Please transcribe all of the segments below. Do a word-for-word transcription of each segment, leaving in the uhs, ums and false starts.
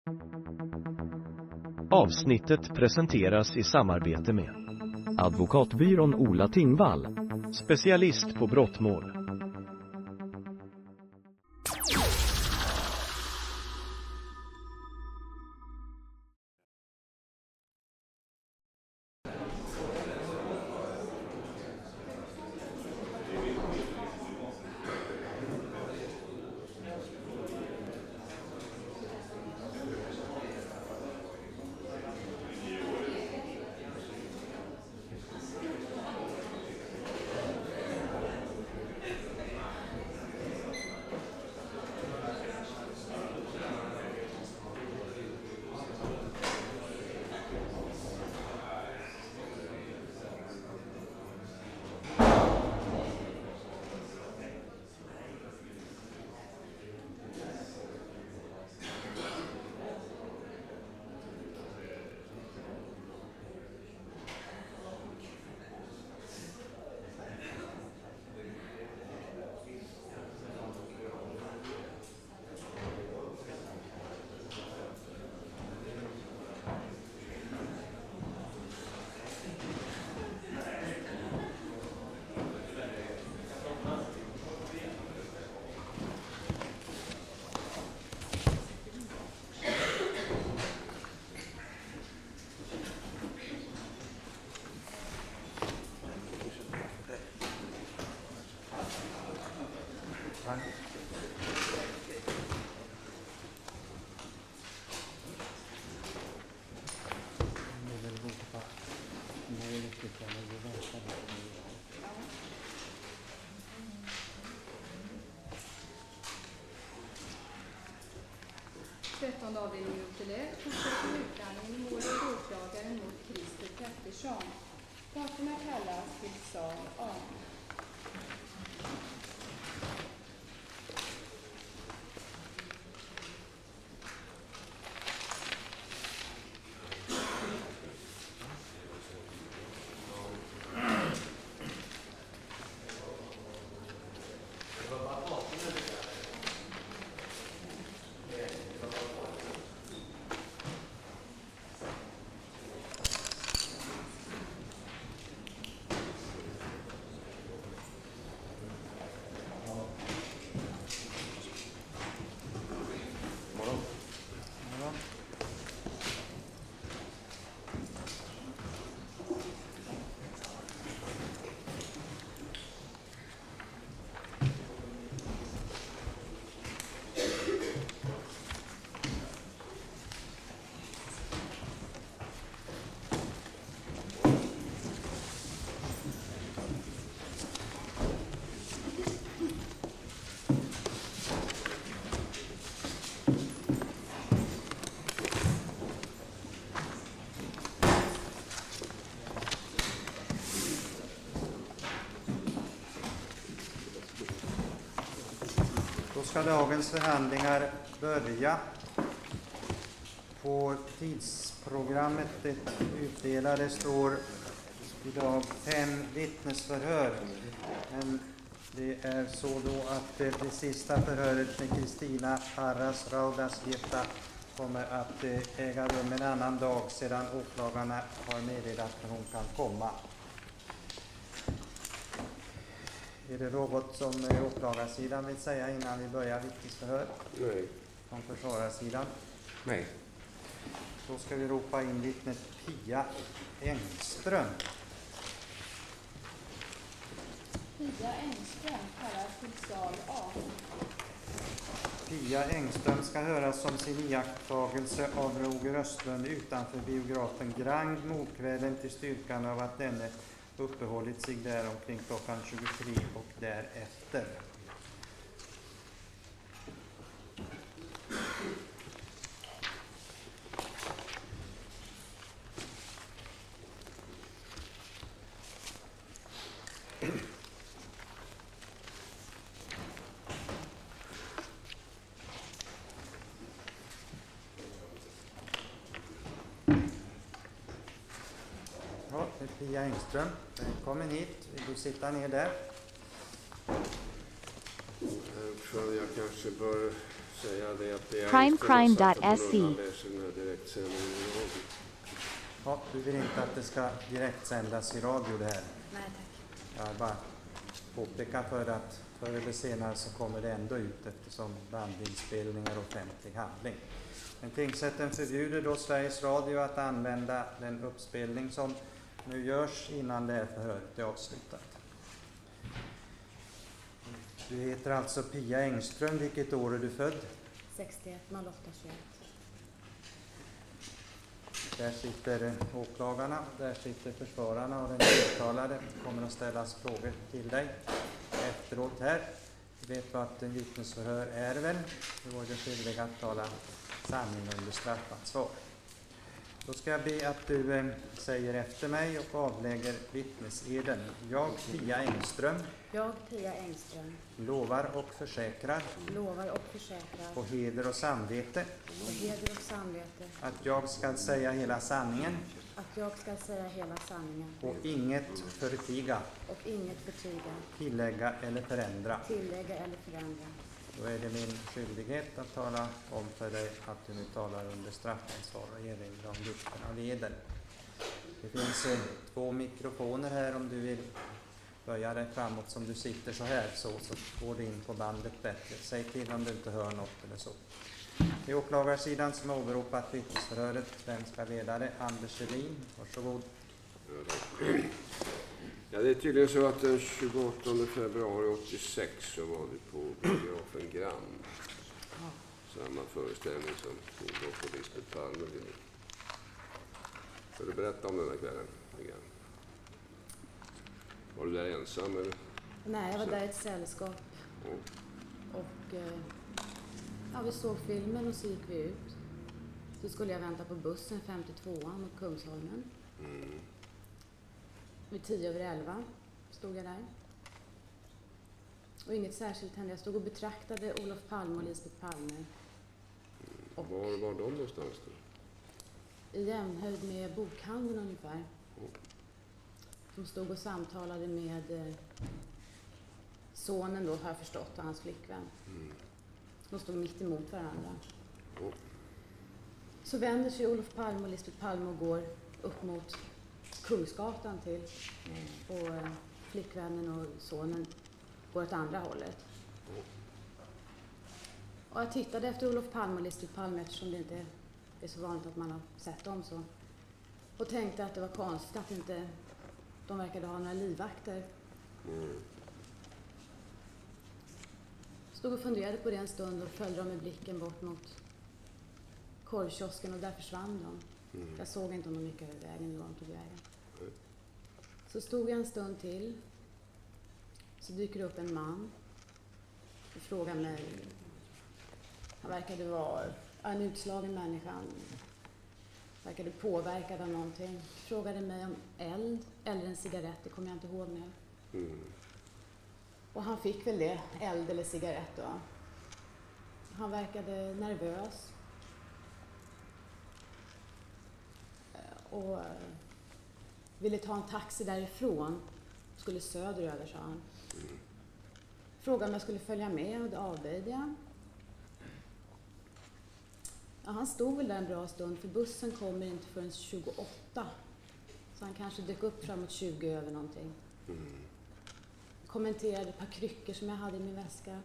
Avsnittet presenteras i samarbete med Advokatbyrån Ola Tingvall, specialist på brottmål. trettonde avdelning upp till ett fortsätter utlandning i målet åklagaren mot Christer Pettersson. Parterna kallas till sal A. Ska dagens förhandlingar börja. På tidsprogrammet det utdelade står idag fem vittnesförhör. Men det är så då att det, det sista förhöret med Kristina Arras Raudasvirta kommer att äga rum en annan dag sedan åklagarna har meddelat att hon kan komma. Är det något som åklagarsidan vill säga innan vi börjar vittnesförhör? Nej. Från försvararsidan? Nej. Då ska vi ropa in vittnet Pia Engström. Pia Engström kallas till sal A. Pia Engström ska höras som sin iakttagelse av Roger Östlund utanför biografen Grand mordkvällen till styrkan av att denne uppehållit sig där omkring klockan tjugotre och därefter. Ja, det är Pia Engström. Välkommen hit. Vill du sitta ner där? För jag kanske bör säga det att det är Primecrime dot att se. man läser den här direktsändningen i radio. Ja, du vill inte att det ska direktsändas i radio det här? Nej tack. Jag bara påpekar för att förr eller senare så kommer det ändå ut eftersom bandinspelningar är offentlig handling. Men tingsrätten förbjuder då Sveriges Radio att använda den uppspelning som nu görs innan det här förhöret är avslutat. Du heter alltså Pia Engström. Vilket år är du född? sextioett noll åtta tjugoett. Där sitter åklagarna, där sitter försvararna och den tilltalade kommer att ställas frågor till dig efteråt här. Du vet vad att en vittnesförhör är väl? Du var ju skyldig att tala sanning under straffansvar. Då ska jag be att du eh, säger efter mig och avlägger vittneseden. Jag, Pia Engström, Jag, Pia Engström, lovar och försäkrar lovar och försäkrar på heder och samvete på heder och samvete att jag ska säga hela sanningen att jag ska säga hela sanningen och inget förtiga, och inget förtiga, tillägga eller förändra. tillägga eller förändra. Då är det min skyldighet att tala om för dig att du nu talar under straffansvar och erinra om vikten av eder. Det finns eh, två mikrofoner här om du vill böja dig framåt som du sitter så här så, så går det in på bandet bättre. Säg till om du inte hör något eller så. Det är åklagarsidan som har åberopat vittnesförhöret. Vem ska leda det? Anders Selin, varsågod. Ja, det är tydligen så att den tjugoåttonde februari åttiosex så var vi på biografen Grand. Samma föreställning som Olof och Lisbeth Palme. Ska du berätta om den här kvällen? Igen? Var du där ensam eller? Nej, jag var där i ett sällskap. Ja. Och eh, ja, vi såg filmen och så gick vi ut. Så skulle jag vänta på bussen femtiotvåan mot Kungsholmen. Mm. Vid tio över elva stod jag där. Och inget särskilt hände. Jag stod och betraktade Olof Palme och Lisbeth Palme. Och Var var de någonstans då? i jämnhöjd med bokhandeln ungefär. De stod och samtalade med eh, sonen då, har jag förstått, och hans flickvän. Mm. De stod mitt emot varandra. Oh. Så vänder sig Olof Palme och Lisbeth Palme och går upp mot Kungsgatan till. Och eh, flickvännen och sonen går åt andra hållet. Och jag tittade efter Olof Palme och Lisbeth Palme eftersom det inte är så vanligt att man har sett dem så. Och tänkte att det var konstigt att inte de verkade ha några livvakter. Mm. Stod och funderade på det en stund och följde dem med blicken bort mot korvkiosken och där försvann de. Mm. Jag såg inte om de gick över vägen eller var de tog vägen. Mm. Så stod jag en stund till. Så dyker det upp en man och frågar mig. Han verkade vara en utslagen människa. Han verkade påverkad av någonting. Frågade mig om eld eller en cigarett, det kommer jag inte ihåg nu. Mm. Och han fick väl det, eld eller cigarett då. Han verkade nervös. Och ville ta en taxi därifrån. Skulle söderöver, sa han. Mm. Frågade om jag skulle följa med och det avböjde jag. Ja, han stod väl där en bra stund för bussen kommer inte förrän tjugoåtta. Så han kanske dök upp framåt tjugo över någonting. Mm. Kommenterade ett par kryckor som jag hade i min väska.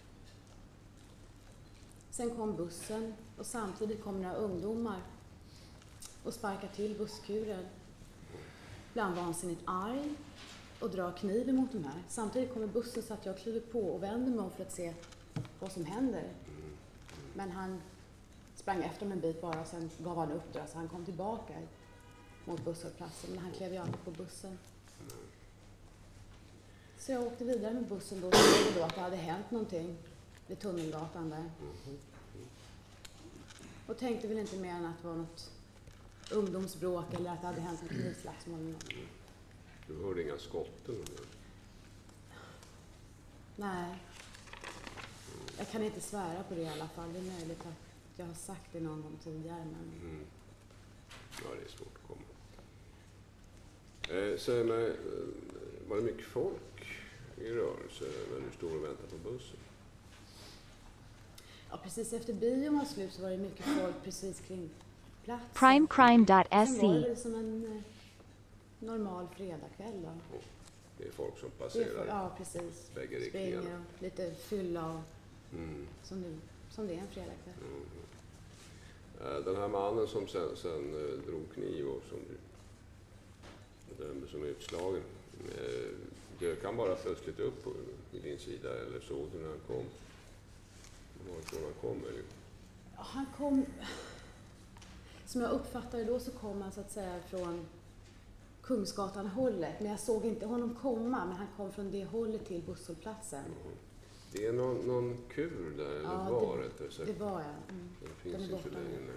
Sen kom bussen och samtidigt kom några ungdomar och sparkade till busskuren. Bland vansinnigt arg och drar kniven mot de här. Samtidigt kommer bussen så att jag kliver på och vänder mig om för att se vad som händer. Men han sprang efter mig en bit bara, sen gav han upp då, så han kom tillbaka mot busshållplatsen, men han klev ju aldrig på bussen. Så jag åkte vidare med bussen då och såg då att det hade hänt någonting vid Tunnelgatan där. Och tänkte väl inte mer än att det var något ungdomsbråk eller att det hade hänt något knivslagsmål eller något. Du hörde inga skott eller något? Nej. Jag kan inte svära på det i alla fall. Det är möjligt att jag har sagt det någon gång tidigare. Men... Mm. Ja, det är svårt att komma. Eh, säg mig, var det mycket folk i rörelse när du står och väntar på bussen? Ja, precis efter bion var slut så var det mycket folk precis kring platsen. primecrime dot Sen var det se. väl som en eh, normal fredagkväll då. Och det är folk som Det är, passerar ja, precis. bägge Springer riktningarna. och lite fylla och Mm. som, nu, som det är en fredagkväll. Mm. Eh, Den här mannen som sen, sen eh, drog kniv och som du dömde som utslagen. Eh, dök han bara plötsligt upp på, i din sida eller såg du när han kom? Varifrån han kom? Eller? Ja, han kom, som jag uppfattade då så kom han så att säga från Kungsgatan-hållet. Men jag såg inte honom komma, men han kom från det hållet till busshållplatsen. Mm. Det är någon, någon kur där, eller Ja, var det- rättare sagt. Det var jag. Mm. Den Den är finns inte borta nu. längre.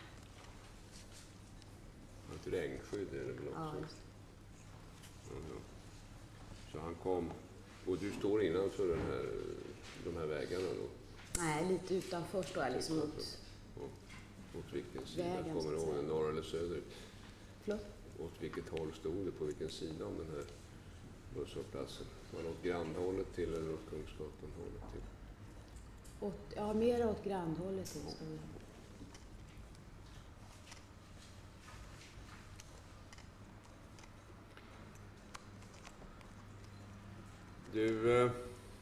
Ett regnskydd är det väl också? Ja, just det. Ja. Så han kom, och du står innanför den här, de här vägarna då? Nej, lite utanför står jag liksom mot... Åt vilken sida? Vägen, Kommer du så att ihåg, säga. norr eller söderut? Förlåt? Åt vilket håll stod du? På vilken sida om den här busshållplatsen? Var det åt grannhållet till eller åt Kungsgatan-hållet till? Åt, ja, mer åt grannhållet till ska vi. Du, eh,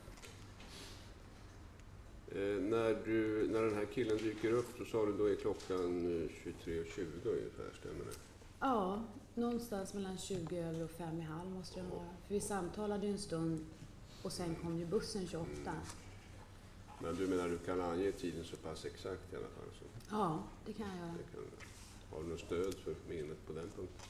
eh, när du, när den här killen dyker upp så sa du då är klockan eh, tjugotre och tjugo ungefär, stämmer det? Ja, någonstans mellan tjugo över och fem i halv måste det vara. För vi samtalade ju en stund och sen kom ju bussen tjugoåtta. Men du menar du kan ange tiden så pass exakt i alla fall? Så Ja, det kan jag göra. det kan, har du något stöd för minnet på den punkten?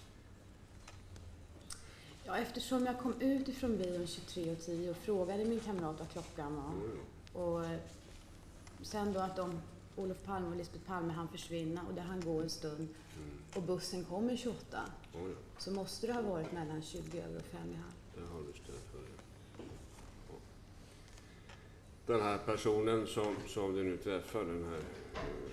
Ja, eftersom jag kom ut ifrån bion tjugotre och tio och frågade min kamrat vad klockan var. Mm. Och eh, sen då att de, Olof Palme och Lisbeth Palme han försvinna och där han går en stund Mm. och bussen kommer tjugoåtta. Oh, ja. Så måste det ha varit mellan tjugo över och fem i halv. Det har du stöd för. Det. Ja. Den här personen som, som du nu träffar, den här uh,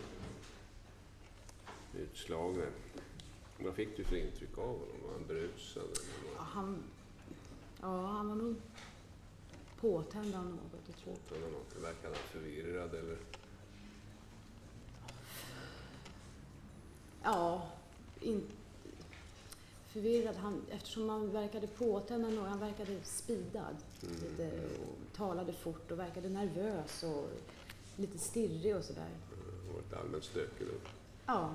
utslagne. Vad fick du för intryck av honom? Var han berusad? Eller Ja, var han, ja, han var nog påtänd av något, jag tror. han åt något? Verkade han förvirrad eller? Ja, in, förvirrad. Han, eftersom han verkade påtänd av något, han verkade speedad. Mm. Lite, och talade fort och verkade nervös och lite stirrig och sådär. Uh, var ett allmänt stökig då? Ja,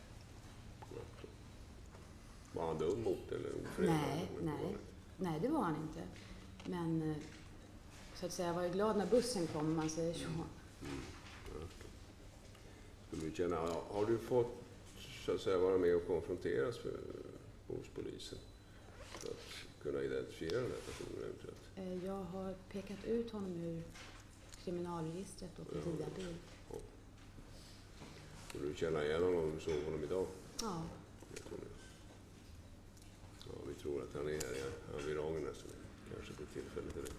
Var han dum mot eller ofredad? nej, nej, nej det var han inte. Men eh, så att säga, jag var ju glad när bussen kom, om man säger så. Mm. Ja. Skulle du känna, har du fått så att säga, vara med och konfronteras för, hos polisen för att kunna identifiera den här personen eventuellt? Eh, Jag har pekat ut honom ur kriminalregistret och Ja. via bil. Skulle du känna igen honom om du såg honom idag? Ja, Jag tror det. Ja, vi tror att han är här i Avirangerna så kanske på tillfälle till det.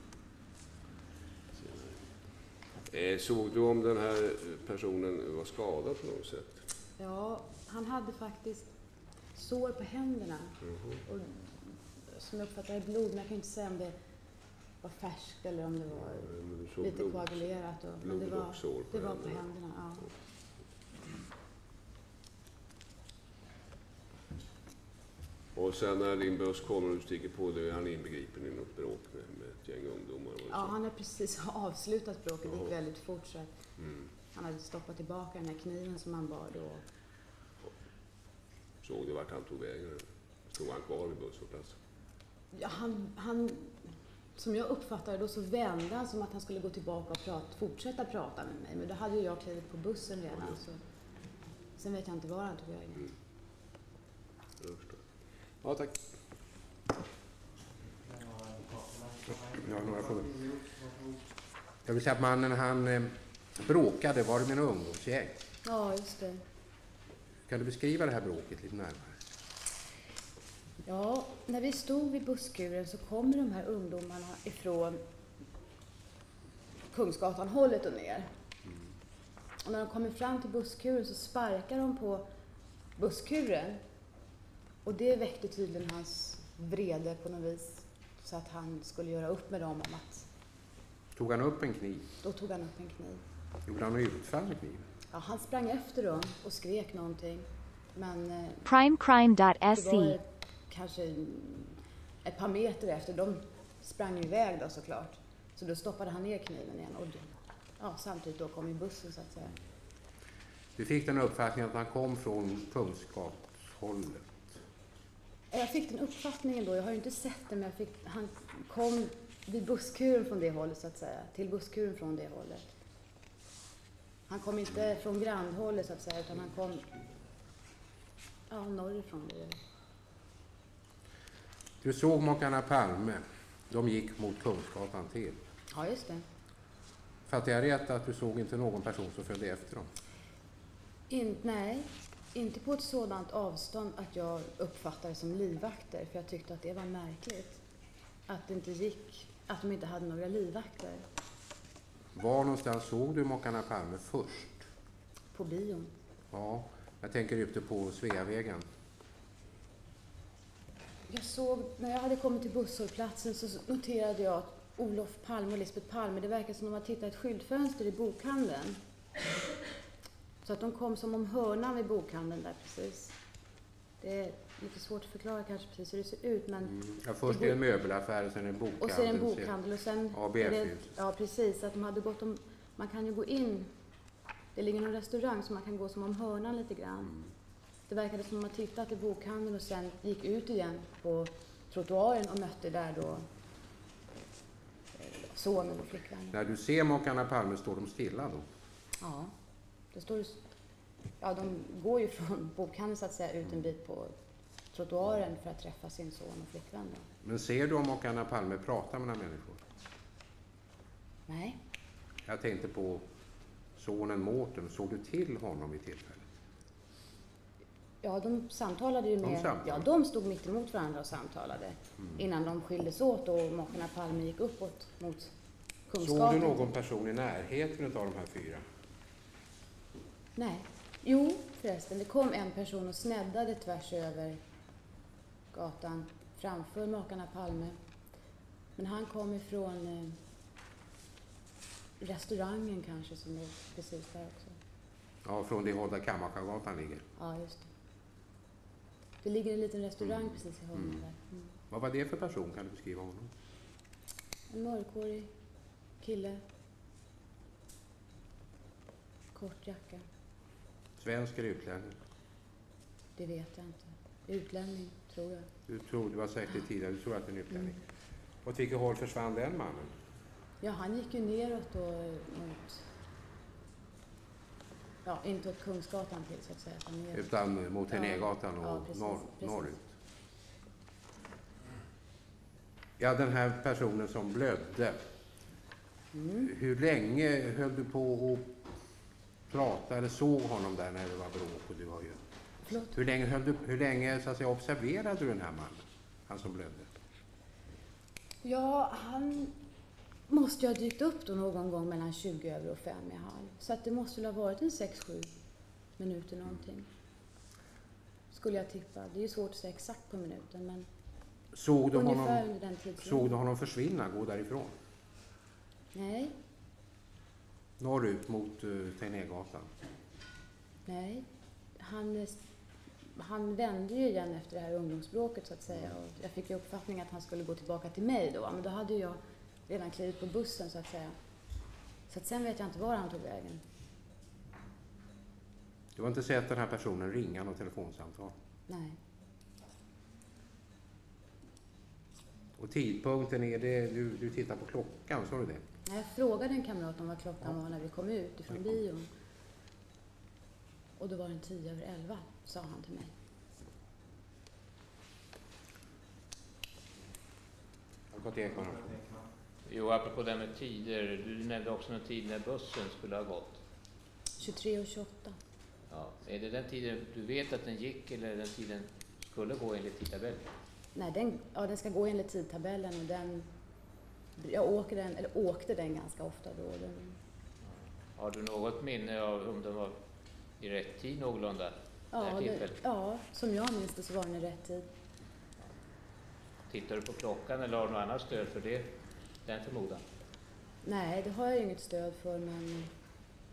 Eh, såg du om den här personen var skadad på något sätt? ja, han hade faktiskt sår på händerna. Mhm. Och, som jag uppfattar det blod, men jag kan inte säga om det var färskt eller om det var Men du såg lite blod, koagulerat. Och, men det blod var, och sår på det var på händerna. händerna. Ja. Och sen när din buss kommer och du stiger på, då är han inbegripen i något bråk med, med ett gäng ungdomar. var det Ja, så? han har precis avslutat bråket. Det gick Jaha. väldigt fort så att Mm. han hade stoppat tillbaka den här kniven som han bar då. Såg du vart han tog vägen? Stod han kvar vid busshållplatsen? Ja, han, han, som jag uppfattade då så vände han som att han skulle gå tillbaka och prata, fortsätta prata med mig. Men då hade ju jag klivit på bussen redan. Ja, ja. Så. Sen vet jag inte var han tog vägen. Mm. Jag förstår. Ja, tack. Ja, några frågor. Jag vill säga att mannen han eh, bråkade, var det med en ungdomsgäng? Ja, just det. Kan du beskriva det här bråket lite närmare? Ja, när vi stod vid busskuren så kommer de här ungdomarna ifrån Kungsgatan-hållet och ner. Och när de kommer fram till busskuren så sparkar de på busskuren. Och det väckte tydligen hans vrede på något vis. Så att han skulle göra upp med dem om att Tog han upp en kniv? då tog han upp en kniv. Gjorde han något utfall med kniven? Ja, han sprang efter dem och skrek någonting. Men eh, primecrime dot det se. var kanske ett par meter efter. De sprang iväg då såklart. Så då stoppade han ner kniven igen. Och ja, samtidigt då kom i bussen så att säga. Du fick den uppfattningen att han kom från Kungsgatshållet. Jag fick den uppfattningen då. Jag har ju inte sett det, men jag fick, han kom vid busskuren från det hållet så att säga. Till busskuren från det hållet. Han kom inte från grannhållet så att säga, utan han kom ja, norrifrån det. Du såg makarna Palme. De gick mot Kungsgatan till. Ja, just det. Fattar jag rätt att du såg inte någon person som följde efter dem? In, nej, inte på ett sådant avstånd att jag uppfattade det som livvakter. För jag tyckte att det var märkligt. Att det inte gick, att de inte hade några livvakter. Var någonstans såg du makarna Palme först? På bion. Ja, jag tänker ute på Sveavägen. Jag såg, när jag hade kommit till busshållplatsen så noterade jag att Olof Palme och Lisbeth Palme, det verkar som de har tittat i ett skyltfönster i bokhandeln. Så att de kom som om hörnan vid bokhandeln där precis. Det är lite svårt att förklara kanske precis hur det ser ut. Men Mm. Ja, först är det en möbelaffär och sen en bokhandel. Och sen en bokhandel och sen... A B F. Ja, precis. Att de hade gått om, man kan ju gå in, det ligger en restaurang så man kan gå som om hörnan lite grann. Mm. Det verkade som att man tittade i bokhandeln och sen gick ut igen på trottoaren och mötte där då sonen och flickvännen. När du ser makarna Palme står de stilla då? Ja, det står, ja, de går ju från bokhandeln så att säga ut en bit på trottoaren för att träffa sin son och flickvän. Då. Men ser du om makarna Palme pratar med några människor? Nej. Jag tänkte på sonen Mårten. Såg du till honom vid tillfället? Ja, de samtalade ju De med... samtalade. Ja, de stod mitt emot varandra och samtalade. Mm. Innan de skildes åt och makarna Palme gick uppåt mot Kungsgatan. Såg du någon person i närheten av de här fyra? Nej. Jo, förresten. Det kom en person och sneddade tvärs över gatan framför makarna Palme. Men han kom ifrån eh, restaurangen kanske som är precis där också. Ja, från det håll där Kammarkagatan ligger. Ja, just det. Det ligger en liten restaurang Mm. precis i hörnet Mm. där. Mm. Vad var det för person? Kan du beskriva honom? En mörkhårig kille. Kort jacka. Svensk eller utlänning? Det vet jag inte. Utlänning, tror jag. Du tror, det var säkert tidigare, du tror att det är en utlänning. Mm. Åt vilket håll försvann den mannen? Ja, han gick ju neråt då mot... Ja, inte åt Kungsgatan till så att säga. Utan, neråt. Utan mot Tegnérgatan och Ja, precis, norr, precis. norrut. Ja, den här personen som blödde. Mm. Hur länge höll du på och prata eller såg honom där när det var bråk? Och du har ju... Förlåt? Hur länge, höll du, hur länge så att säga, observerade du den här mannen? Han som blödde. Ja, han måste ju ha dykt upp då någon gång mellan tjugo över och fem i halv. Så att det måste väl ha varit en sex sju minuter någonting. Skulle jag tippa. Det är ju svårt att säga exakt på minuten, men Såg du, ungefär honom, under den tidsramen. såg du honom försvinna, gå därifrån? Nej, Norrut mot uh, Tegnérgatan. nej. Han, han vände ju igen efter det här ungdomsbråket så att säga. Och jag fick ju uppfattningen att han skulle gå tillbaka till mig då. Men då hade ju jag redan klivit på bussen så att säga. Så att sen vet jag inte var han tog vägen. Du har inte sett den här personen ringa något telefonsamtal? Nej. Och tidpunkten är det, du, du tittar på klockan, sa du det? Jag frågade en kamrat om vad klockan var när vi kom ut ifrån bion. Och då var den tio över elva, sa han till mig. Advokat Ekman. Jo, apropå det med tider. Du nämnde också någon tid när bussen skulle ha gått. tjugotre och tjugoåtta. Ja. Är det den tiden du vet att den gick eller den tiden skulle gå enligt tidtabellen? Nej, den, ja, den ska gå enligt tidtabellen och den... Jag åker den, eller åkte den ganska ofta då. Den, Har du något minne av om den var i rätt tid någorlunda? ja, det här det, tillfället? ja, som jag minns det så var den i rätt tid. Tittar du på klockan eller har du något annat stöd för det? Den förmodan? Nej, det har jag ju inget stöd för, men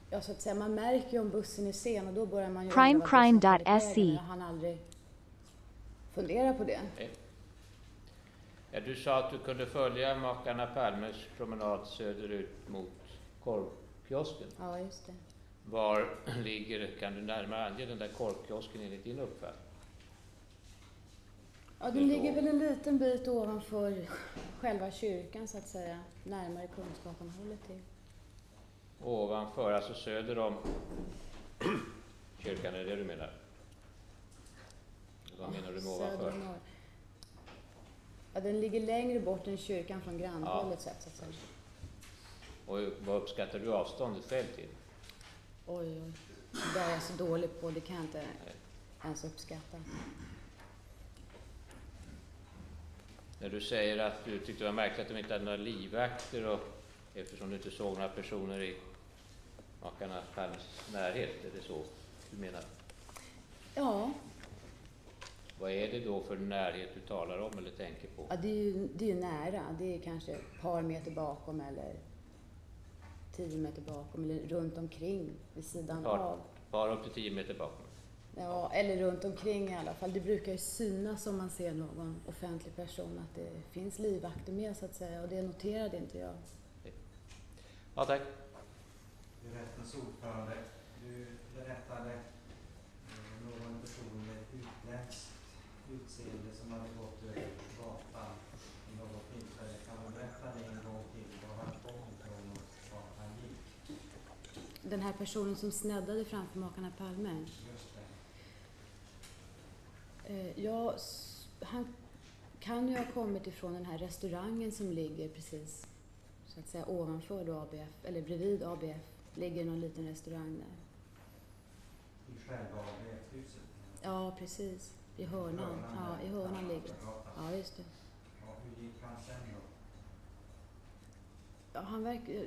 ja, så att säga, man märker ju om bussen är sen och då börjar man ju Crime undra vad crime bussen dot tar S C. vägen, och han aldrig funderar på det. Nej. Ja, du sa att du kunde följa makarna Palmes promenad söderut mot korvkiosken. Ja, just det. Var ligger, kan du närmare ange den där korvkiosken enligt din uppfattning? Ja, den ligger väl en liten bit ovanför själva kyrkan så att säga, närmare Kungsgatan hållet till. Ovanför, alltså söder om kyrkan, är det du menar? Vad menar du med ovanför? Ja, den ligger längre bort än kyrkan från grannhållet, ja. Så att säga. Och vad uppskattar du avståndet själv till? Oj, oj. Det är jag så dålig på, det kan jag inte Nej. ens uppskatta. När du säger att du tyckte det var märkligt att de inte hade några livvakter och eftersom du inte såg några personer i makarna Palmes närhet, är det så du menar? Ja. Vad är det då för närhet du talar om eller tänker på? Ja, det är ju, det är ju nära. Det är kanske ett par meter bakom eller tio meter bakom eller runt omkring vid sidan par, av. Bara upp till tio meter bakom? Ja, eller runt omkring i alla fall. Det brukar ju synas om man ser någon offentlig person att det finns livvakter med så att säga och det noterade inte jag. Ja, tack. Du är rättens ordförande. Du berättade någon person med utländskt utseende som hade gått över gatan i något tillfälle. Kan du berätta det en gång till var han kom ifrån och vart han gick? Den här personen som sneddade framför makarna Palme? Just det. Eh, ja, han kan ju ha kommit ifrån den här restaurangen som ligger precis så att säga ovanför då A B F, eller bredvid A B F ligger någon liten restaurang där. I själva A B F-huset? Ja, precis. I hörnan. Ja, i hörnan ligger. Ja, just det. Ja, hur gick han sen då? Ja, han verkar...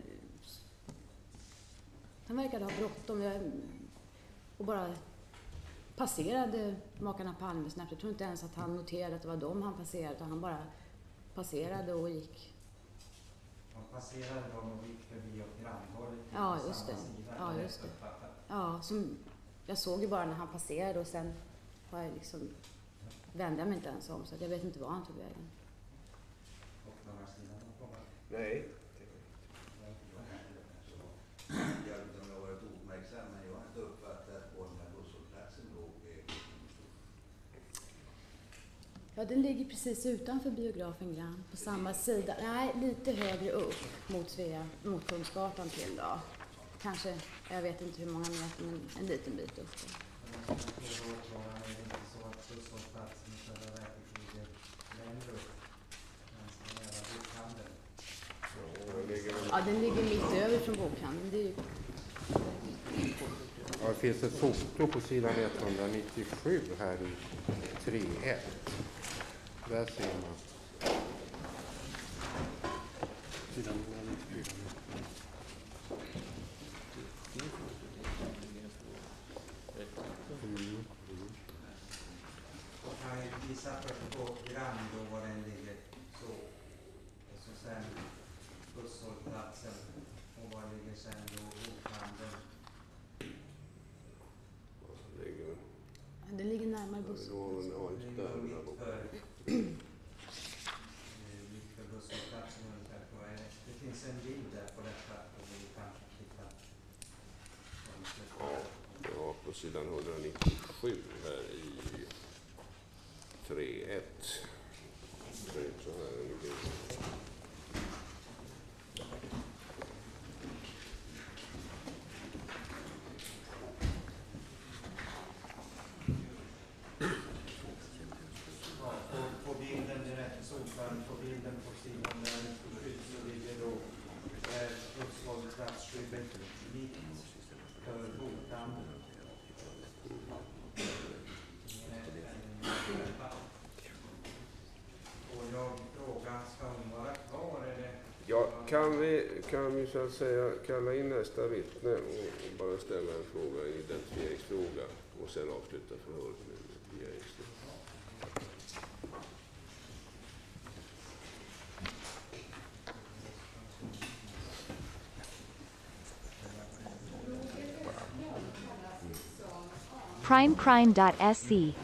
Han verkade ha bråttom. Jag, och bara passerade makarna Palme snabbt. Jag tror inte ens att han noterade att det var dem han passerade. Utan han bara passerade och gick. Han passerade dem och gick förbi åt grannhållet. Ja, just det. Ja, just det. Ja, som, jag såg ju bara när han passerade och sen har jag liksom, vände jag mig inte ens om så att jag vet inte vad han tog vägen. Nej. Jag vet inte om jag har varit uppmärksam, men jag har inte uppfattat var den här busshållplatsen låg. Ja, den ligger precis utanför biografen Grand, på samma sida. Nej, lite högre upp mot Svea, mot Kungsgatan till då. Kanske, jag vet inte hur många meter, men en liten bit upp. Är det inte så att busshållplatsen i själva verket ligger längre upp? Ganska nära bokhandeln. Ja, den ligger mitt över från bokhandeln. Det är ju... Ja, det finns ett foto på sidan etthundranittiosju här i tre ett. Där ser man. Sidan etthundranittiofyra. Mm. Och kan vi visa först på Grand då var den ligger så. Och så sen busshållplatsen. Och var ligger sen då bokhandeln? Den ligger närmare bussen. Det ligger mitt för, mitt för busshållplatsen ungefär. Det finns en bild där på detta. Och vi kanske tittar. Ja, på sidan etthundranittiosju här i tre ett. Det är så här en bild. På bilden, det rätt solfärd på bilden på sidan etthundranittiosju så ligger då busshållplatsskyddet mitt för bokhandeln. Och jag frågar, ska hon vara kvar eller? Ja, kan vi, kan vi så att säga kalla in nästa vittne och bara ställa en fråga, en identifieringsfråga och sen avsluta förhöret med Pia Ekström. primecrime dot se.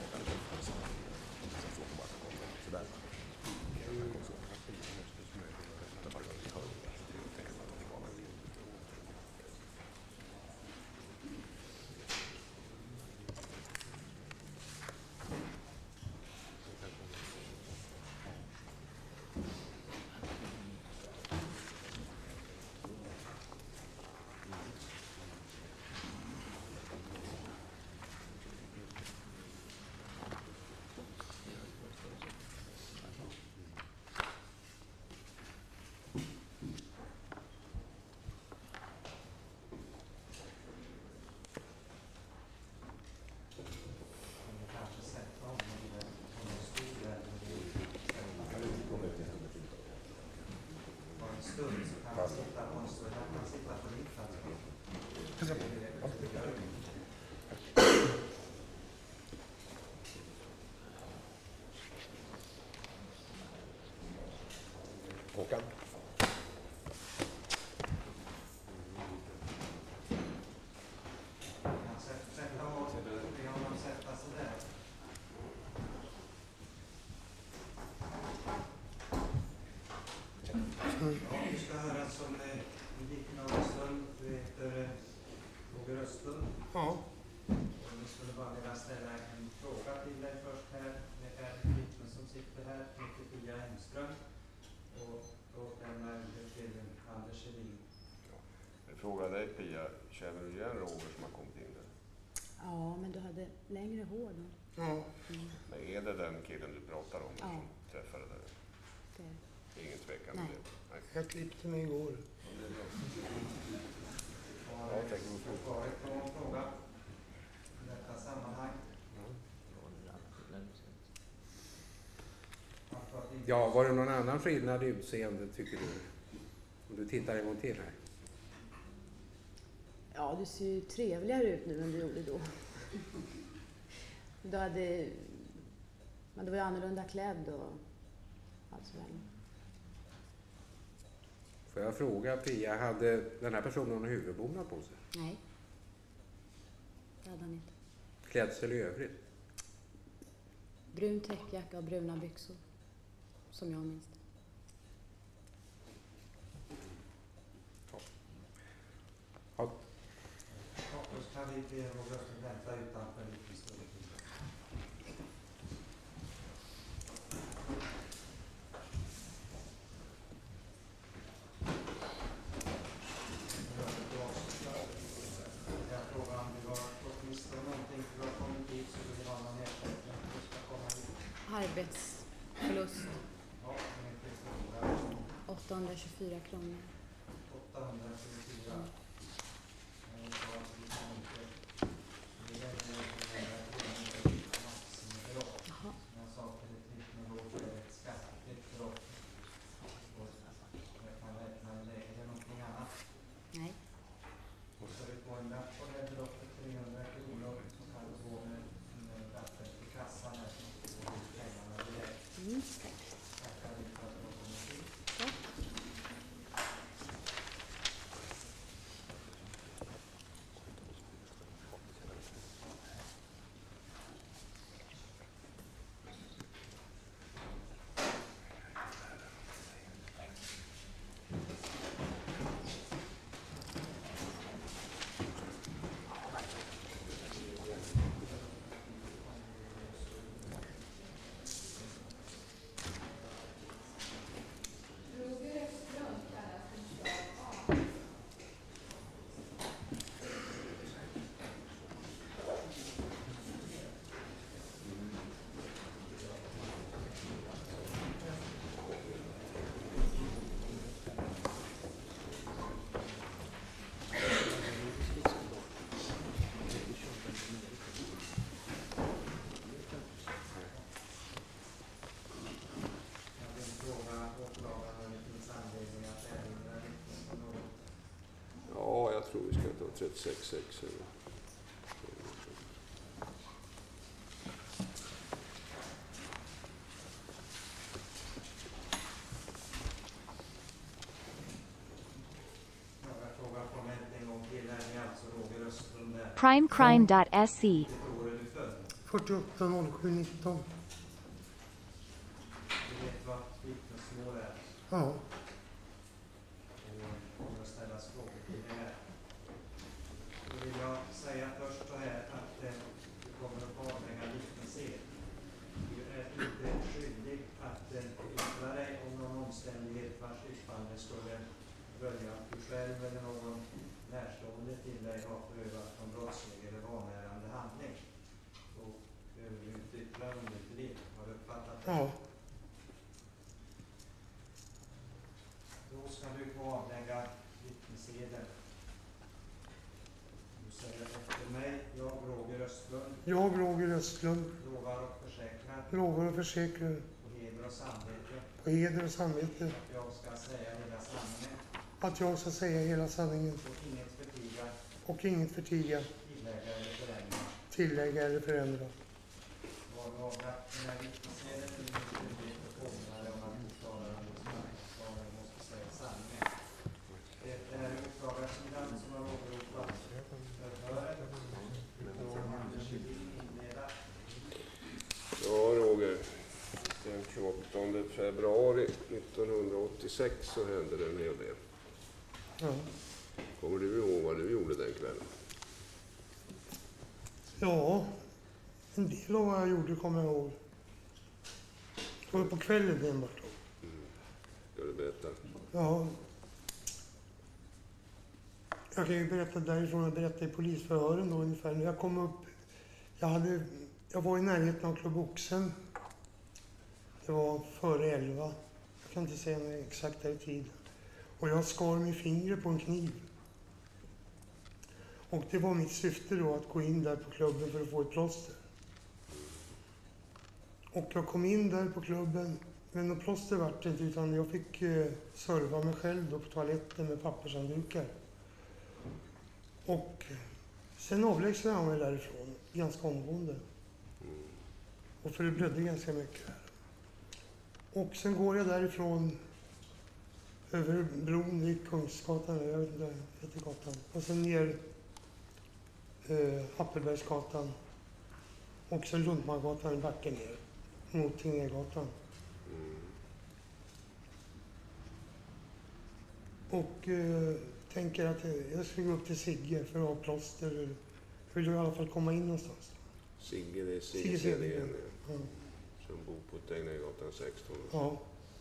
Håkan. Vi ska höra som en liten avstånd. Du heter Roger Östlund. Ja. Vi skulle bara vilja ställa en fråga till dig först här. Det är vittnen som sitter här, heter Pia Engström. Och då lämnar jag till Anders Edin. Jag frågar dig Pia, känner du igen Roger som har kommit in där? Ja, men du hade längre hår då. Ja. Mm. Men är det den killen du pratar om Ja. som träffade dig? Det. Det är ingen tvekan om Nej. det. Nej. Jag klippte mig igår. Har du svaret på en fråga i detta sammanhang? Ja, var det någon annan skillnad i utseende tycker du? Om du tittar en gång till här. Ja, du ser ju trevligare ut nu än du gjorde då. Du hade... Men du var ju annorlunda klädd och allt sådär. Får jag fråga Pia, hade den här personen någon huvudbonad på sig? Nej. Det hade han inte. Klädsel i övrigt? Brun täckjacka och bruna byxor. Som jag minns det. Ja. Ja, då ska vi be Roger att vänta utanför en liten stund. Jag frågar om du har gått miste om någonting, för du har kommit hit så vill du ha någon ersättning. Du ska komma hit. Arbetsförlust. Ja, en enkel fråga. åttahundratjugofyra kronor. åttahundratjugofyra. Jag sa att vi kan inte... Vi lägger ett maximibelopp. Jaha. Som jag sa till ett vittne då, det är ett skattefritt belopp. Och jag kan räkna med det. Är det någonting annat? Nej. Och så är det på en lapp på det beloppet, trehundra kronor, som kan gå med lappen till kassan här som får pengarna direkt. Mm. Tackar dig för att du har kommit hit. Tack. Ja, jag tror vi ska ta trettiosex sex eller... Jag frågar formellt en gång till. Här är alltså Roger Östlund där. primecrime dot se. Vilket år är du född? fyrtioåtta noll sju nitton. Du vet vad vittnesmål är? Ja. Och kommer att ställas frågor till det här. Då vill jag säga först så här att eh, du kommer att få avlägga vittnesed. Du är inte skyldig att eh, yttra dig om någon omständighet vars yttrande skulle röja att du själv eller någon närstående till dig har prövat någon brottslig eller vanärande handling. Då behöver du inte yttra om det till det. Har du uppfattat det? Ja. Då ska du få avlägga vittneseden. Du säger efter mig, jag Roger Östlund, Jag, Roger Östlund, lovar och försäkrar lovar och försäkrar på heder och samvete på heder och samvete att jag ska säga hela sanningen att jag ska säga hela sanningen och inget förtiga, och inget förtiga, tillägga eller förändra. tillägga eller förändra. Var och avlagt den här vittneseden till min skyldighet och påminna dig om att uttalaren hos marknadsvararen måste säga sanningen. Det är åklagarsidan som har åberopat förhöret. Då Anders Hedin inleda. Ja, Roger. Den tjugoåttonde februari nittonhundraåttiosex så hände det en hel del. Ja. Kommer du ihåg vad du gjorde den kvällen? Ja, en del av vad jag gjorde kommer jag ihåg. Det var på kvällen enbart då. Mm. Ska du berätta? Ja. Jag kan ju berätta därifrån, jag berättade i polisförhören då ungefär. När jag kom upp, jag, hade, jag var i närheten av Klubb Oxen. Det var före elva. Jag kan inte säga någon exaktare tid. Och jag skar mig fingret på en kniv. Och det var mitt syfte då att gå in där på klubben för att få ett plåster. Och jag kom in där på klubben, men något plåster vart det inte, utan jag fick eh, serva mig själv då på toaletten med pappershanddukar. Och sen avlägsnade jag mig därifrån ganska omgående. Och för det blödde ganska mycket här. Och sen går jag därifrån över bron vid Kungsgatan, jag vet inte, heter gatan. Och sen ner eh, Appelbergsgatan. Och sen Lundmangatan i backen ner mot Tegnérgatan. Och eh, tänker att jag ska gå upp till Sigge för att ha plåster. Jag vill i alla fall komma in någonstans. Sigge, det är Sigge Sigge Cedergren. ja. Ja. Som bor på Tegnérgatan sexton. Ja.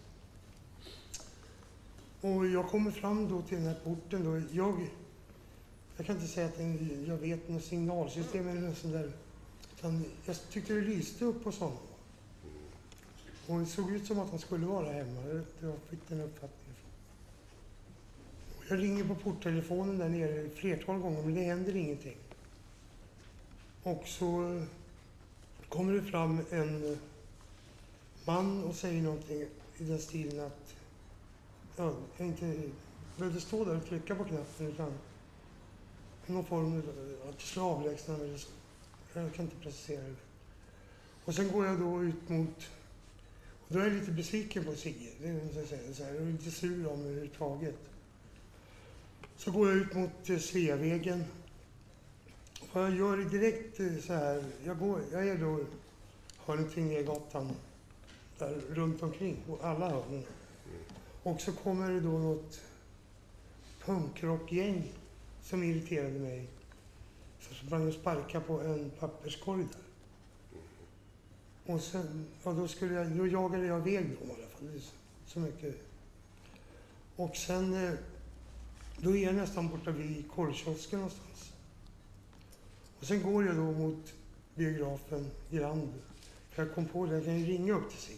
Och jag kommer fram då till den här porten då. Jag, jag kan inte säga att den, jag vet något signalsystem eller något sånt där. Utan jag tyckte det lyste upp hos honom. Och det såg ut som att han skulle vara hemma. Jag fick den uppfattningen. Och jag ringer på porttelefonen där nere flertal gånger, men det händer ingenting. Och så kommer det fram en man och säger någonting i den stilen att ja, jag inte behövde stå där och trycka på knappen, utan någon form av att slå avlägsna eller så. Jag kan inte precisera det. Och sen går jag då ut mot, och då är jag lite besviken på Sigge, det måste jag säga. Så här, jag är lite sur om överhuvudtaget. Så går jag ut mot eh, Sveavägen. Och jag gör det direkt eh, så här, jag, går, jag är då hörnet Tegnérgatan där runt omkring, och alla hörnen. Och så kommer det då något punkrockgäng som irriterade mig. Så sprang och sparkade på en papperskorg där. Och sen, ja, då, skulle jag, då jagade jag iväg dem i alla fall. Det är så, så mycket. Och sen, eh, då är jag nästan borta vid korvkiosken någonstans. Och sen går jag då mot biografen Grand. För jag kom på det, jag kan ju ringa upp till Sigge.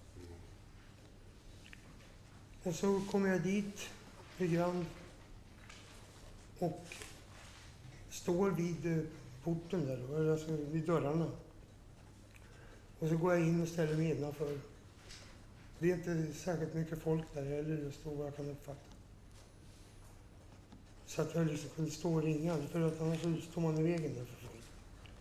Och så kommer jag dit vid Grand. Och står vid eh, porten där då, eller alltså vid dörrarna. Och så går jag in och ställer mig innanför. Det är inte särskilt mycket folk där heller, just då vad jag kan uppfatta. Så att jag liksom kunde stå och ringa, för att annars så står man i vägen där för folk.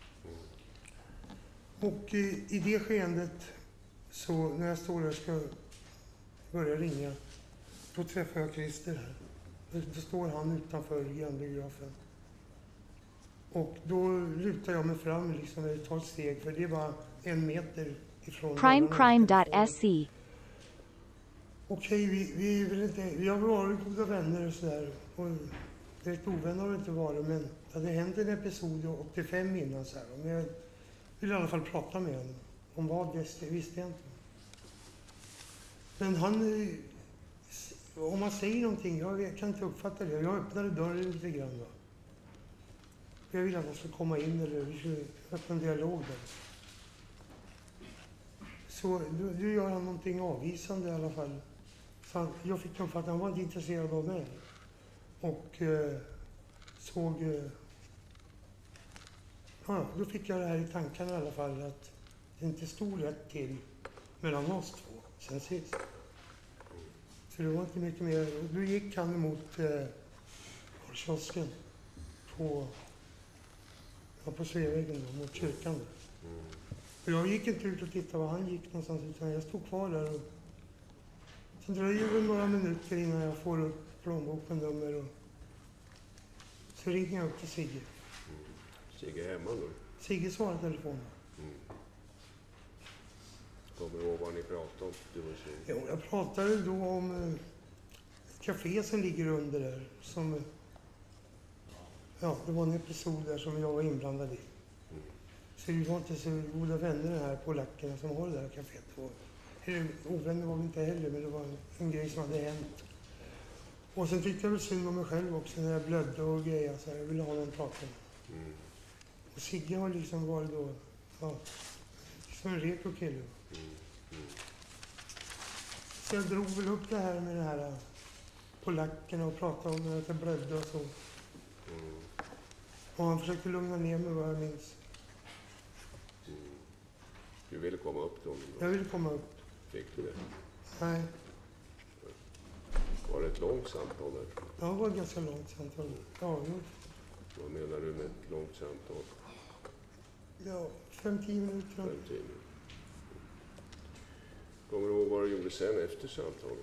Och i, i det skeendet, så när jag står där och ska börja ringa, då träffar jag Christer här. Då, då står han utanför grannbiografen. Och då lutar jag mig fram liksom, eller tar ett steg, för det var en meter ifrån. Primeprime dot se. Okej, vi, vi, är väl inte, vi har varit goda vänner och sådär. Och direkt ovänner har det inte varit, men det hade hänt en episod åttiofem innan så här. Men jag ville i alla fall prata med honom. Om vad det visste jag inte. Men han, om man säger någonting, jag kan inte uppfatta det. Jag öppnade dörren lite grann. Va? Jag ville att han skulle komma in eller vi skulle öppna en dialog där. Så då gör han någonting avvisande i alla fall. Så han, jag fick uppfatta att han var inte intresserad av mig. Och eh, såg... Eh, ja, då fick jag det här i tankarna i alla fall att det inte stod rätt till mellan oss två sen sist. Så det var inte mycket mer. Och då gick han emot eh, kiosken på, ja, på Sveavägen då, mot kyrkan där. Och jag gick inte ut och tittade var han gick någonstans utan jag stod kvar där. Och sen dröjer det några minuter innan jag får upp plånboken nummer och så ringer jag upp till Sigge. Mm. Sigge är hemma nu? Sigge svarar telefonen. Mm. Kommer du ihåg vad ni pratade om? Du och Sigge? Jo, jag pratade då om eh, ett café som ligger under där. Som, eh, ja, det var en episod där som jag var inblandad i. Mm. Så vi var inte så goda vänner de här polackerna som har det där caféet. Och, eller ovänner var vi inte heller, men det var en, en grej som hade hänt. Och sen tyckte jag väl synd om mig själv också när jag blödde och grejer. Så jag ville ha den praten. Mm. Och Sigge har liksom varit då, ja, som en reko kille. Mm. Mm. Så jag drog väl upp det här med det här polackerna och pratade om att jag blödde och så. Mm. Och han försökte lugna ner mig vad jag minns. Mm. Du ville komma upp då? Jag ville komma upp. Fick du det? Nej. Var det ett långt samtal där? Ja, det var ett ganska långt samtal. Ja, jo. Vad menar du med ett långt samtal? Ja, fem, tio minuter. Fem, tio minuter. Kommer du ihåg vad du gjorde sen efter samtalet?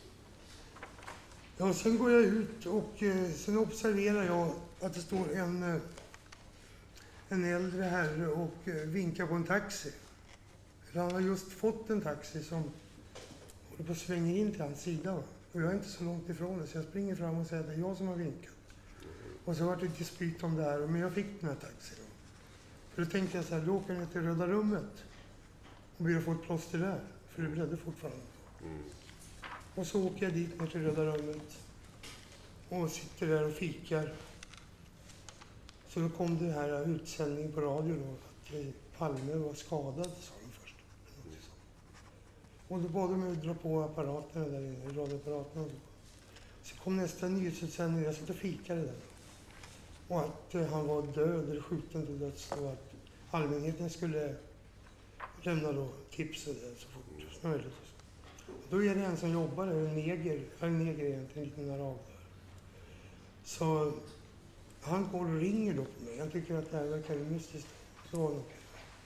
Ja, sen går jag ut och eh, sen observerar jag att det står en, eh, en äldre herre och eh, vinkar på en taxi. Han har just fått en taxi som håller på att svänga in till hans sida. Va? Och jag är inte så långt ifrån det, så jag springer fram och säger att det är jag som har vinkat. Mm. Och så var det ett dispyt om det här, men jag fick den här taxin. För då tänkte jag så här, då åker jag till Röda rummet och ber att få ett plåster där, för det blödde fortfarande. Mm. Och så åker jag dit ner till Röda rummet och sitter där och fikar. Så då kom det här utsändning på radio då, att Palme var skadad, sa de först. Och då bad de mig att dra på apparaterna där inne, radioapparaterna. Så kom nästa nyhetsutsändning, jag satt och fikade där. Och att eh, han var död eller skjuten till döds och att allmänheten skulle lämna då tips och det så fort som möjligt. Då är det en som jobbar där, en neger, en neger egentligen, en liten arab där. Så han går och ringer då på mig. Jag tycker att det här verkar mystiskt. Så var det okej.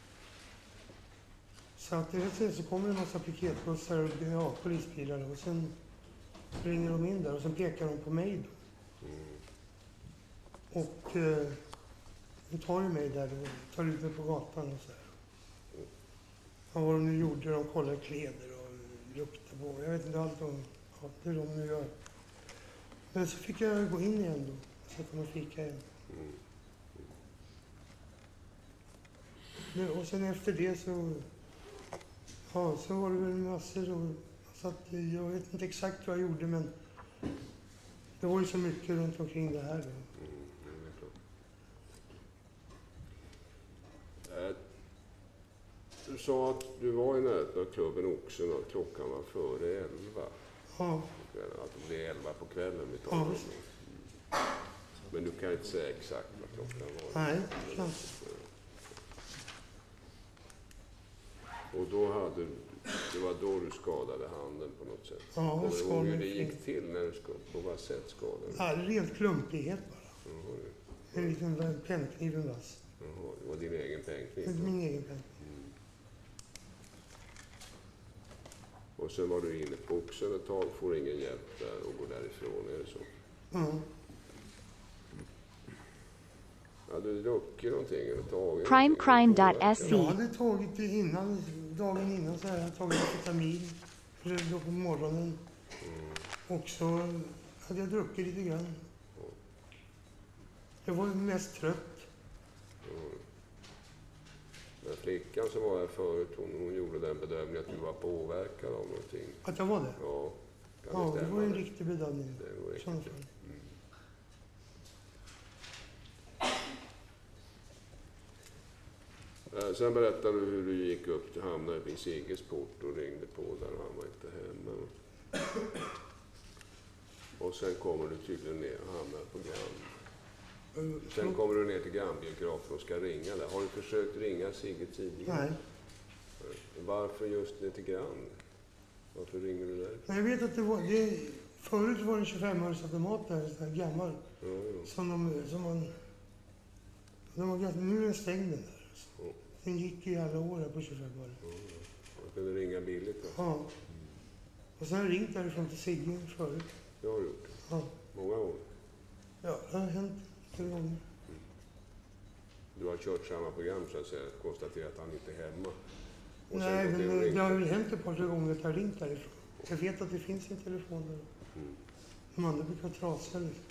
Så att det, så kommer det en massa piketbussar och ja, polisbilar och sen ringer de in där och sen pekar de på mig då. Mm. Och eh, de tar ju mig där och tar ut mig på gatan och så här. Ja, vad de nu gjorde, de kollade kläder och luktade på. Jag vet inte allt om ja, det de nu gör. Men så fick jag gå in igen då. Så kom och fika igen. Mm. Men, och sen efter det så, ja, så var det väl massor. Och, så att, jag vet inte exakt vad jag gjorde, men det var ju så mycket runt omkring det här då. Mm, det är klart. Äh, du sa att du var i närheten av klubben Oxen och klockan var före elva. Ja. Att det blev elva på kvällen vi talar om. Ja. Men du kan inte säga exakt vad klockan var? Nej, klart. Och då hade det var då du skadade handen på något sätt? Ja, kommer du ihåg hur det skadade. gick till när du skadade? På vad sätt skadade? Ja, rent klumpighet bara. Jaha, En liten pennkniv, en vass. Jaha, det var din egen pennkniv? Det är min egen pennkniv. Mm. Och sen var du inne på Oxen ett tag, får ingen hjälp där och går därifrån, är det så? Ja. Ja, Hade du druckit någonting eller tagit Primecrime dot S Jag E. hade tagit det innan, dagen innan så här, jag hade tagit vitamin för då på morgonen. Mm. Och så hade jag druckit lite grann. Jag var mest trött. Mm. Men flickan som var här förut, hon, hon gjorde den bedömningen att du var påverkad av någonting. Att jag var det? Ja, kan Ja, det det stämma? var en riktig bedömning. Det var riktigt. Sådana fall. Mm. Sen berättade du hur du gick upp till hamnade vid Sigges port och ringde på där och han var inte hemma. Och sen kommer du tydligen ner och hamnar på Grand. Sen kommer du ner till Grandbiografen och ska ringa där. Har du försökt ringa Sigge tidigare? Nej. Varför just ner till Grand? Varför ringer du där? Men jag vet att det var, det, förut var det en tjugofem-öresautomat där, så här gammal. Ja, ja. Som de, som man, de var, ganska- nu är den stängd den där. Ja. Den gick i alla år här på tjugofem år. Ja, ja. Man kunde ringa billigt då. Ja. Och sen har jag ringt därifrån till Sigge förut. Det har du gjort. Ja. Många gånger. Ja, det har hänt flera gånger. Du har kört samma program så att säga, konstaterat att han inte är hemma. Och sen Nej, gått men in och det, ringt. det har väl hänt ett par tre gånger att jag har ringt därifrån. Jag vet att det finns en telefon där. Mm. De andra brukar vara trasiga liksom.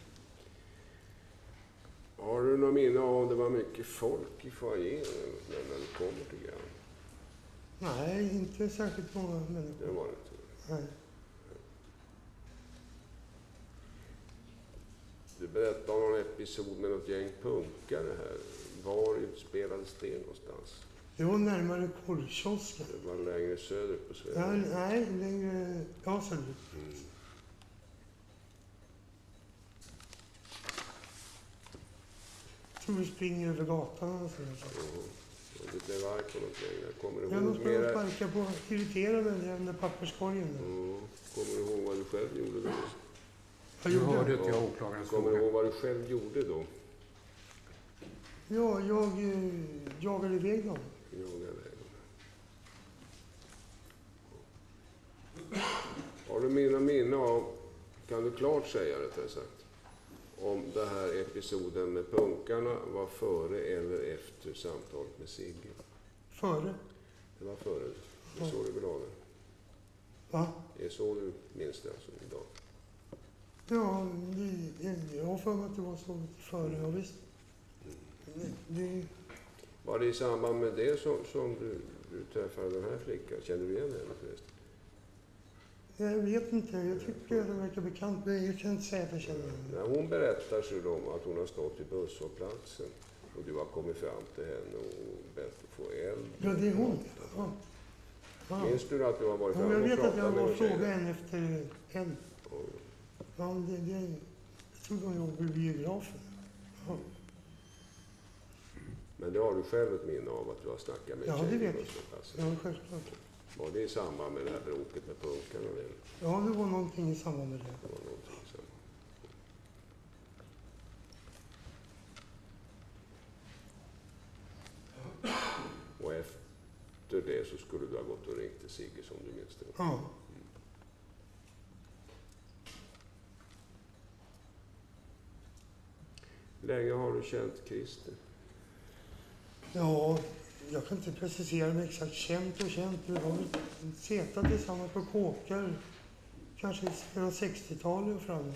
Har du någon minne av om det var mycket folk i foajén när, när du kommer till Grand? Nej, inte särskilt många människor. Det var det inte. Nej. Du berättade om någon episod med något gäng punkare här. Var utspelades det någonstans? Det var närmare korvkiosken. Det var längre söderut på Sverige. Nej, nej, längre... Ja, söderut. Mm. Jag tror vi springer över gatan och sådär. Ja, och du blev arg på något längre. Kommer du Jag ihåg måste mera? sparka på, irritera mig den där papperskorgen. Där. Ja, kommer du ihåg vad du själv gjorde då? Vad Du gjorde hörde jag? att jag åklagarens Kommer du fråga. ihåg vad du själv gjorde då? Ja, jag eh, jagade iväg dem. Jagade iväg dem. Har du mina minne av, kan du klart säga rättare sagt, om den här episoden med punkarna var före eller efter samtalet med Sigge? Före. Det var före. Det är så du vill ha det. Va? Det är så du minns det alltså idag. Ja, det, det, jag har för mig att det var så före, ja visst. Det, det, Var det i samband med det som, som du, du träffade den här flickan? Kände du igen henne förresten? jag vet inte, jag tycker att det verkar bekant, men jag kan inte säga att jag känner henne. När hon berättar så om att hon har stått vid busshållplatsen och du har kommit fram till henne och bett att få eld. Ja, det är hon. Ja. Ja. Minns du att du har varit Ja, fram jag och vet att pratat jag med var henne? frågade henne efter en. Ja, det, det, jag tror de jobbade vid biografen. Ja. Men det har du själv ett minne av att du har snackat med Ja, tjej det vid vet jag. busshållplatsen? Ja, självklart. Var det i samband med det här bråket med punkarna? Eller? Ja, det var någonting i samband med det. Det var någonting som... Och efter det så skulle du ha gått och ringt till Sigge som du minns det? Ja. Hur länge har du känt Christer? Ja, jag kan inte precisera mig exakt. Känt och känt. Vi har väl setat tillsammans på kåkar. Kanske sedan sextiotalet och framåt.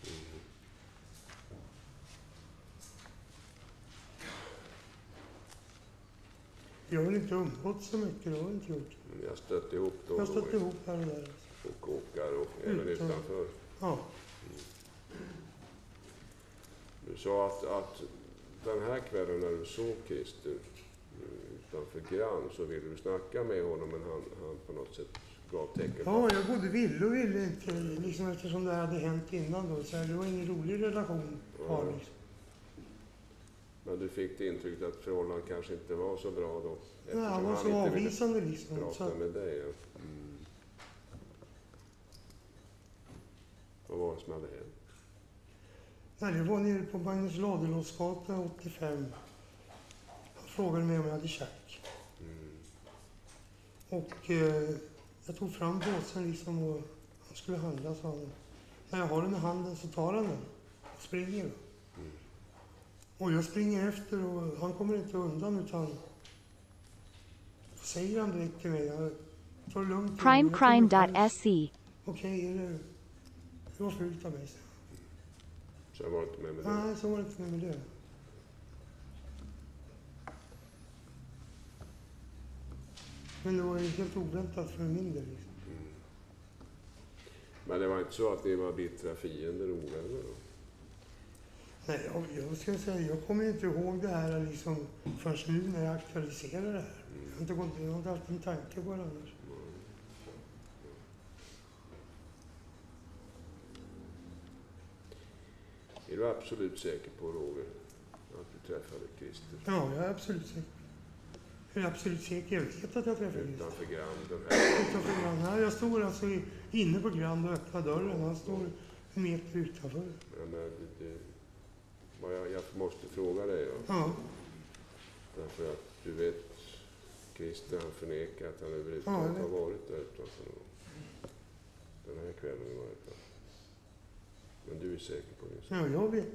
Jag har väl inte umgått så mycket, det har jag inte gjort. Ni har stött ihop då? Jag har då stött i- ihop här och där. Och kåkar och även Utan- utanför? Ja. Du sa att, att den här kvällen när du såg Christer eh, utanför Grand så ville du snacka med honom men han, han på något sätt gav tecken på... Ja, jag både ville och ville inte, liksom eftersom det hade hänt innan då. Så här, det var ingen rolig relation kvar. Ja. Liksom. Men du fick det intrycket att förhållandet kanske inte var så bra då? Nej, han var så inte ville avvisande liksom. prata Så att, med dig. Ja. Mm. Vad var det som hade hänt? nej, det var nere på Magnus Ladulåsgatan åttiofem. Han frågade mig om jag hade tjack. Mm. Och eh, jag tog fram påsen liksom och han skulle handla, sa han. När jag har den i handen så tar han den och springer. Mm. Och jag springer efter och han kommer inte undan utan säger han direkt till mig. Jag tar lugnt. Primecrime.se. Okej, är det... Det var fult av mig. Så jag var inte med med det? Nej, så var det inte med, med det. Men det var ju helt oväntat för min del. Liksom. Mm. Men det var inte så att ni var bittra fiender och ovänner då? Nej, jag, jag ska säga, jag kommer inte ihåg det här liksom förrän nu när jag aktualiserar det här. Mm. Jag har inte, gått, jag har inte haft en tanke på det annars. Mm. Är du absolut säker på, Roger, att du träffade Christer? Ja, jag är absolut säker. Jag är absolut säker. Jag vet att jag träffade Christer. Utanför Grand? Här. Utanför Grand. Nej, jag står alltså inne på Grand och öppnar dörren. Han står en meter utanför. Ja, men det, det, vad jag, jag måste fråga dig då. Ja. Därför att du vet, Christer han förnekar att han överhuvudtaget ja, har varit där utanför den här kvällen i varje fall. Men du är säker på det? Ja, jag vet.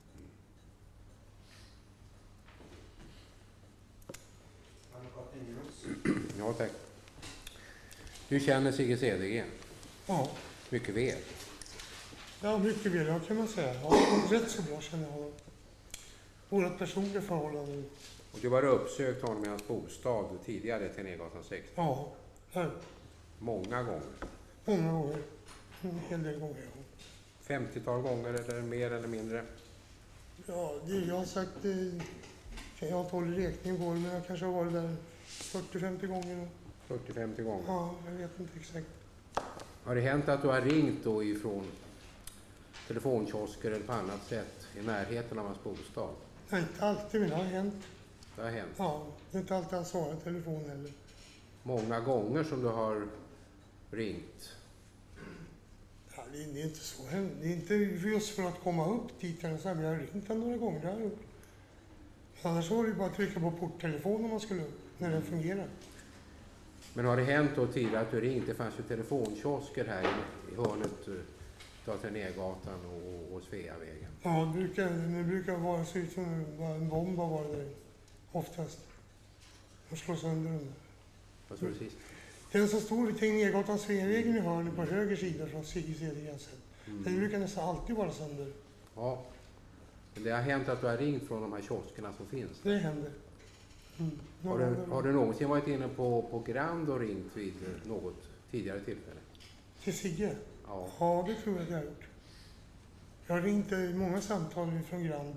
Ja, tack. Du känner Sigge Cedergren? Ja. Mycket väl? Ja, mycket väl, ja, kan man säga. Ja, rätt så bra känner jag honom. Vårat personliga förhållande. Och du har uppsökt honom i hans bostad tidigare till Nergatan sexton? Ja, här. Många gånger? Många gånger. En hel del gånger, ja. femtiotal gånger eller mer eller mindre? Ja, det, jag har sagt... Eh, jag har inte hållit räkning på det, men jag kanske har varit där fyrtio femtio gånger. fyrtio femtio gånger? Ja, jag vet inte exakt. Har det hänt att du har ringt då ifrån telefonkiosker eller på annat sätt i närheten av hans bostad? Nej, inte alltid, men det har hänt. Det har hänt? Ja, det är inte alltid han svarar i telefon heller. Många gånger som du har ringt? Ja, det, det är inte så. Det är inte just för att komma upp dit, men jag har ringt han några gånger. Det har jag gjort. Annars var det bara att trycka på porttelefonen om man skulle upp, när den fungerar. Men har det hänt då tidigare att du ringt? Det fanns ju telefonkiosker här i, i hörnet av Ternégatan och, och Sveavägen. Ja, det brukar, det brukar vara så ut som en bomb har varit där oftast. Och slå sönder den. Vad sa du sist? Den som stod vid Tegnérgatan Sveavägen i hörnet på höger sida från Sigge Cedergrens. Mm. Den brukar nästan alltid vara sönder. Ja. Men det har hänt att du har ringt från de här kioskerna som finns? Det händer. Mm. Har, du, har du någonsin varit inne på, på Grand och ringt vid något tidigare tillfälle? Till Sigge? Ja. Ja, det tror jag att jag har gjort. Jag har ringt många samtal från Grand.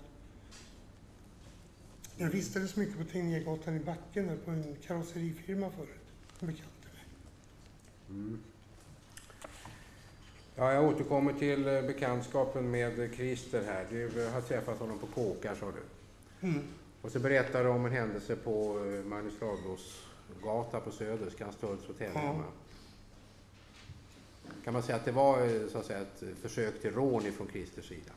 Jag vistades mycket på Tegnérgatan i backen där på en karosserifirma förut. En bekant till mig. Mm. Ja, jag återkommer till bekantskapen med Christer här. Du har träffat honom på Kåkar, sa du. Mm. Och så berättar du om en händelse på Magnus Ladulås gata på Söder, Skanstulls hotell hemma. Ja. Kan man säga att det var så att säga, ett försök till rån ifrån Christers sida?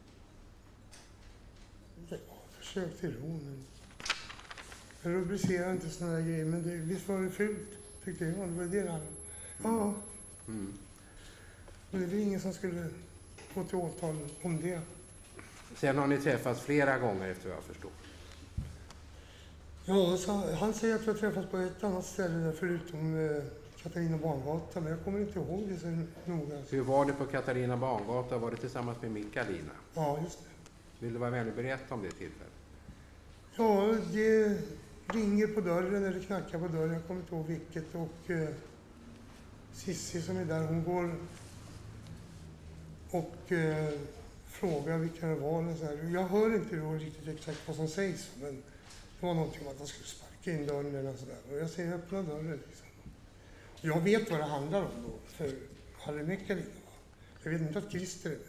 Ja, försök till rån. Jag rubricerar inte sådana där grejer, men det, visst var det fult, tyckte jag. Det var det där. Ja. Mm. Men det är ingen som skulle gå till åtal om det. Sen har ni träffats flera gånger efter vad jag förstår. Ja, så, han säger att vi har träffats på ett annat ställe där förutom eh, Katarina Barngata, men jag kommer inte ihåg det så noga. Hur var det på Katarina Barngata? Var det tillsammans med Mikaelina? Ja, just det. Vill du vara vänlig berätta om det tillfället? Ja, det ringer på dörren eller knackar på dörren, jag kommer inte ihåg vilket. Och eh, Sissi som är där, hon går och eh, frågar vilka det var. Och så här. Jag hör inte då riktigt exakt vad som sägs, men det var någonting om att han skulle sparka in dörren eller sådär. Och jag säger öppna dörren liksom. Jag vet vad det handlar om då, för Harry Meckalina. Jag vet inte att Christer är med.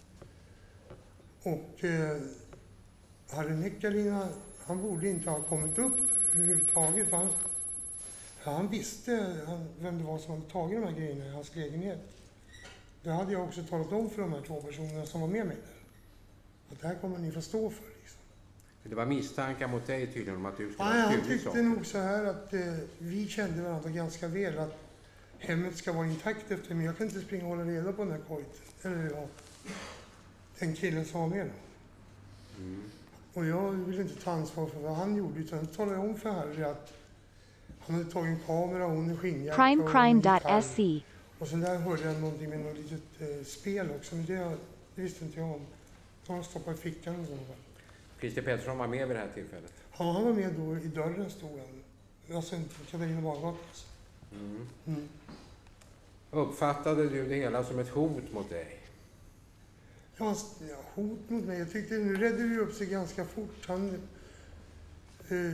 Och eh, Harry Meckalina, han borde inte ha kommit upp där överhuvudtaget. För han, för han visste han, vem det var som hade tagit de här grejerna i hans lägenhet. Det hade jag också talat om för de här två personerna som var med mig där. Att det här kommer ni få stå för liksom. Det var misstankar mot dig tydligen om att du skulle Nej, ha han stulit tyckte saker. nog så här att eh, vi kände varandra ganska väl. Att hemmet ska vara intakt efter mig. Jag kan inte springa och hålla reda på den här kojten. Eller ja, den killen som var med då. Mm. Och jag ville inte ta ansvar för vad han gjorde, utan jag talade om för Harry att han hade tagit en kamera, hon en skinnjacka Crime och crime en dot gitarr. se. Och sen där hörde jag någonting med något litet eh, spel också, men det, det visste inte jag om. Så han stoppade i fickan och så. Christer Pettersson var med vid det här tillfället. Ja, han var med då, i dörren stod han. Alltså Katarina Barngatan. Mm. Mm. Uppfattade du det hela som ett hot mot dig? Ja, ja, hot mot mig. Jag tyckte nu räddade det upp sig ganska fort. Han, eh,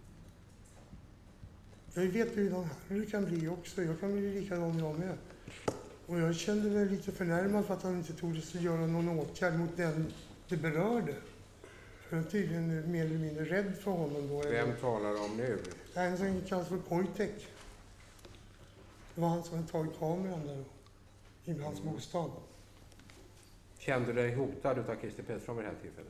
jag vet hur den här kan bli också. Jag kan bli likadan jag med. Och jag kände mig lite förnärmad för att han inte tog sig att göra någon åtgärd mot den det berörde. För jag är tydligen mer eller mindre rädd för honom då. Vem talar du om nu? Det är en som kallas för Pojtek. Det var han som hade tagit kameran där då, i hans bostad. Kände du dig hotad av Christer Pettersson vid det här tillfället?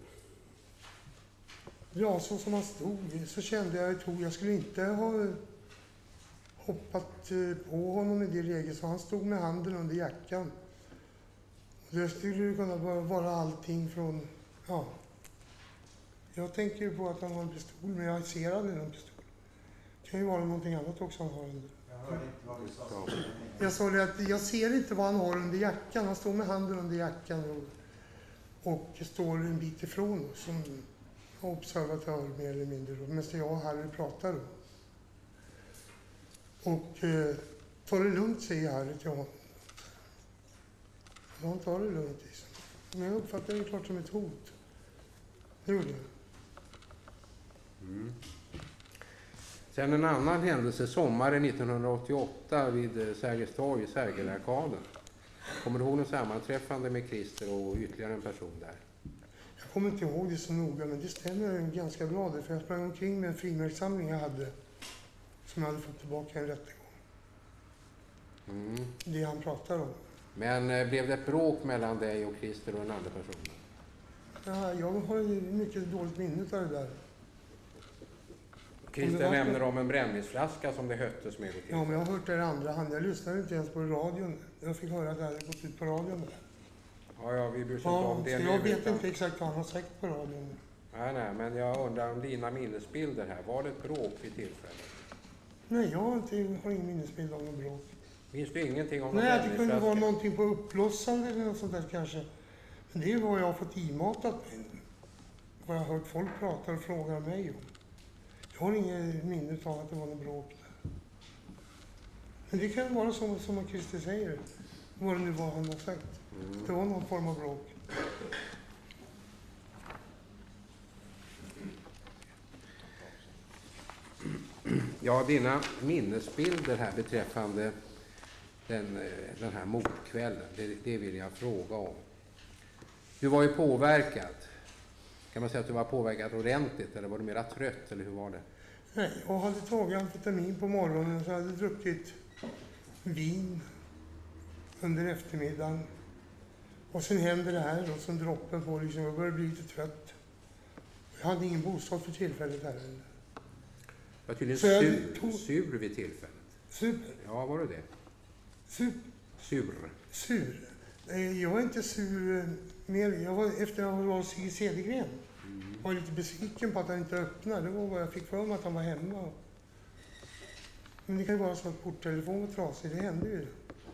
Ja, så som han stod så kände jag att jag skulle inte ha hoppat på honom i det läget. Så han stod med handen under jackan. Det skulle kunna vara allting från, ja. Jag tänker ju på att han har en pistol, men jag ser aldrig någon pistol. Det kan ju vara någonting annat också han har under. Jag sa det att jag ser inte vad han har under jackan. Han står med handen under jackan och, och står en bit ifrån oss som observatör mer eller mindre. Medan jag och Harry pratar då. Och eh, ta det lugnt, säger Harry till honom. Ja, han tar det lugnt liksom. Men jag uppfattar det klart som ett hot. Det gjorde jag. Mm. Sen en annan händelse sommaren nittonhundraåttioåtta vid Sergels torg i Sergelarkaden. Kommer du ihåg något sammanträffande med Christer och ytterligare en person där? Jag kommer inte ihåg det så noga, men det stämmer ganska bra det. För jag sprang omkring med en frimärkssamling jag hade som jag hade fått tillbaka i en rättegång. Mm. Det han pratar om. Men eh, blev det ett bråk mellan dig och Christer och den andra personen? Ja, jag har ju mycket dåligt minne av det där. Christer nämner om en brännvinsflaska som det höttes med. Ja, men jag har hört det i andra hand. Jag lyssnade inte ens på radion. Jag fick höra att det hade gått ut på radion. Ja, ja, vi bryr oss ja, inte om det. Så nu, jag vet utan... inte exakt vad han har sagt på radion. Nej, nej, men jag undrar om dina minnesbilder här. Var det ett bråk vid tillfället? Nej, jag har, inte, jag har ingen minnesbild av någon bråk. Minns du ingenting om Nej, det kunde vara någonting på uppblossande eller något sånt där kanske. Men det är vad jag har fått imatat mig. Vad jag har hört folk prata och fråga mig om. Jag har inget minne av att det var någon bråk där. Men det kan vara som, som Christer säger. Vad det nu var han har sagt. Mm. Det var någon form av bråk. Ja, dina minnesbilder här beträffande den, den här mordkvällen, det, det vill jag fråga om. Du var ju påverkad. Kan man säga att du var påverkad ordentligt eller var du mera trött eller hur var det? Nej, jag hade tagit amfetamin på morgonen så jag hade druckit vin under eftermiddagen. Och sen hände det här och sen droppen på liksom, jag började bli lite trött. Jag hade ingen bostad för tillfället här. Jag var tydligen så jag sur, tog... sur vid tillfället. Super? Ja, var du det? Super? Sur. Sur? Jag var inte sur mer. Jag var efter att ha varit Sigge Cedergren. Mm. Jag var lite besviken på att han inte öppnade. Det var vad jag fick för mig att han var hemma. Men det kan ju vara så att porttelefonen var trasig. Det hände ju.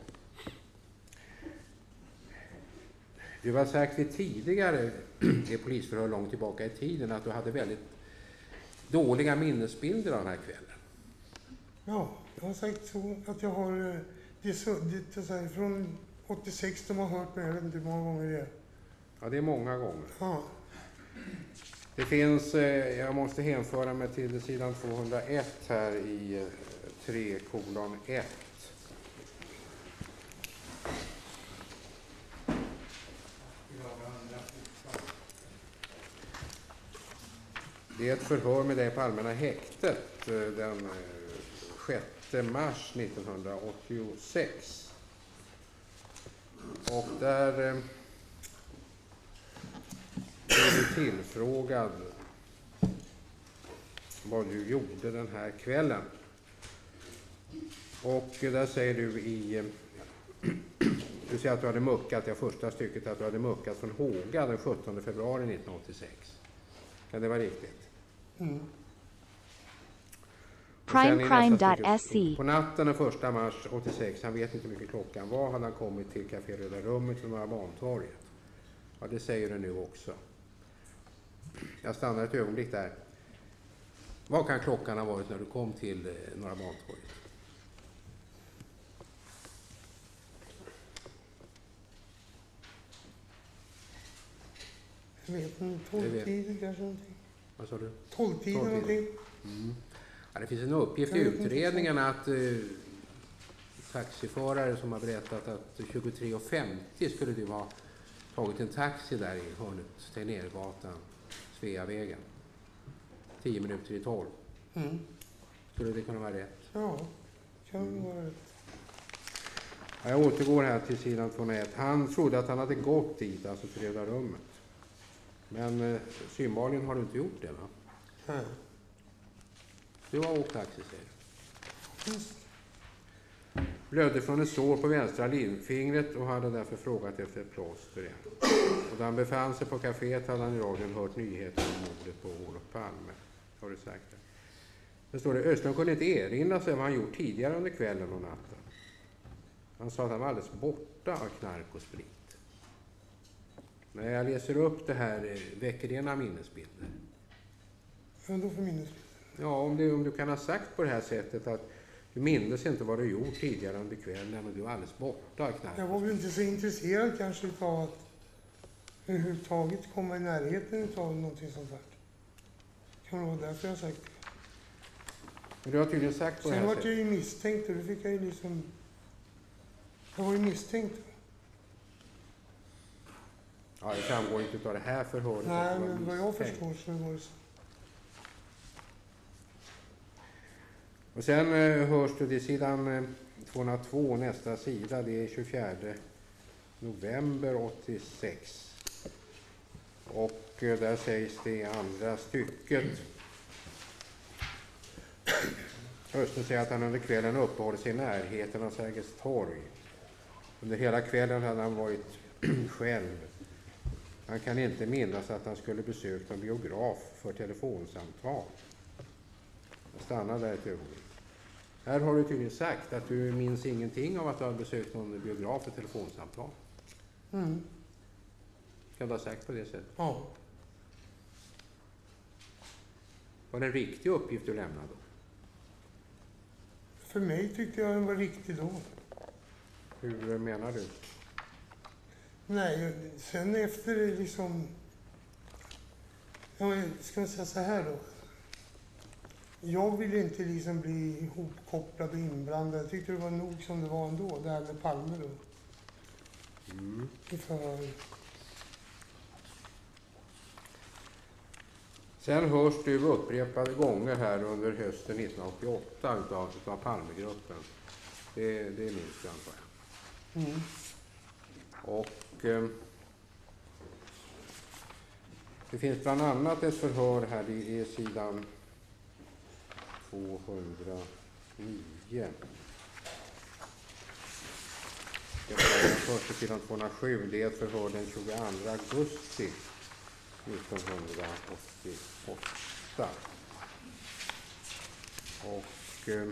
Du har sagt vid tidigare i polisförhör långt tillbaka i tiden att du hade väldigt dåliga minnesbilder av den här kvällen. Ja, jag har sagt så att jag har det är så, det är så här, från åttiosex de har hört mig, jag vet inte hur många gånger det är. Ja, det är många gånger. Ja. Det finns, jag måste hänföra mig till sidan tvåhundraett här i tre kolon ett. Det är ett förhör med dig på Allmänna häktet den sjätte mars nittonhundraåttiosex. Och där är du tillfrågad vad du gjorde den här kvällen. Och där säger du i... Du säger att du hade muckat, det första stycket, att du hade muckat från Håga den sjuttonde februari nittonhundraåttiosex. Kan det vara riktigt? Mm. Primecrime.se. På natten den första mars åttiosex, han vet inte hur mycket klockan var, hade han kommit till Café Röda Rummet på Norra Bantorget. Ja, det säger du nu också. Jag stannar ett ögonblick där. Vad kan klockan ha varit när du kom till eh, Norra Bantorget? Jag vet inte, tolvtiden kanske någonting. Vad sa du? Tolvtiden någonting. Mm. Ja, det finns en uppgift i utredningen att eh, taxiförare som har berättat att tjugotre och femtio skulle du ha tagit en taxi där i hörnet Tegnérgatan, Sveavägen. Tio minuter i tolv. Mm. Skulle det kunna vara rätt? Ja, kan det vara rätt. Ja, jag återgår här till sidan tvåhundraett. Han trodde att han hade gått dit, alltså till Röda Rummet. Men eh, synbarligen har du inte gjort det, va? Nej. Du har åkt taxi, säger du. Just. Blödde från ett sår på vänstra lillfingret och hade därför frågat efter ett plåster igen. Och då han befann sig på kaféet hade han i radion hört nyheter om mordet på Olof Palme. Har du sagt det? Det står det, Östlund kunde inte erinra sig vad han gjort tidigare under kvällen och natten. Han sa att han var alldeles borta av knark och sprit. När jag läser upp det här, väcker det några minnesbilder? Vad då för minnesbilder? Ja, om du, om du kan ha sagt på det här sättet att du minns inte vad du gjort tidigare under kvällen och du var alldeles borta av knark. Jag var väl inte så intresserad kanske av att överhuvudtaget komma i närheten av någonting sånt här. Kan det vara därför jag har sagt det. Men du har tydligen sagt på det här Sen var sättet. jag ju misstänkt och då fick jag ju liksom... Jag var ju misstänkt. Ja, det framgår inte av det här förhöret. Nej, men vad jag förstår så var det så. Och sen eh, hörs du till sidan eh, tvåhundratvå, nästa sida, det är tjugofjärde november åttiosex. Och eh, där sägs det i andra stycket. Östen säger att han under kvällen uppehåller sig i närheten av Sergels torg. Under hela kvällen hade han varit själv. Han kan inte minnas att han skulle besökt en biograf för telefonsamtal. Jag stannar där ett ögonblick. Här har du tydligen sagt att du minns ingenting av att du har besökt någon biograf för telefonsamtal. Mm. Kan du ha sagt på det sättet? Ja. Var det en riktig uppgift du lämnade då? För mig tyckte jag den var riktig då. Hur menar du? Nej, sen efter liksom... Ja, ska man säga så här då. Jag ville inte liksom bli ihopkopplad och inblandad. Jag tyckte det var nog som det var ändå, det här med Palme då. Mm. I förhör. Sen hörs du upprepade gånger här under hösten nittonhundraåttioåtta utav, utav Palmegruppen. Det, det minns jag antar jag. Mm. Och eh, det finns bland annat ett förhör här, det är sidan tvåhundranio. Jag först till sidan tvåhundrasju, det är ett förhör den tjugoandra augusti nittonhundraåttioåtta. Och eh,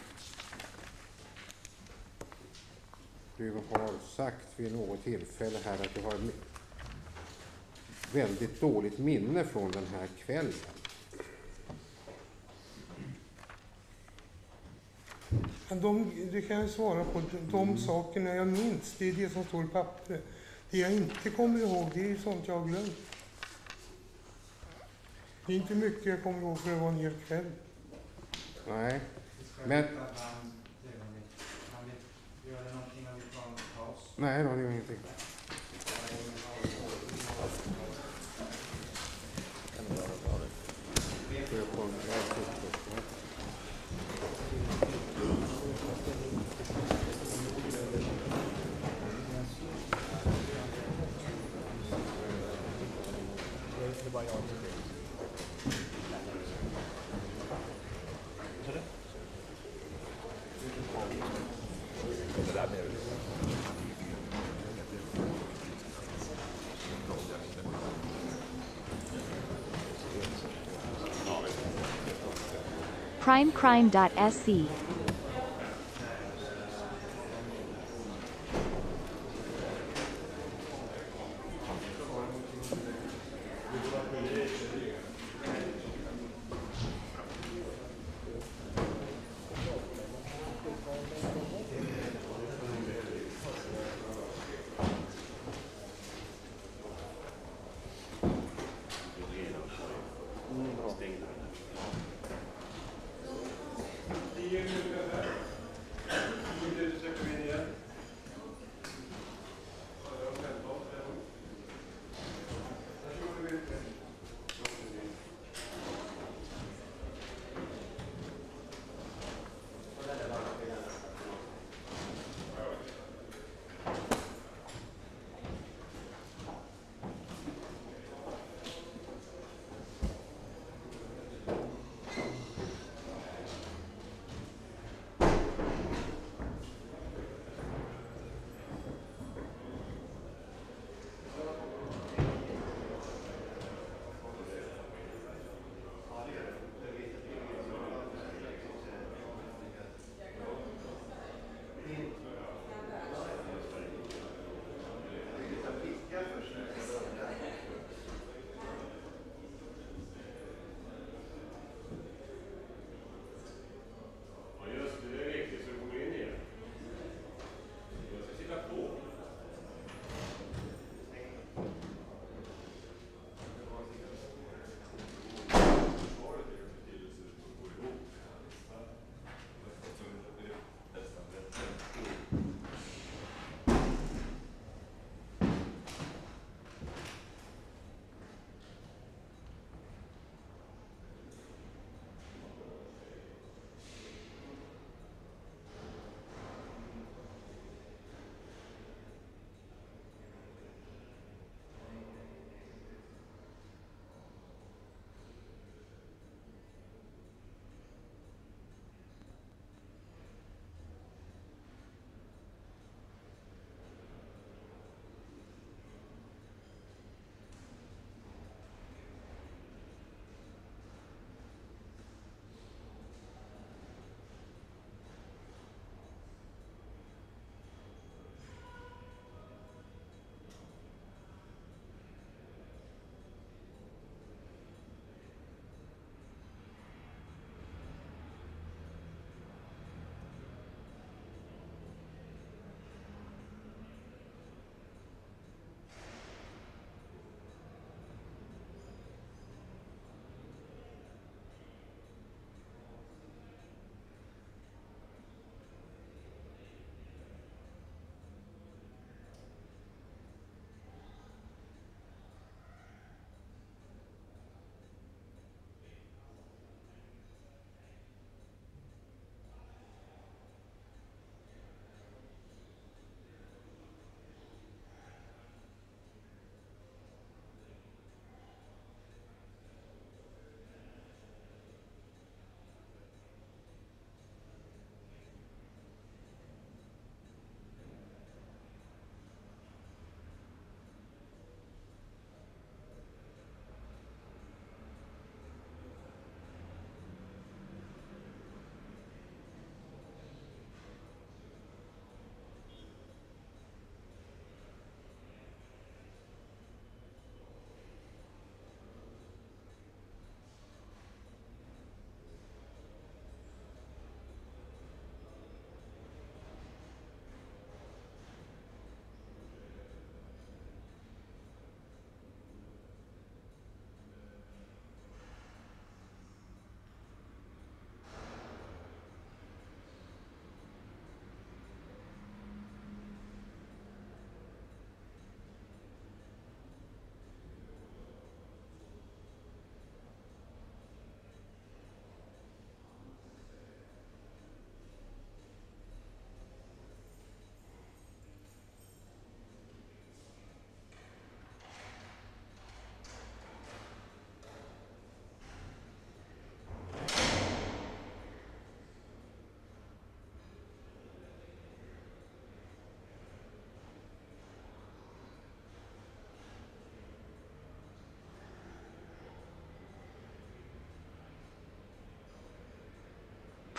du har sagt vid något tillfälle här att du har ett väldigt dåligt minne från den här kvällen. De, det kan jag svara på. De, de sakerna jag minns, det är det som står i pappret. Det jag inte kommer ihåg, det är sånt jag har glömt. Det är inte mycket jag kommer ihåg för det var en hel kväll. Nej, men... Nej, då, det gör ingenting. crimecrime dot se.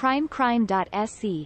Crimecrime dot S E.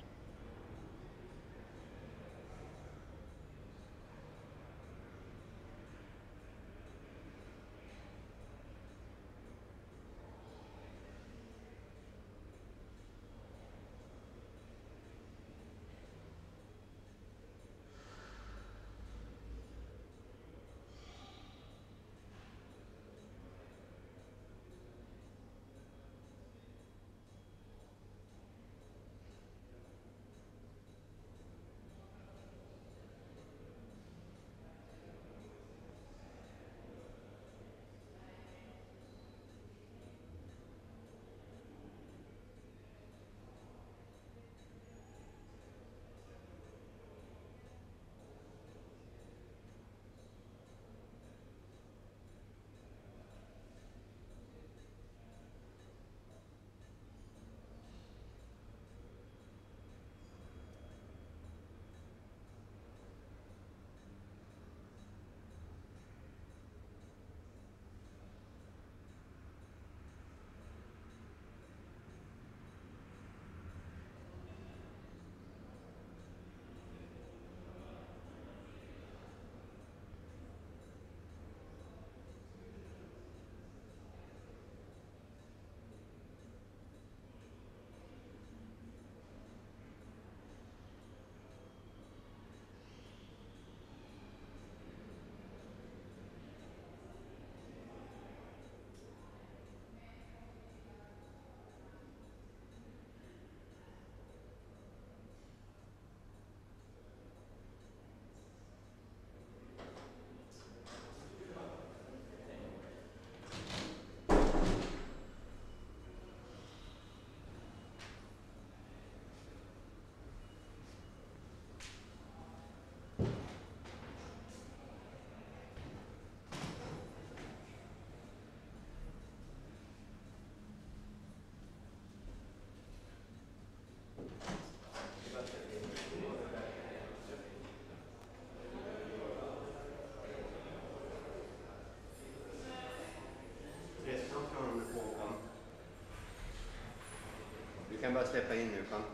Du kan bara släppa in nu, kan.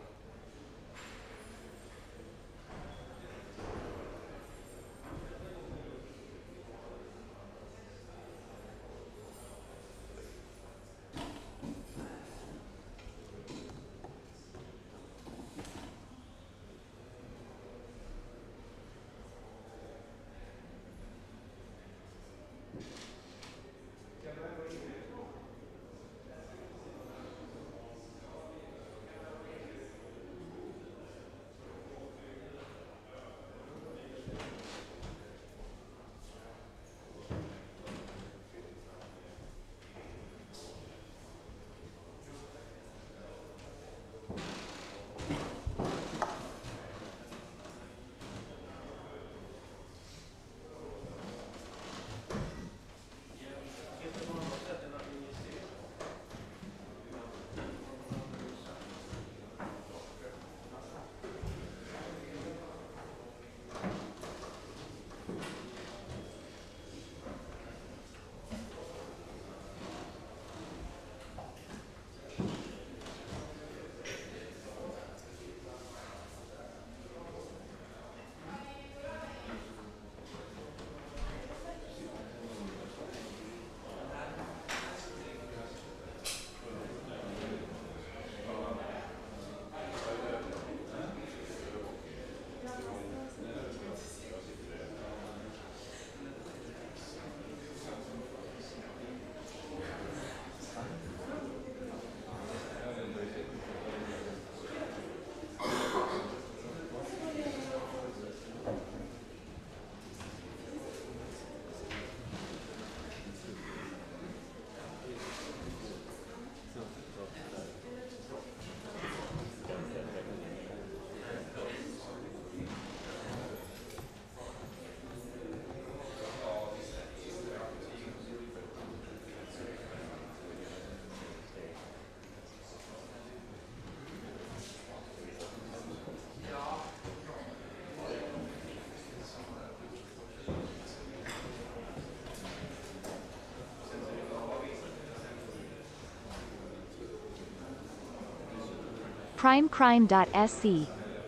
primecrime dot S E.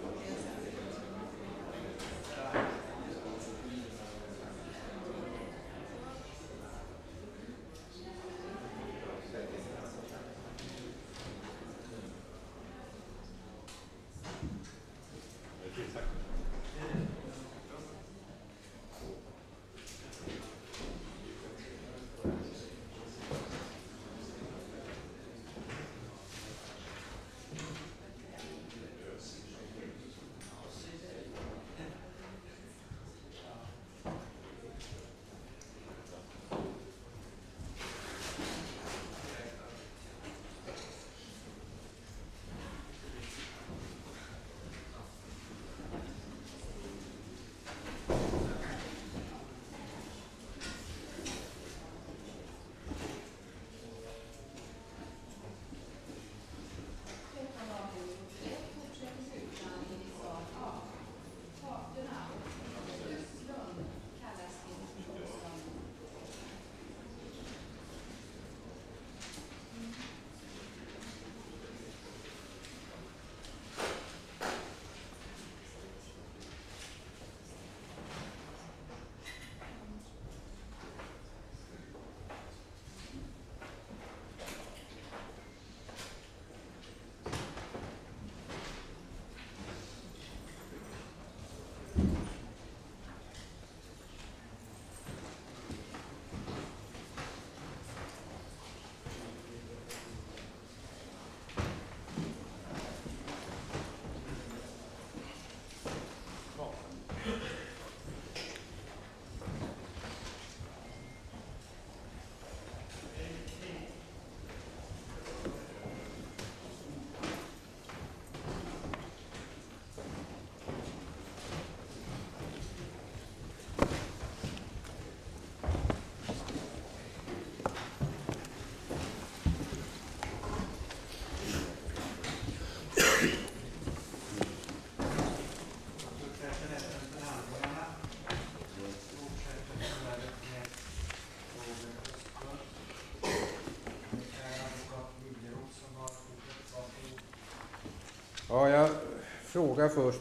Ja, jag frågar först.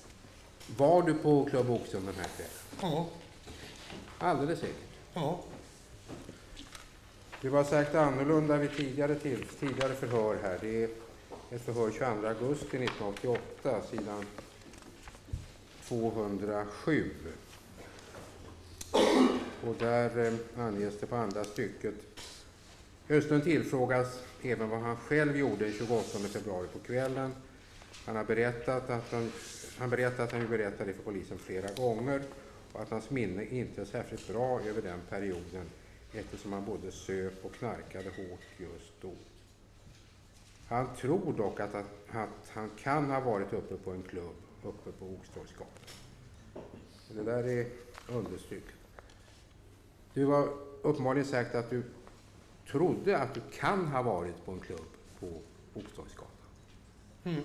Var du på Club Oxen den här kvällen? Ja. Alldeles säkert? Ja. Du har sagt annorlunda vid tidigare, till, tidigare förhör här. Det är ett förhör tjugoandra augusti nittonhundraåttioåtta, sidan tvåhundrasju. Och där eh, anges det på andra stycket. Östlund tillfrågas även vad han själv gjorde den tjugoåttonde februari på kvällen. Han har berättat att han, han berättat att han berättade för polisen flera gånger och att hans minne inte är särskilt bra över den perioden eftersom han både söp och knarkade hårt just då. Han tror dock att, att, att han kan ha varit uppe på en klubb uppe på Oxtorgsgatan. Det där är understrykt. Du har uppenbarligen sagt att du trodde att du kan ha varit på en klubb på Oxtorgsgatan. Mm.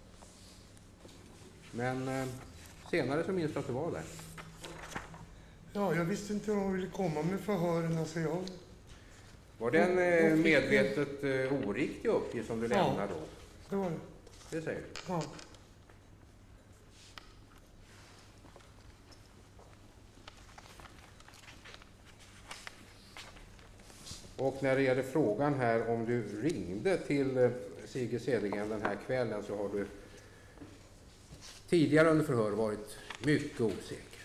Men eh, senare så minns du att du var där. Ja, jag visste inte om de ville komma med förhören. Alltså jag... Var det en eh, medvetet eh, oriktig uppgift som du ja, lämnade då? det var det. Det säger du? Ja. Och när det gäller frågan här om du ringde till eh, Sigge Cedergren den här kvällen så har du tidigare under förhör varit mycket osäker.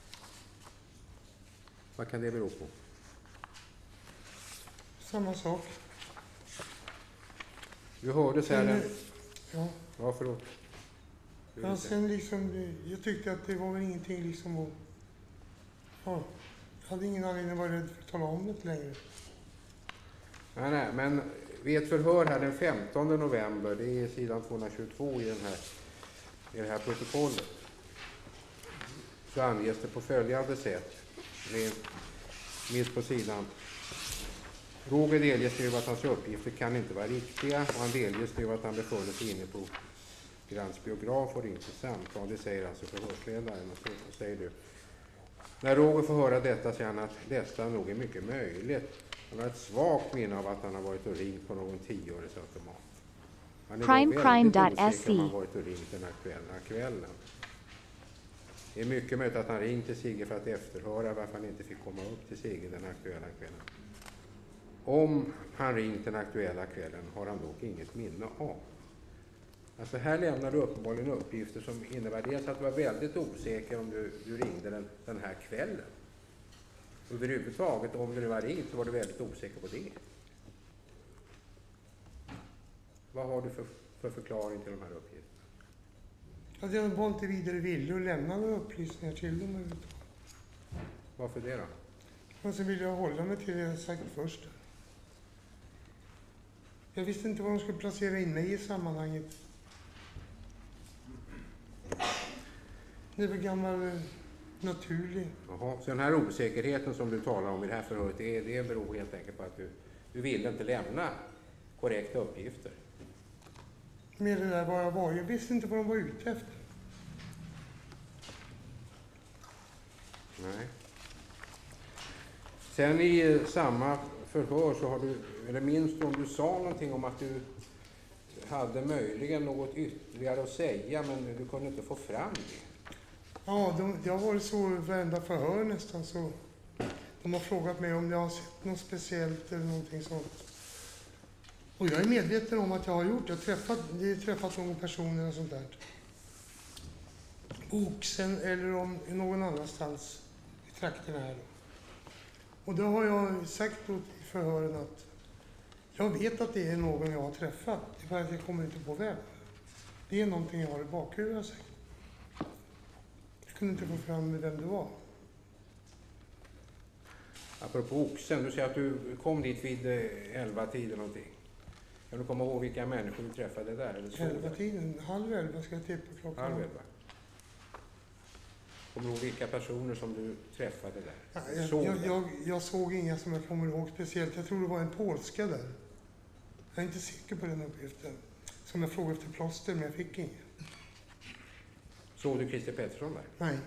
Vad kan det bero på? Samma sak. Du hörde sen... Sen, En... ja. Ja, förlåt. Ja, sen liksom, jag tyckte att det var väl ingenting liksom att... Ja, jag hade ingen anledning att vara rädd för att tala om det längre. Nej, nej, men vid ett förhör här den femtonde november, det är sidan tvåhundratjugotvå i, den här, i det här protokollet, så anges det på följande sätt, minst på sidan. Roger delges nu att hans uppgifter kan inte vara riktiga och han delges nu att han befunnit sig inne på Grands biograf och ringt till samtal. Det säger alltså förhörsledaren. Och så säger du. När Roger får höra detta säger han att detta nog är mycket möjligt. Han har ett svagt minne av att han har varit och ringt på någon tioöresautomat. Han är Primecrime dot väldigt se. osäker om han varit och ringt den aktuella kvällen. Det är mycket möjligt att han ringt till Sigge för att efterhöra varför han inte fick komma upp till Sigge den aktuella kvällen. Om han ringt den aktuella kvällen har han dock inget minne av. Alltså här lämnar du uppenbarligen uppgifter som innebär dels att du var väldigt osäker om du, du ringde den, den här kvällen. Och överhuvudtaget, om du nu var ringt så var du väldigt osäker på det. Vad har du för, för förklaring till de här uppgifterna? Att jag var inte vidare villig att lämna några upplysningar till dem överhuvudtaget. Varför det då? Och så ville jag hålla mig till det jag sagt först. Jag visste inte var de skulle placera in mig i sammanhanget. Det är väl gammal eh, naturlig. Jaha, så den här osäkerheten som du talar om i det här förhöret, det, det beror helt enkelt på att du, du ville inte lämna korrekta uppgifter. Med det där var jag var. Jag visste inte vad de var ute efter. Nej. Sen i samma förhör så har du, eller minns du om du sa någonting om att du hade möjligen något ytterligare att säga men du kunde inte få fram det? Ja, de, det har varit så varenda förhör nästan så. De har frågat mig om jag har sett något speciellt eller någonting sånt. Och jag är medveten om att jag har gjort. Jag har träffat, jag har träffat någon person eller sånt där. Oxen eller om någon annanstans i trakterna här. Och då har jag sagt då i förhören att jag vet att det är någon jag har träffat. Det är bara att jag kommer inte på vem. Det är någonting jag har i bakhuvudet, jag sagt. Jag kunde inte få fram vem det var. Apropå Oxen, du säger att du kom dit vid elva tiden någonting. Kan du komma ihåg vilka människor du träffade där? Eller elva tiden, halv elva ska jag tippa klockan. Halv elva. Kommer du ihåg vilka personer som du träffade där? Ja, jag, såg jag, jag, jag såg inga som jag kommer ihåg speciellt. Jag tror det var en polska där. Jag är inte säker på den uppgiften. Som jag frågade efter plåster, men jag fick inget. Såg du Christer Pettersson där? Nej.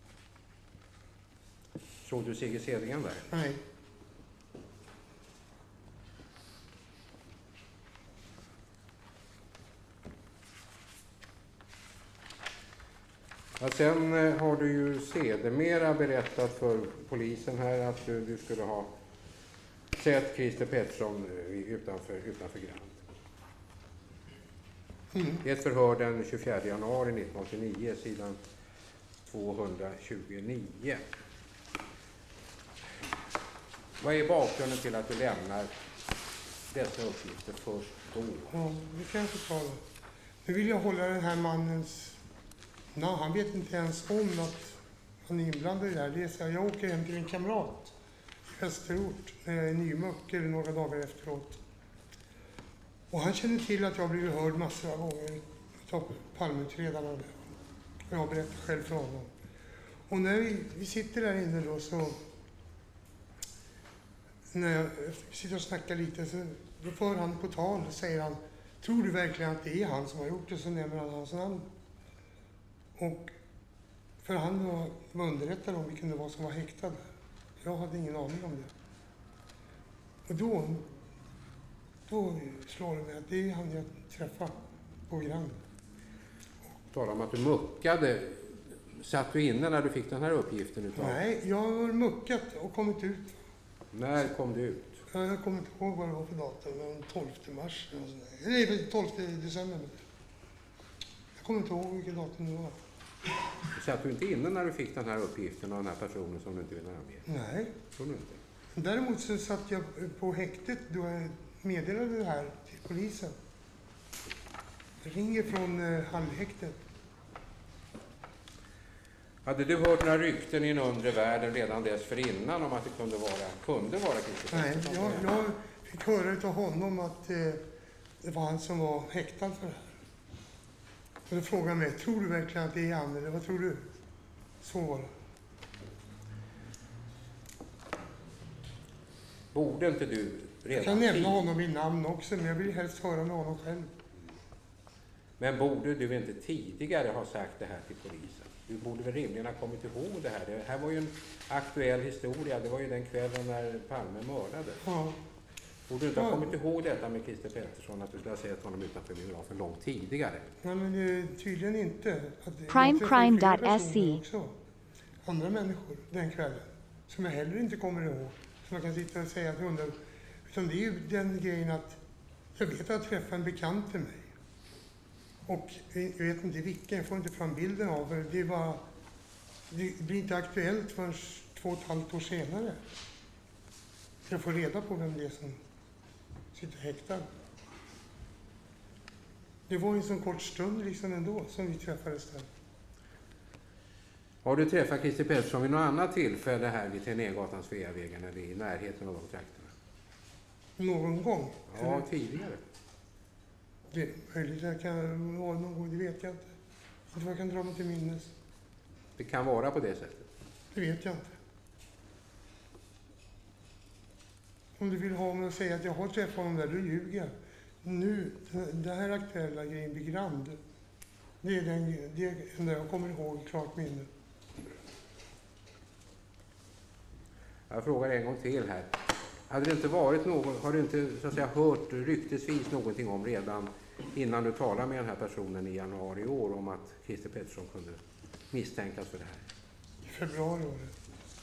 Såg du Sigge Cedergren där? Nej. Ja, sen eh, har du ju sedermera berättat för polisen här att du, du skulle ha sett Christer Pettersson eh, utanför, utanför Grand. Mm. I ett förhör den tjugofjärde januari nittonhundraåttionio, sidan tvåhundratjugonio. Vad är bakgrunden till att du lämnar dessa uppgifter först då? Ja, det kan jag förklara. Nu vill jag hålla den här mannens... Nej, han vet inte ens om att han är inblandad i det här. Det är så här, jag åker hem till en kamrat i Västerort när jag är nymuck eller några dagar efteråt. Och han känner till att jag har blivit hörd massor av gånger av Palmeutredarna. Och jag berättar själv för honom. Och när vi, vi sitter där inne då så... När jag, vi sitter och snackar lite så då för han på tal och säger han: tror du verkligen att det är han som har gjort det? Så nämner han hans namn. Och för han var, var underrättad om vilken det var som var häktad. Jag hade ingen aning om det. Och då, då slår det mig att det är han jag träffade på Grand. Tala om att du muckade. Satt du inne när du fick den här uppgiften utav? Nej, jag har muckat och kommit ut. När kom du ut? Jag kommer inte ihåg vad det var för datum, den tolfte mars. Nej, tolfte december. Jag kommer inte ihåg vilket datum det var. Satt du inte inne när du fick den här uppgiften av den här personen som du inte ville namnge? Nej. Tror du inte? Däremot så satt jag på häktet då jag meddelade det här till polisen. Jag ringer från eh, Hallhäktet. Hade du hört några rykten i den undre världen redan dessförinnan om att det kunde vara, kunde vara Christer Pettersson? Nej, jag, jag fick höra av honom att eh, det var han som var häktad för det här. Och då frågade han mig, tror du verkligen att det är han eller vad tror du? Så var det. Borde inte du redan... Jag kan nämna honom i namn också, men jag vill helst höra med honom själv. Men borde du inte tidigare ha sagt det här till polisen? Du borde väl rimligen ha kommit ihåg det här. Det här var ju en aktuell historia. Det var ju den kvällen när Palme mördades. Ja. Borde du inte ha Ja. kommit ihåg detta med Christer Pettersson, att du skulle ha sett honom utanför biografen långt tidigare? Nej, men det är tydligen inte. Att jag Prime träffade Crime flera dot personer se. också. Andra människor den kvällen. Som jag heller inte kommer ihåg. Som man kan sitta och säga att jag undrar. Utan det är ju den grejen att jag vet att jag träffade en bekant till mig. Och jag vet inte vilken, jag får inte fram bilden av det. Det, är bara, det blir inte aktuellt förrän två och ett halvt år senare. Jag får reda på vem det är som sitter häktad. Det var ju en sån kort stund liksom ändå som vi träffades där. Har du träffat Christer Pettersson vid något annat tillfälle här vid Tegnérgatan, Sveavägen eller i närheten av de trakterna? Någon gång? Ja, Eller? tidigare. Det är möjligt att det kan vara någon gång, det vet jag inte. Inte vad jag kan dra mig till minnes. Det kan vara på det sättet. Det vet jag inte. Om du vill ha mig att säga att jag har träffat honom där, då ljuger jag. Nu, den här aktuella grejen vid Grand, det är den det är enda jag kommer ihåg i klart minne. Jag frågar en gång till här. Hade det inte varit någon, har du inte så att säga hört ryktesvis någonting om redan innan du talade med den här personen i januari i år om att Christer Pettersson kunde misstänkas för det här? I februari var det.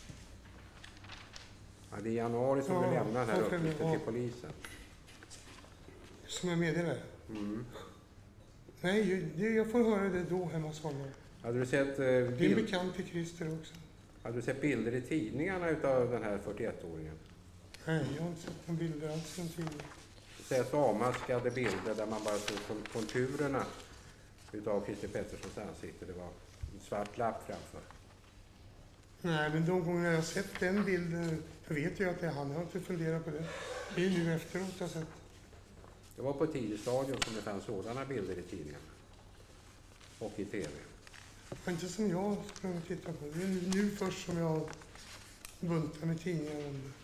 Ja, det är i januari som Ja, du lämnar den här ja, uppgiften ja. till polisen. Som jag meddelade? Mm. Nej, det, jag får höra det då hemma hos honom. Hade du sett, eh, Det är en bild, bekant till Christer också. hade du sett bilder i tidningarna utav den här fyrtioett-åringen? Nej, jag har inte sett några bilder alls från tidningen. Sett avmaskade bilder där man bara såg kon- konturerna utav Christer Petterssons ansikte. Det var en svart lapp framför. Nej, men de gånger jag har sett den bilden, då vet jag att det är han. Jag har inte funderat på det. Det är nu efteråt jag har sett. Det var på ett tidigt stadium som det fanns sådana bilder i tidningarna. Och i tv. Det var inte som jag sprang och tittade på. Det är nu först som jag buntar med tidningar om det.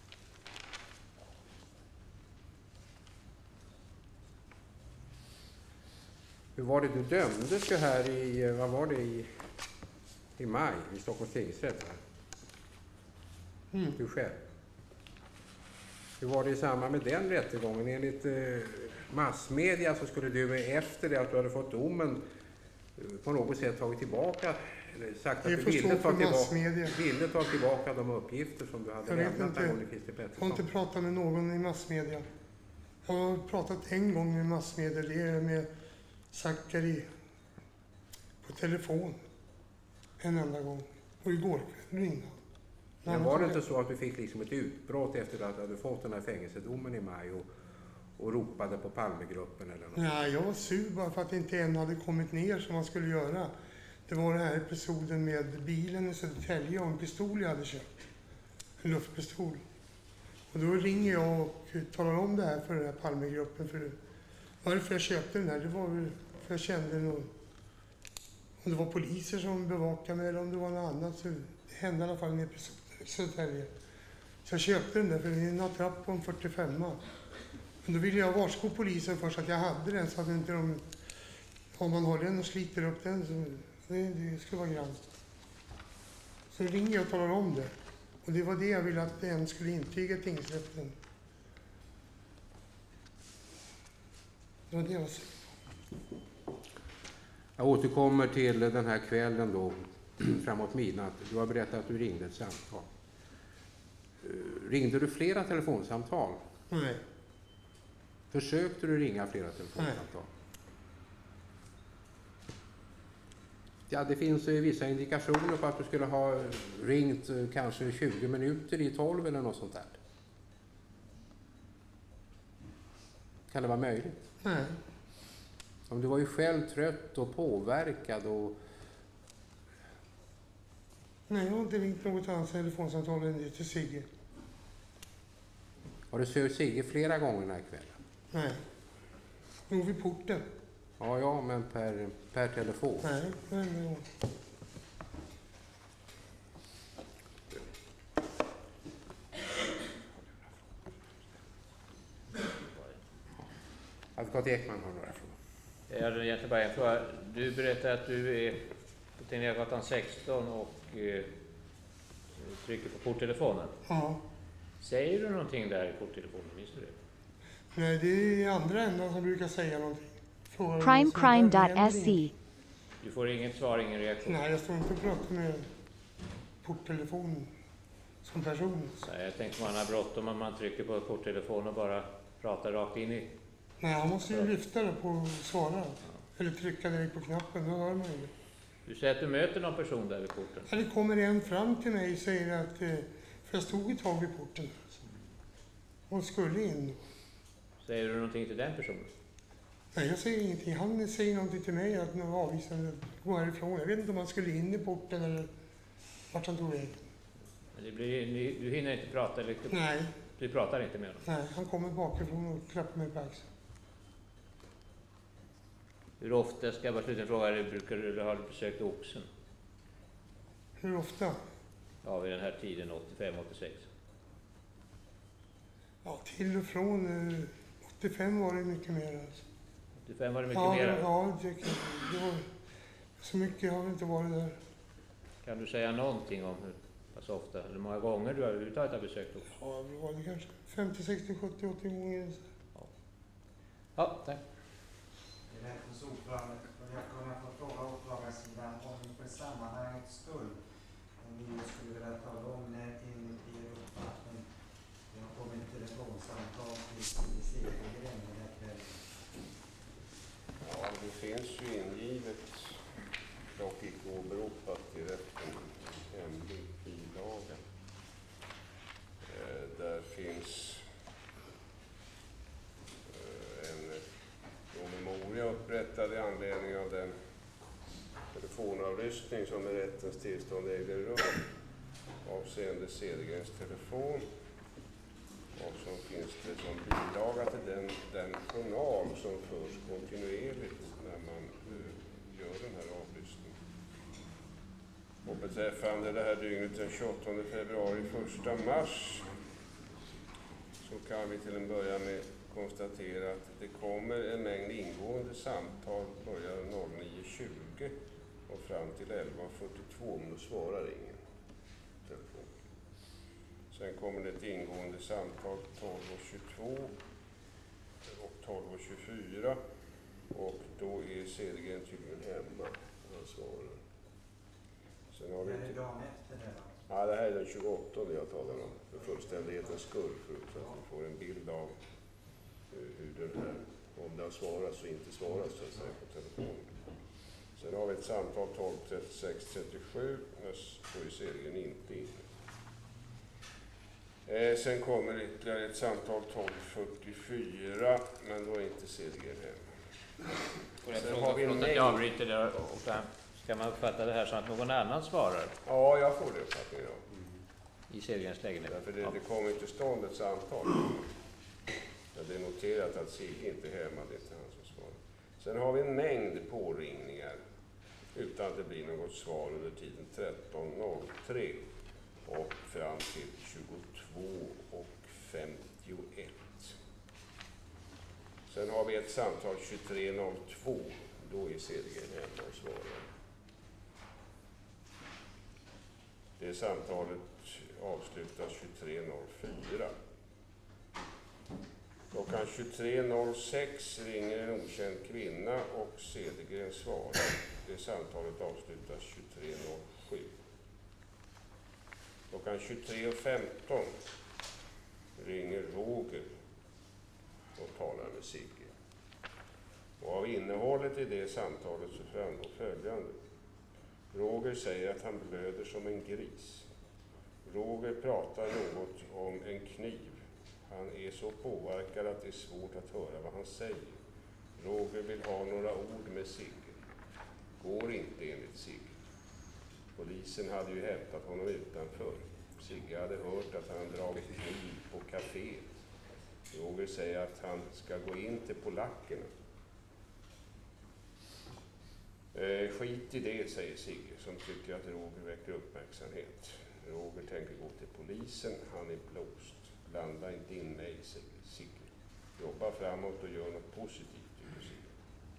Hur var det du dömdes ju här i, vad var det, i, i maj i Stockholms tingsrätt? Här. Mm. Du själv. Hur var det i samband med den rättegången? Enligt eh, massmedia så skulle du efter det att du hade fått domen eh, på något sätt tagit tillbaka, eller sagt att Det du får ville stå ta, för tillbaka, massmedia. ville ta tillbaka de uppgifter som du hade Jag vet lämnat inte. angående Christer Jag har Pettersson. inte pratat med någon i massmedia. Jag har pratat en gång med massmedia. Det är med Zachary på telefon. En enda gång. Och igår kväll ringde han. Men var det inte så att du fick liksom ett utbrott efter att du hade fått den här fängelsedomen i maj och, och ropade på Palmegruppen eller något? Nej, jag var sur bara för att inte en hade kommit ner som man skulle göra. Det var den här episoden med bilen i Södertälje och en pistol jag hade köpt. En luftpistol. Och då ringer jag och talar om det här för den här Palmegruppen. För varför jag köpte den här, det var väl för jag kände nog, om det var poliser som bevakade mig eller om det var något annat. Så det hände i alla fall en episod i Södertälje. Så jag köpte den där för det är en attrapp på en fyrtiofem. Men då ville jag varsko polisen först att jag hade den så att inte de, om man har den och sliter upp den så det, det skulle vara grann. Så ringer jag och talar om det. Och det var det jag ville att den skulle intyga tingsrätten. Det var det jag sa. Jag återkommer till den här kvällen då, framåt midnatt. Du har berättat att du ringde ett samtal. Ringde du flera telefonsamtal? Nej. Försökte du ringa flera telefonsamtal? Nej. Ja, det finns ju vissa indikationer på att du skulle ha ringt kanske tjugo minuter i tolv eller något sånt där. Kan det vara möjligt? Nej. Om du var ju själv trött och påverkad och... Nej, jag har inte ringt något annat telefonsamtal än det till Sigge. Har du sökt Sigge flera gånger den här kvällen? Nej. Nog vid porten. Ja, ja, men per, per telefon. Nej, nej, nej. Advokat Ekman har några frågor. Jag hade egentligen bara en fråga. Du berättade att du är på Tegnérgatan sexton och eh, trycker på porttelefonen. Ja. Säger du någonting där i korttelefonen, minns du det? Nej, det är andra änden som brukar säga någonting. Frågar Crimecrime dot se. Du får inget svar, ingen reaktion? Nej, jag står inte och pratar med porttelefonen som person. Så jag tänkte man har bråttom om man trycker på porttelefonen och bara pratar rakt in i... Nej, han måste ju lyfta det på svara. Ja. Eller trycka direkt på knappen, då hör man ju. Du säger att du möter någon person där vid porten? Ja, det kommer en fram till mig och säger att... För jag stod ett tag vid porten. Hon skulle in. Säger du någonting till den personen? Nej, jag säger ingenting. Han säger någonting till mig att någon avvisande går härifrån. Jag vet inte om han skulle in i porten eller vart han tog vägen. Men det blir, du hinner inte prata? Eller, Nej. Du pratar inte med honom? Nej, han kommer bakifrån och klappar mig på axeln. Hur ofta, ska jag bara sluta fråga, brukar du, har du besökt Oxen? Hur ofta? Ja, vid den här tiden, åttiofem åttiosex. Ja, till och från. Eh, åttiofem var det mycket mer. Alltså. åttiofem var det mycket ja, mer? Ja, det, det var, så mycket har det inte varit där. Kan du säga någonting om hur pass ofta, eller många gånger du har överhuvudtaget har besökt Oxen? Ja, det var det kanske femtio, sextio, sjuttio, åttio gånger. Ja, ja tack. Det är rättens ordförande. Jag kommer få fråga åklagarsidan om för sammanhangets skull. Om ni skulle vilja tala om när enligt er uppfattning det har kommit telefonsamtal till Segergren den här kvällen. Ja, det finns ju ingivet, dock icke åberopat i rätten, hemlig bilaga. Eh, där finns eh, en promemoria upprättad i anledning av den telefonavlyssning som med rättens tillstånd ägde rum avseende Cedergrens telefon. Och så finns det som bilaga till den, den journal som förs kontinuerligt när man uh, gör den här avlyssningen. Och beträffande det här dygnet den tjugoåttonde februari första mars så kan vi till en början med konstatera att det kommer en mängd ingående samtal, börjar nio tjugo och fram till elva fyrtiotvå, men då svarar ingen telefon. Sen kommer det ett ingående samtal tolv tjugotvå och tolv tjugofyra och då är Cedergren tydligen hemma när han svarar. Sen har vi är det dagen efter det då? Ja, det här är den tjugoåttonde jag talar om, för fullständighetens skull, för att vi får en bild av hur den här, om det har svarats och inte svarats så att säga, på telefonen. Sen har vi ett samtal tolv trettiosex trettiosju, då är Cedergren inte inne. Eh, sen kommer ytterligare ett samtal tolv fyrtiofyra, men då är inte Cedergren hemma. Får jag fråga, förlåt att jag avbryter där, och ska man uppfatta det här som att någon annan svarar? Ja, jag får det uppfattningen. Ja. Mm. I Cedergrens lägenhet? Därför det, ja. det kommer inte stånd ett samtal. Ja, det är noterat att Sigge inte är hemma, det är inte han som svarar. Sen har vi en mängd påringningar utan att det blir något svar under tiden tretton noll tre och fram till tjugotvå femtioett. Sen har vi ett samtal tjugotre noll två, då är Cedergren hemma och svarar. Det samtalet avslutas tjugotre noll fyra. Klockan tjugotre noll sex ringer en okänd kvinna och Cedergren svarar. Det samtalet avslutas tjugotre noll sju. Klockan tjugotre femton ringer Roger och talar med Sigge. Och av innehållet i det samtalet så framgår följande. Roger säger att han blöder som en gris. Roger pratar något om en kniv. Han är så påverkad att det är svårt att höra vad han säger. Roger vill ha några ord med Sigge. Går inte enligt Sigge. Polisen hade ju hämtat honom utanför. Sigge hade hört att han dragit kniv på kaféet. Roger säger att han ska gå in till polackerna. Eh, skit i det, säger Sigge, som tycker att Roger väcker uppmärksamhet. Roger tänker gå till polisen, han är blåst. Blanda inte in mig, säger Sigge. Jobba framåt och gör något positivt, tycker Sigge.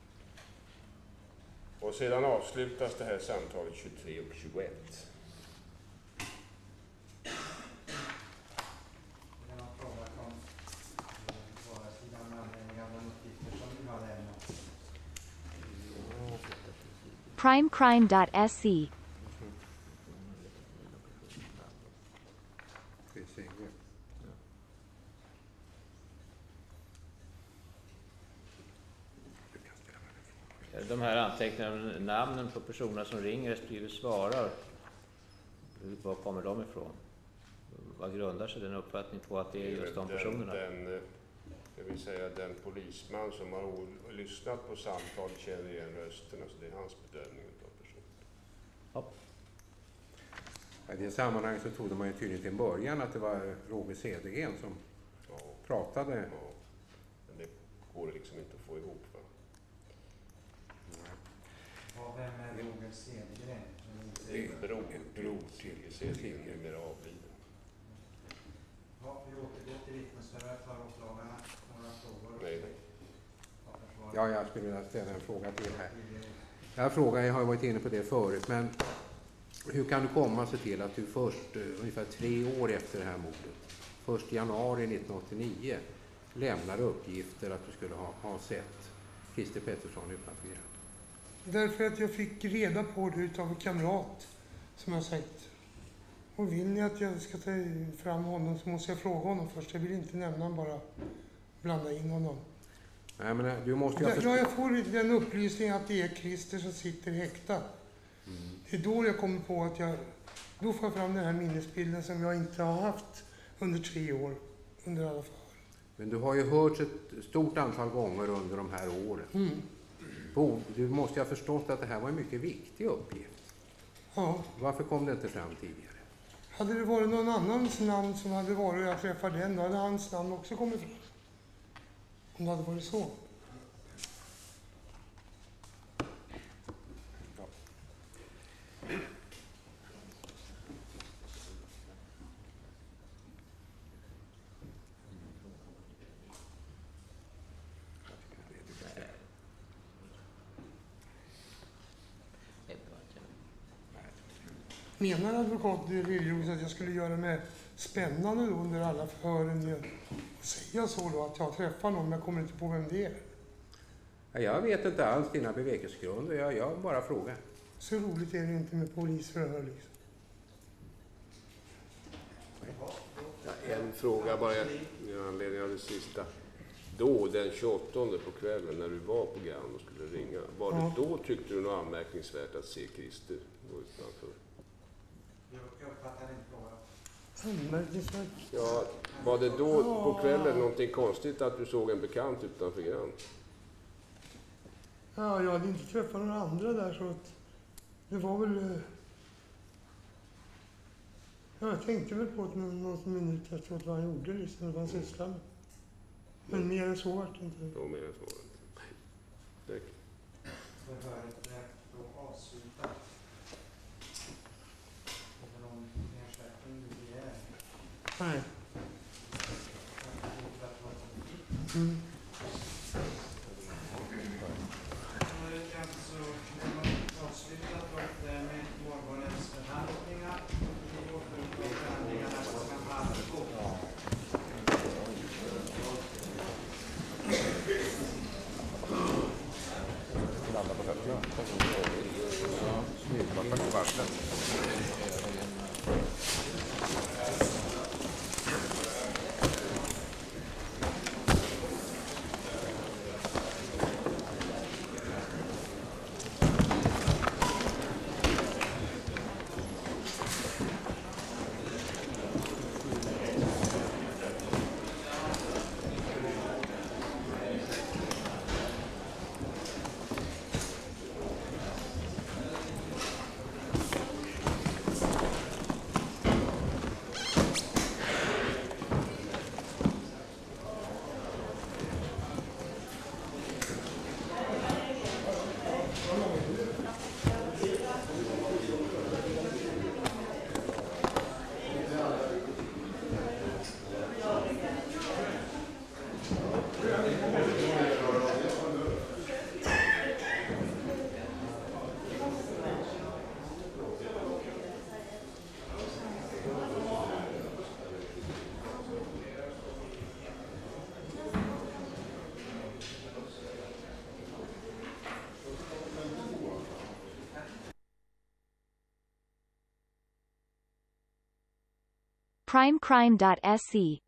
Och sedan avslutas det här samtalet tjugotre och tjugoett. primecrime dot se. De här anteckningarna, namnen på personer som ringer respektive svarar, var kommer de ifrån? Vad grundar sig den uppfattning på att det är just de personerna? Den, den, jag vill säga den polisman som har lyssnat på samtal känner igen rösterna, så det är hans bedömning av personen. Ja. I det sammanhanget så trodde man ju tydligen till en början att det var Roger Cedergren som ja. pratade. Ja. Men det går liksom inte att få ihop, va? Ja, vem är Roger Cedergren? Det är bror, bror till Cedergren, mer avliden. Ja, vi återgår till vittnesförhöret. Har åklagarna några frågor? Nej, nej. Ja, jag skulle vilja ställa en fråga till här. Den här frågan, jag har varit inne på det förut, men hur kan du komma sig till att du först, ungefär tre år efter det här mordet, först i januari nittonhundraåttionio, lämnar uppgifter att du skulle ha, ha sett Christer Pettersson utanför Grand? Därför att jag fick reda på det utav en kamrat, som jag sagt. Och vill ni att jag ska ta fram honom så måste jag fråga honom först. Jag vill inte nämna honom, bara blanda in honom. Nej, men du måste ju ha ja, jag får den upplysningen att det är Christer som sitter häktad. Mm. Det är då jag kommer på att jag... Då får jag fram den här minnesbilden som jag inte har haft under tre år. Under alla fall. Men du har ju hört ett stort antal gånger under de här åren. Mm. Du måste ju ha förstått att det här var en mycket viktig uppgift. Ja. Varför kom det inte fram tidigare? Hade det varit någon annans namn som hade varit och jag träffade den, då hade hans namn också kommit fram. Om det hade varit så. Ja. Menar advokat Liljeros att jag skulle göra det med spännande då under alla förhören och säga så då att jag träffar någon men jag kommer inte på vem det är? Ja, jag vet inte alls dina bevekelsegrunder, jag, jag bara frågar. Så roligt är det inte med polisförhör liksom. Ja, en fråga bara i anledning av det sista. Då, den tjugoåttonde på kvällen när du var på Grand och skulle ringa, var det ja. Då tyckte du något anmärkningsvärt att se Christer då utanför? Jag uppfattar inte frågan. Anmärkningsvärt? Ja, var det då på kvällen någonting konstigt att du såg en bekant utanför Grand? Ja, jag hade inte träffat några andra där så att det var väl... Ja, jag tänkte väl på det någon minut efteråt vad han gjorde, liksom, vad han sysslade med. Men mer än så var det inte. Ja, mer än så var det inte. Tack. Förhöret är då avslutat. Är det någon ersättning du begär? Nej. Mm. Förhöret är alltså avslutat och därmed morgonens förhandlingar. Vi återupptar förhandlingarna klockan halv två. Landa på fötterna. Ja, smygvarta på varslet. primecrime dot S E.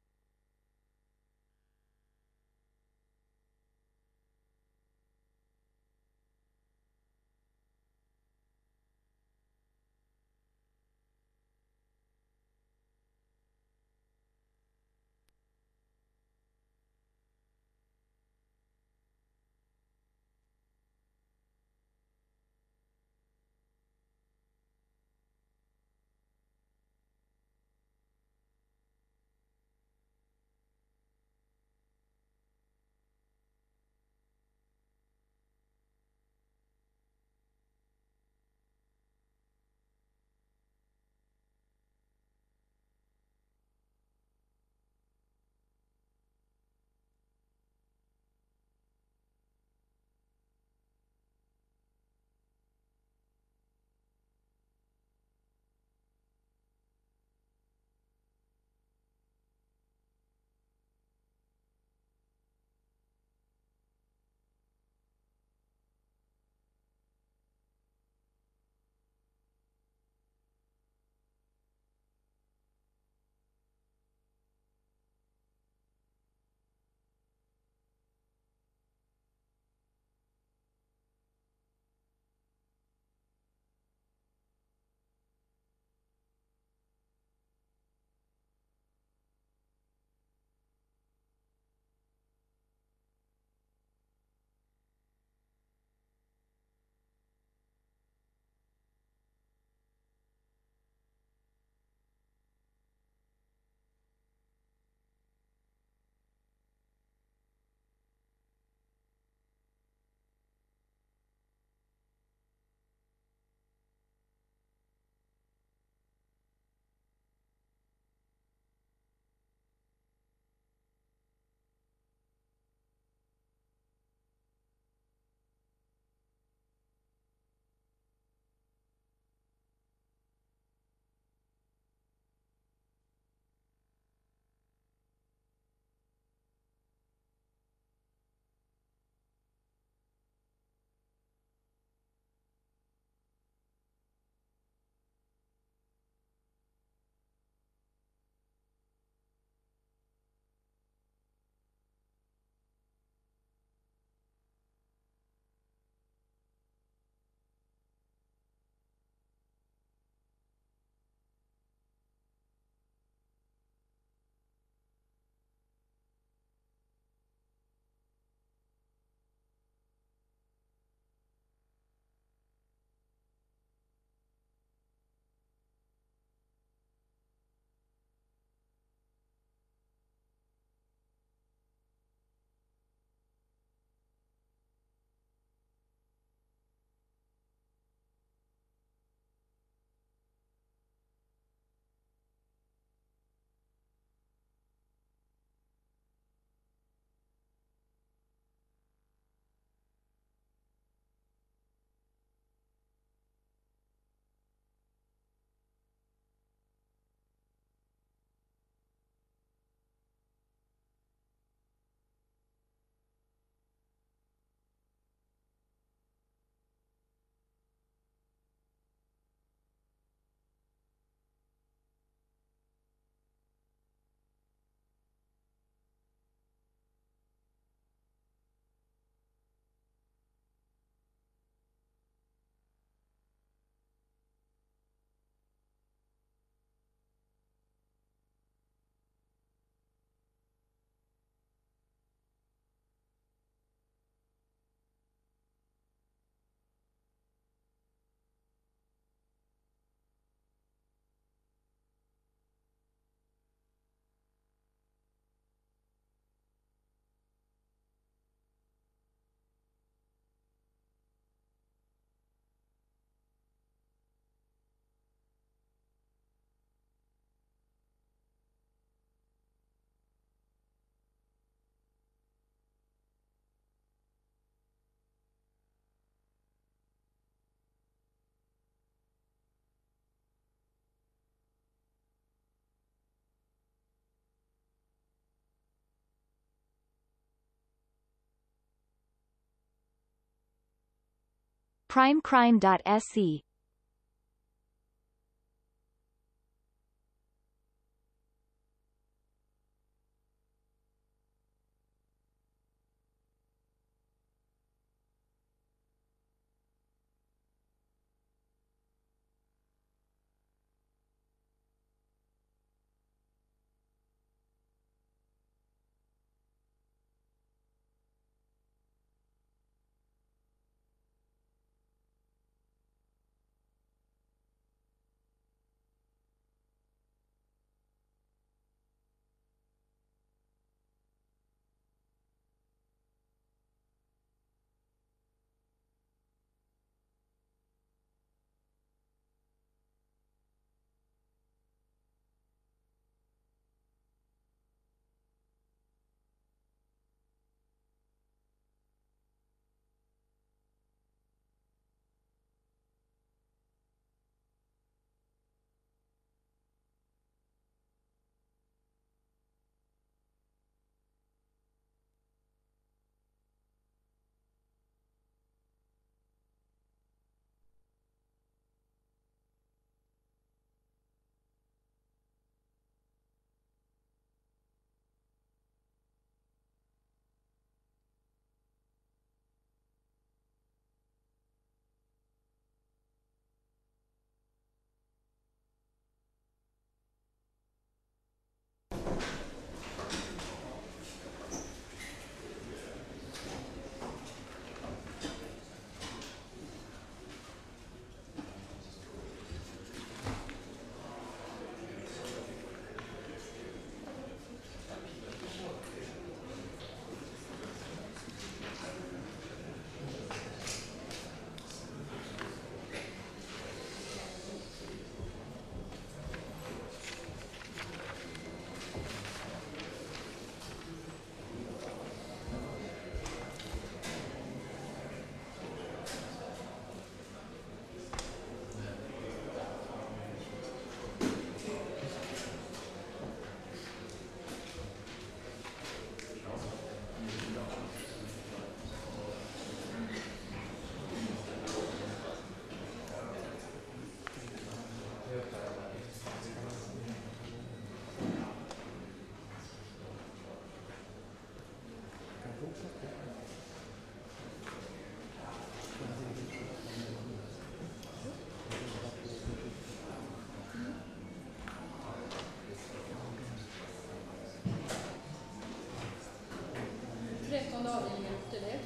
primecrime dot S E.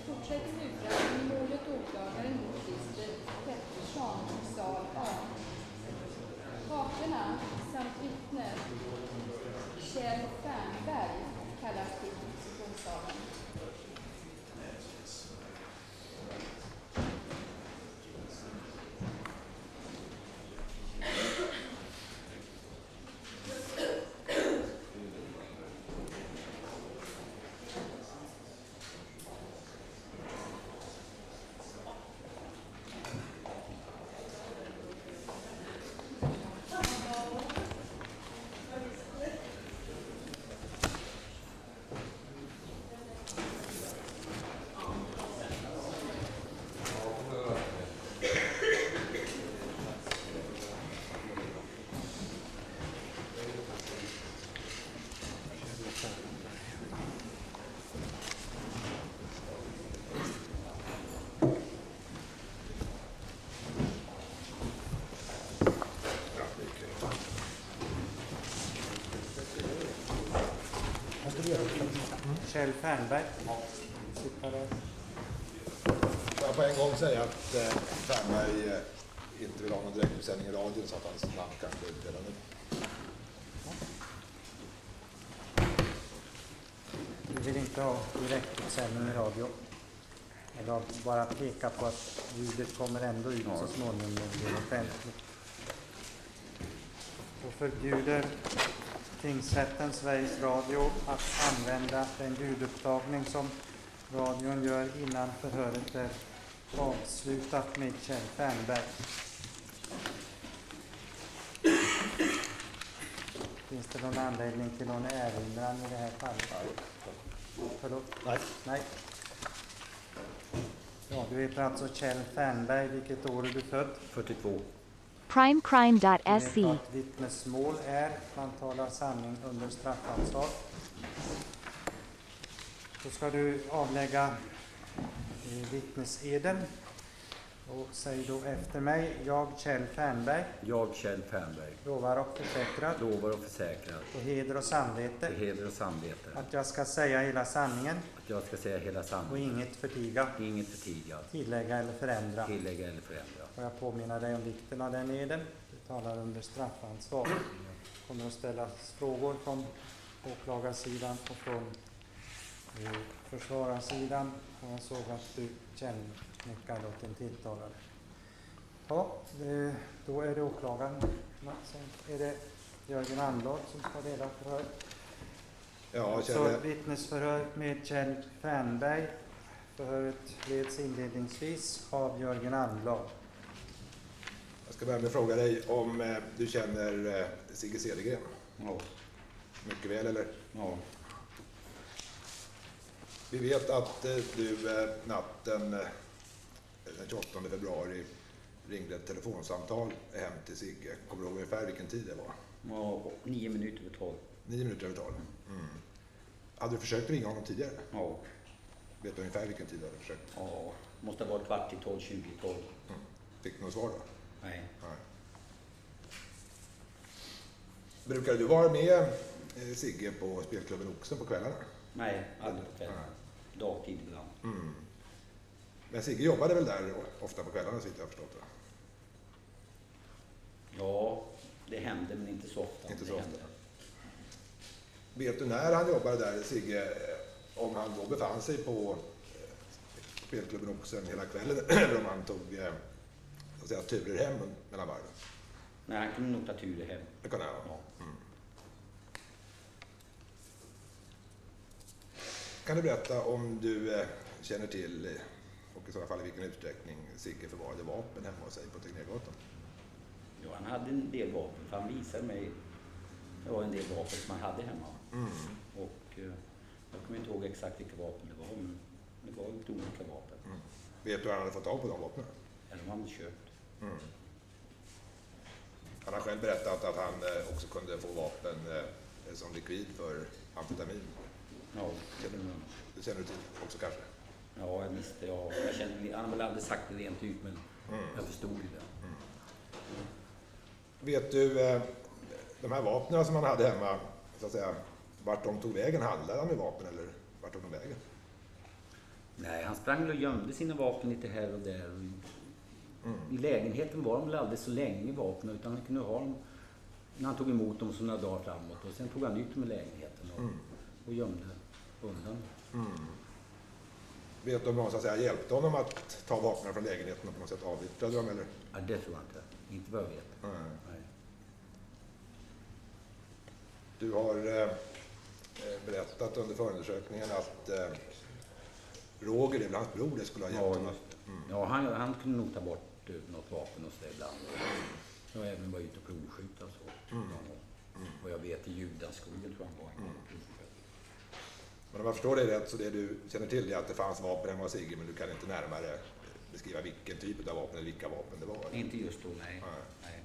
Fortsätter utredningen i målet åklagaren mot Christer Pettersson, sal A. Parterna samt vittnet Kjell Fernberg kallas till diskussionssalen. Kjell Fernberg. Sitta där. Jag får en gång säga att eh, Fernberg eh, inte vill ha någon direktutsändning i radion så att hans namn kan gå ut redan nu. Vi vill inte ha direktutsändning i radio. Jag vill bara peka på att ljudet kommer ändå ut så småningom när det blir offentligt. Och förbjuder tingsrätten Sveriges Radio att använda den ljudupptagning som radion gör innan förhöret är avslutat med Kjell Fernberg. Finns det någon anledning till någon erinran i det här fallet? Förlåt? Nej. Nej. Ja, du heter alltså Kjell Fernberg. Vilket år är du född? fyrtiotvå. primecrime dot se. Ett vittnesmål är man talar sanning under straffansvar. Då ska du avlägga eh, vittneseden. Och säg då efter mig, jag Kjell Fernberg. Jag Kjell Fernberg. Lovar och försäkrar. Lovar och försäkrar. På heder och samvete. På heder och samvete. Att jag ska säga hela sanningen. Att jag ska säga hela sanningen. Och inget förtiga. Inget förtiga. Tillägga eller förändra. Tillägga eller förändra. Och jag påminner dig om vikten av den eden. Du talar under straffansvar. Det kommer att ställas frågor från åklagarsidan och från eh, försvararsidan. Och jag såg att du känner åt den tilltalade. Ja, eh, då är det åklagaren. Sen är det Jörgen Anblad som ska leda förhör. Ja, Så Kjell... vittnesförhör med Kjell Fernberg. Förhöret leds inledningsvis av Jörgen Anblad. Jag ska börja med att fråga dig om eh, du känner eh, Sigge Cedergren? Ja. Mycket väl, eller? Ja. Vi vet att eh, du eh, natten eh, den tjugoåttonde februari ringde ett telefonsamtal hem till Sigge. Kommer du ihåg ungefär vilken tid det var? Ja, nio minuter över tolv. Nio minuter över tolv. Mm. Hade du försökt ringa honom tidigare? Ja. Vet du ungefär vilken tid du hade försökt? Ja, måste ha varit kvart i tolv, tjugo i tolv. Mm. Fick du något svar då? Nej. Nej. Brukar du vara med eh, Sigge på spelklubben Oxen på kvällarna? Nej, aldrig på kvällen. Dagtid ibland. Mm. Men Sigge jobbade väl där ofta på kvällarna, så jag har förstått det? Ja, det hände, men inte så ofta. Inte så det ofta. Hände. Vet du när han jobbade där, Sigge, om han då befann sig på spelklubben Oxen hela kvällen eller om han tog så att säga, turer hem mellan varven? Nej, han kunde nog ta turer hem. Det kan han, ja. Mm. Kan du berätta om du eh, känner till, och i så fall i vilken utsträckning Sigge förvarade vapen hemma hos sig på Tegnérgatan? Ja, han hade en del vapen, för han visade mig det var en del vapen som han hade hemma. Mm. Och eh, jag kommer inte ihåg exakt vilka vapen det var, men det var lite olika vapen. Mm. Vet du hur han hade fått tag på de vapnen? Eller de hade köpt. Mm. Han har själv berättat att han eh, också kunde få vapen eh, som likvid för amfetamin. Ja, känner, det känner du till också kanske? Ja, jag visste. Ja, jag kände, han har väl aldrig sagt det rent ut, men mm. jag förstod det. Mm. Vet du, eh, de här vapnen som han hade hemma, så att säga, vart de tog vägen? Handlade han med vapen eller vart tog de vägen? Nej, han sprang och gömde sina vapen lite här och där. Mm. I lägenheten var de väl aldrig så länge vapnen, utan han kunde ha dem när han tog emot dem så några dagar framåt. Och sen tog han ut dem i lägenheten och, mm. och gömde undan. Mm. Vet du om någon så att säga hjälpte honom att ta vapnen från lägenheten och på något sätt avyttrade dem? Eller? Ja, det tror jag inte. Inte vad jag vet. Mm. Nej. Du har eh, berättat under förundersökningen att eh, Roger, det är hans bror, det skulle ha hjälpt ja, honom. Mm. Ja, han, han kunde nog ta bort uh, något vapen och sådär ibland. Jag har även varit ute och provskjuta och så. Mm. Mm. Och jag vet i Judanskogen tror jag han var. Mm. Men om jag förstår dig rätt så det du känner till är att det fanns vapen hemma hos Sigge, men du kan inte närmare beskriva vilken typ av vapen eller vilka vapen det var? Eller? Inte just då, nej. nej. nej.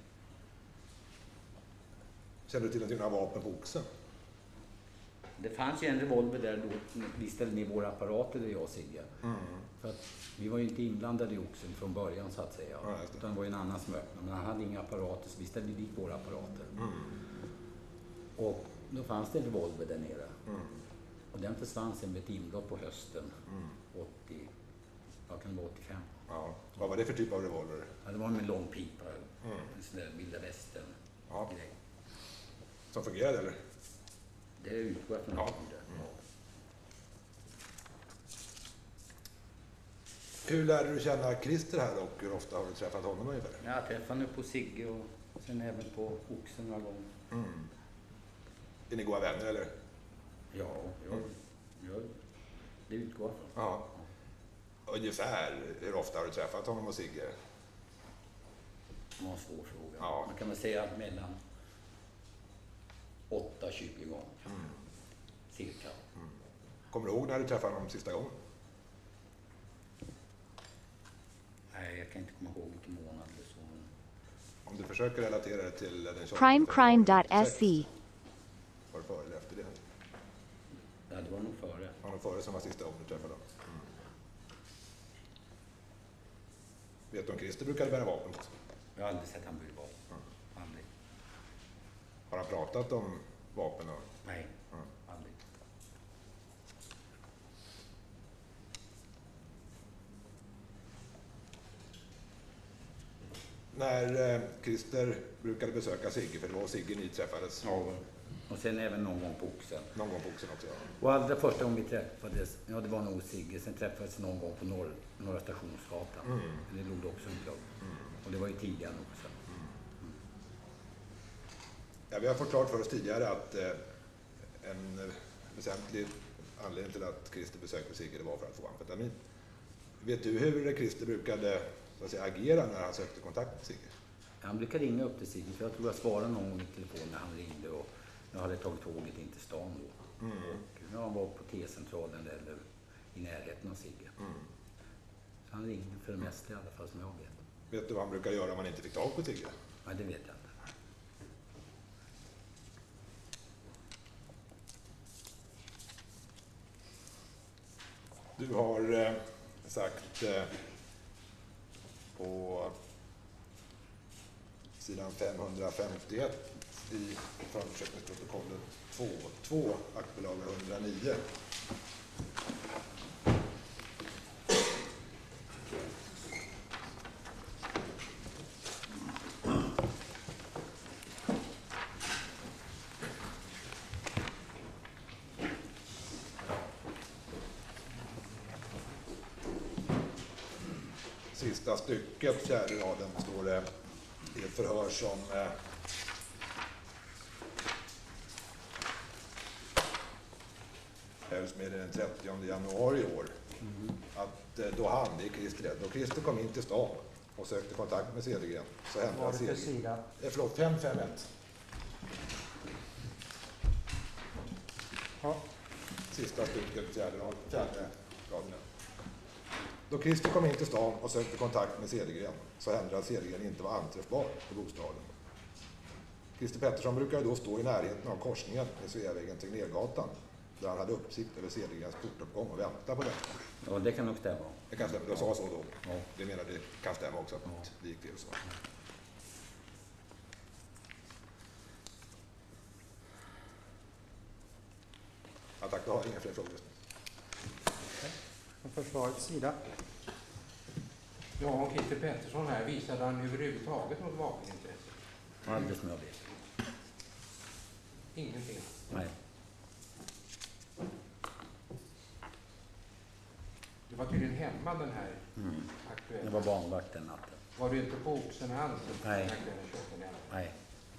Känner du till någonting av vapen på Oxen? Det fanns ju en revolver där då vi ställde ner våra apparater, där jag och Sigge. Mm. För att vi var ju inte inblandade i Oxen från början så att säga. Ja, utan det var ju en annan som öppnade, men han hade inga apparater så vi ställde dit våra apparater. Mm. Och då fanns det en revolver där nere. Mm. Och den försvann sen med ett inbrott på hösten. Mm. åttio, vad kan det vara, åttiofem. Ja. Vad var det för typ av revolver? Ja, det var med lång pipa. Mm. En sån där vilda västern. Ja. Som fungerade eller? Det utgår jag från. Ja. Mm. Hur lärde du känna Christer här och hur ofta har du träffat honom ungefär? Jag träffade honom på Sigge och sen även på Oxen några gånger. Mm. Är ni goda vänner eller? Ja, jag, mm. jag, det utgår jag från. Ja. Ungefär hur ofta har du träffat honom och Sigge? Det var en svår fråga. Ja. Man kan väl säga mellan åtta tjugo gånger. Mm. Cirka. Mm. Kommer du ihåg när du träffade honom sista gången? Nej, jag kan inte komma ihåg vilken månad eller så. Om du försöker relatera det till den primecrime dot se. Var det före eller efter det? Ja, det var nog före. Var det före som var sista gången du träffade honom? Mm. Vet du om Christer brukade bära vapen? Jag har aldrig sett han bära vapen. Mm. Aldrig. Har han pratat om vapen? Och... Nej, mm. aldrig. När eh, Christer brukade besöka Sigge, för det var Sigge ni träffades. Ja, och sen även någon gång på Oxen. Någon gång på Oxen också, ja. Och allra första gången vi träffades, ja det var nog Sigge, sen träffades någon gång på norr, Norra Stationsgatan. Mm. Det låg också en klubb. Mm. Och det var ju tidigare också. Mm. Mm. Ja, vi har fått klart för oss tidigare att eh, en väsentlig anledning till att Christer besökte Sigge det var för att få amfetamin. Vet du hur Christer brukade så att säga, agera när han sökte kontakt med Sigge? Han brukade ringa upp till Sigge, för jag tror jag svarade någon gång i telefon när han ringde och jag hade tagit tåget in till stan då. Mm. Och när han var på T-centralen eller i närheten av Sigge. Mm. Så han ringde för det mesta i alla fall som jag vet. Vet du vad han brukade göra om man inte fick tag på Sigge? Nej, det vet jag inte. Du har eh, sagt eh, på sidan femhundrafemtioett i förundersökningsprotokollet två två aktiebolag etthundranio. Sista stycket, fjärde raden, står det i ett förhör som eh, hölls med den trettionde januari i år. Mm. Att eh, då han, det är Christer, då Christer kom in till stan och sökte kontakt med Cedergren så hände Vad var det för sida? Eh, förlåt, fem fem ett. Ja. Sista stycket, fjärde raden. Fjärde raden. Då Christer kom in till stan och sökte kontakt med Cedergren så hände att Cedergren inte var anträffbar på bostaden. Christer Pettersson brukade då stå i närheten av korsningen med Sveavägen till Nergatan där han hade uppsikt över Cedergrens portuppgång och väntade på detta. Ja, det kan nog stämma. Det kan stämma, jag sa så då. Ja. Det menar det kan stämma också att ja. Det gick till så. Ja, tack, då har jag inga fler frågor. från försvarets sida. Ja, och Christer Pettersson här, visade han överhuvudtaget något vapenintresse? Aldrig som jag vet. Ingenting? Nej. Du var tydligen hemma den här Mm. aktuella... Det var barnvakt den natten. Var du inte på Oxen alls? Nej. Den aktuella tjugoåttonde januari? Nej.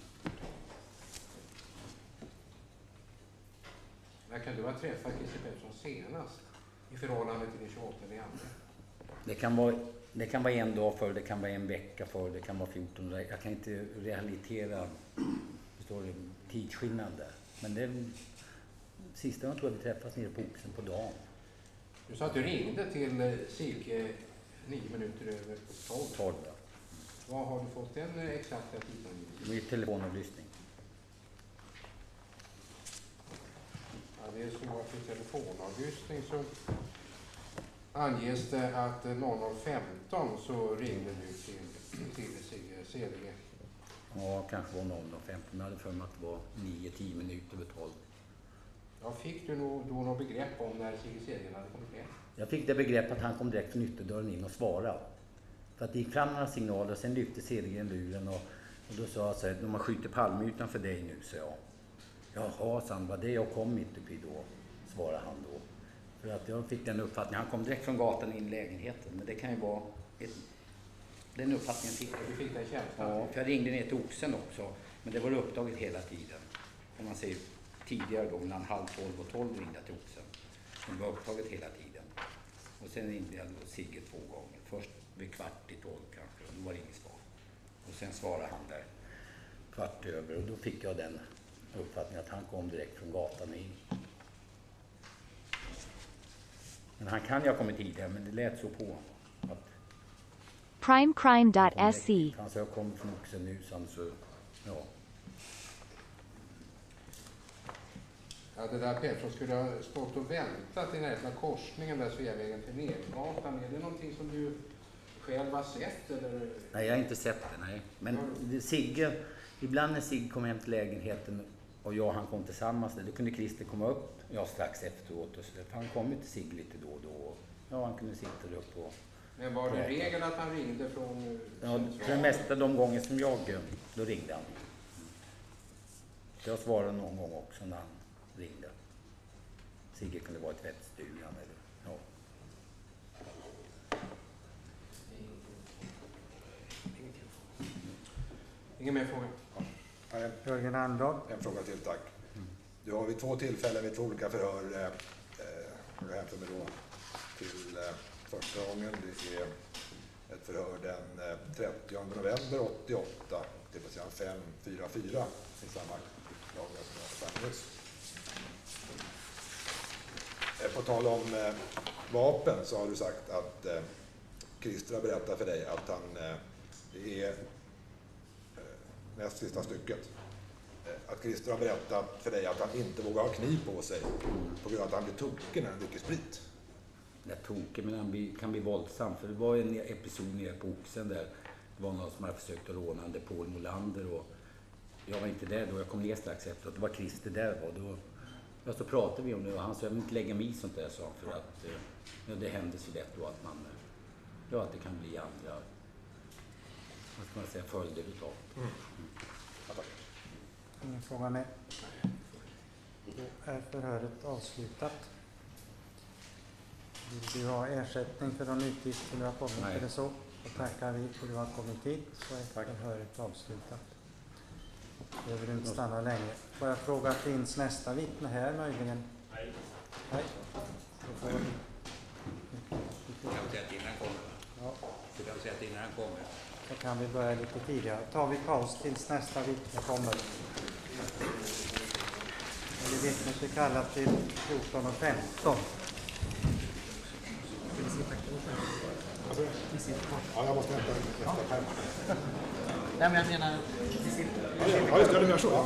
När kan du ha träffat Christer Pettersson senast i förhållande till den tjugoåttonde januari? Det kan vara, det kan vara en dag för, det kan vara en vecka för, det kan vara fjorton dagar. Jag kan inte realitera, förstår du, tidsskillnaden där. Men det sista jag tror jag vi träffas nere på Oxen på dagen. Du sa att du ringde till cirka nio minuter över tolv. tolv, ja. Vad har du fått den exakta tidsangivelsen? Det är telefonavlyssning. Ja, det är så att i telefonavlyssning så anges det att noll noll femton så ringde du till, till Sigge Cedergren. Ja, kanske var noll och femton. Jag hade för mig att det var nio tio minuter över tolv. Ja, fick du nog, då något begrepp om när Sigge Cedergren hade kommit hem? Jag fick det begrepp att han kom direkt från ytterdörren in och svarade. För att det gick fram några signaler och sen lyfte Cedergren luren och, och då sa jag så här, de har skjutit Palme utanför dig nu, så jag. Jaha, sa han, var det jag kom mitt uppe i då, svarade han då. För att jag fick den uppfattningen, han kom direkt från gatan in i lägenheten, men det kan ju vara ett, den uppfattningen fick jag. Du fick den känslan? Ja, för jag ringde ner till Oxen också, men det var upptaget hela tiden. Om man säger tidigare då, mellan halv tolv och tolv ringde jag till Oxen. Det var upptaget hela tiden. Och sen ringde jag då Sigge två gånger. Först vid kvart i tolv kanske, och då var det inget svar. Och sen svarade han där kvart över och då fick jag den uppfattningen att han kom direkt från gatan in. Men han kan ju ha kommit tidigare, men det lät så på att primecrime dot se. han sa jag kommer från Oxen nu, så ja. Ja, det där Pettersson skulle ha stått och väntat i närheten av korsningen där Sveavägen till Nergatan. Är det någonting som du själv har sett? Eller? Nej, jag har inte sett det, nej. Men det, Sigge, ibland när Sigge kom hem till lägenheten och jag och han kom tillsammans, då kunde Christer komma upp, jag strax efteråt. Och så, han kom ju till Sigge lite då och då. Ja, han kunde sitta där uppe och... Men var det regel att han ringde från... Ja, för det mesta de gånger som jag, då ringde han. Jag svarade någon gång också när han ringde. Sigge kunde vara i tvättstugan eller... Ja. Ingen mer fråga? Ja. Jörgen Anblad. En fråga till, tack. Du har vid två tillfällen, vid två olika förhör, eh, jag hämtar mig då till eh, första gången. Det är ett förhör den eh, trettionde november åttioåtta, det är på sidan fem fyra fyra i samma lagar som jag fann nyss. Eh, på tal om eh, vapen så har du sagt att eh, Christer har berättat för dig att han, eh, det är eh, näst sista stycket, att Christer har berättat för dig att han inte vågar ha kniv på sig på grund av att han blir tokig när han dricker sprit. Det är tokig, men han blir, kan bli våldsam. För det var en episod nere på Oxen där det var någon som hade försökt att råna en Paul Molander och jag var inte där då, jag kom ner strax efteråt. Det var Christer där och då ja, så pratade vi om det och han sa jag vill inte lägga mig i sånt där, sa han, för att ja, det händer så lätt då att man, ja, att det kan bli andra, vad ska man säga, följder utav. Mm. Ja, tack. Ingen fråga med. Då är förhöret avslutat. Vill du ha ersättning för de utgifter du har kommit? Nej. Är det så? Då tackar vi för att du har kommit hit, så är förhöret avslutat. Behöver du inte stanna länge. Får jag fråga, finns nästa vittne här möjligen? Nej. Nej. Då får vi... Jag kan säga att innan han kommer. Ja. Du kan säga att innan han kommer. Så kan vi börja lite tidigare. Tar vi paus tills nästa vittne kommer. Eller vittnet är kallat till fjorton och femton. Ja, jag måste hämta nästa skärm. Nej, men jag menar... Ja, just det, det menar så.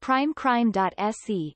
primecrime dot S E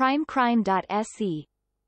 primecrime dot S E.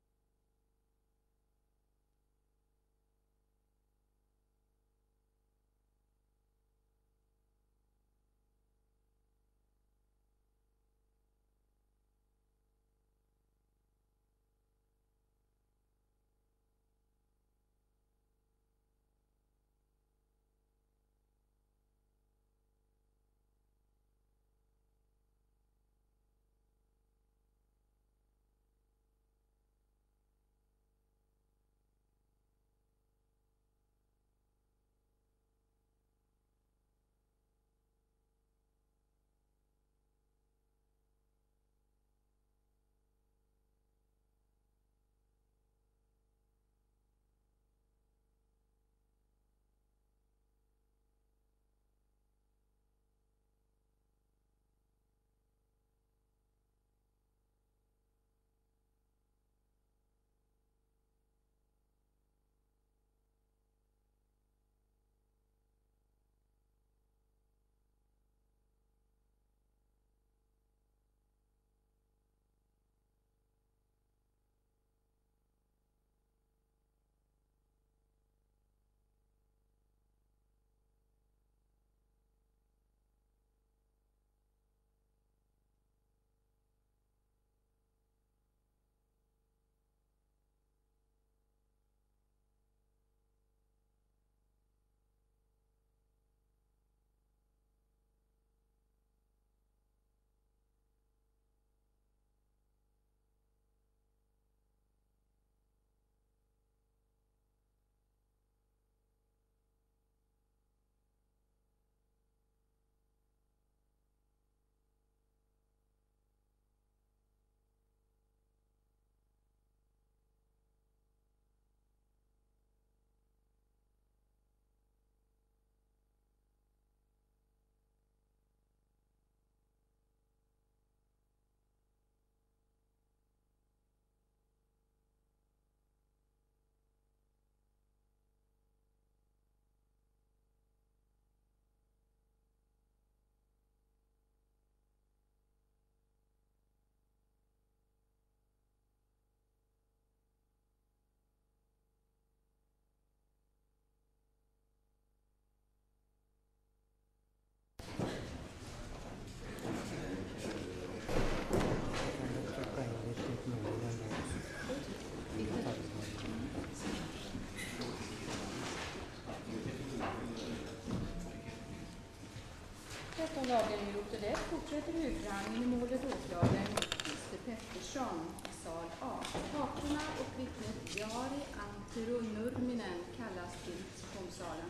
Lagen i Rotterdam fortsätter huvudförhandlingen i målet åklagaren mot Christer Pettersson i sal A. Parterna och vittnet Jari Antero Nurminen kallas till sessionssalen.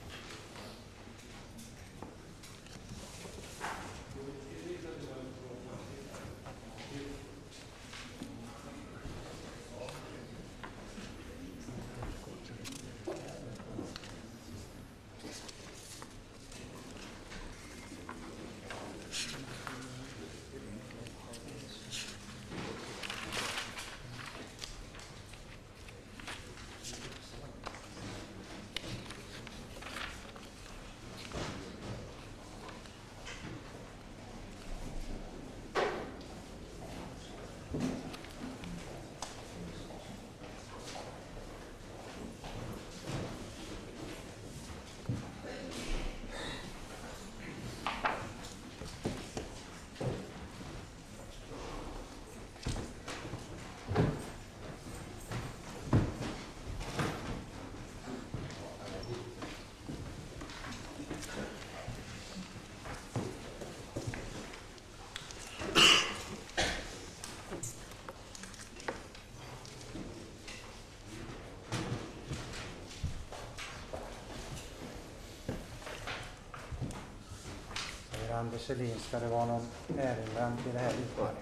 Anders Selin, ska det vara någon erinran till det här vittnet?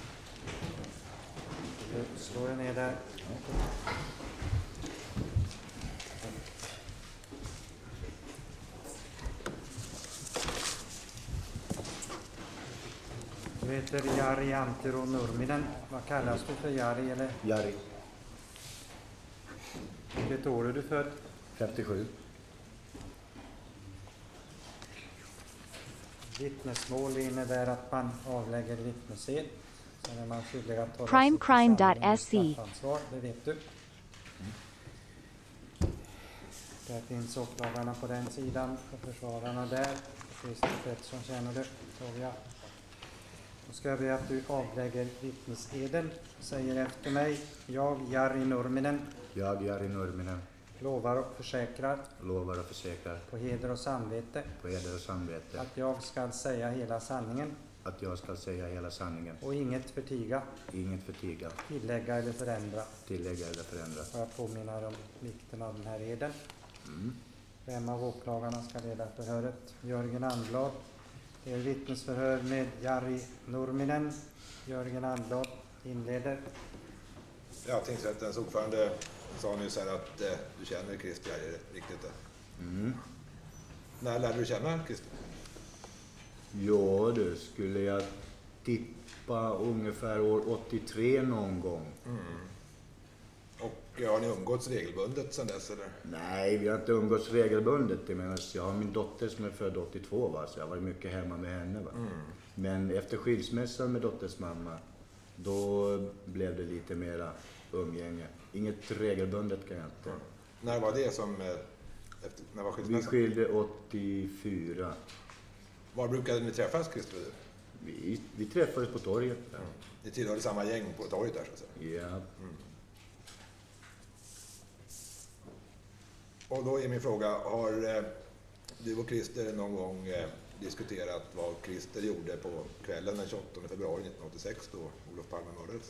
Du slår ner där. Du heter Jari Antero Nurminen. Vad kallas du för, Jari eller? Jari. Vilket år är du född? femtiosju. Vittnesmål innebär att man avlägger vittnesed. Sen är man skyldig att hålla Primecrime sig till dot sanningen se. och straffansvar, det vet du. Där finns åklagarna på den sidan och försvararna där. Christer Pettersson känner du, tror jag. Då ska jag be att du avlägger vittneseden. Säger efter mig, jag, Jari Nurminen, Jag, Jari Nurminen, lovar och försäkrar lovar och försäkrar på heder och samvete på heder och samvete att jag ska säga hela sanningen att jag ska säga hela sanningen och inget förtiga, inget förtiga, tillägga eller förändra. tillägga eller förändra. Och jag påminner om vikten av den här eden. Mm. Vem av åklagarna ska leda förhöret? Jörgen Andblad. Det är vittnesförhör med Jari Nurminen. Jörgen Andblad inleder. Ja, tingsrättens ordförande sa nyss här att eh, du känner Christer, är det riktigt det? Mm. När lärde du känna Christer? Ja, det skulle jag tippa ungefär år åttiotre någon gång. Mm. Och har ni umgåtts regelbundet sedan dess eller? Nej, vi har inte umgåtts regelbundet. Jag menar, jag har min dotter som är född åttiotvå, va? Så jag har varit mycket hemma med henne. Va? Mm. Men efter skilsmässan med dotters mamma, då blev det lite mera umgänge. Inget regelbundet kan jag inte. Mm. När var det som, eh, efter, när var Vi skilsmässan? skilde åttiofyra. Var brukade ni träffas, Christer? Vi, vi träffades på torget. Ja. Mm. Ni tillhörde samma gäng på torget där så att säga? Ja. Mm. Och då är min fråga, har eh, du och Christer någon gång eh, diskuterat vad Christer gjorde på kvällen den tjugoåttonde februari nittonhundraåttiosex då Olof Palme mördades?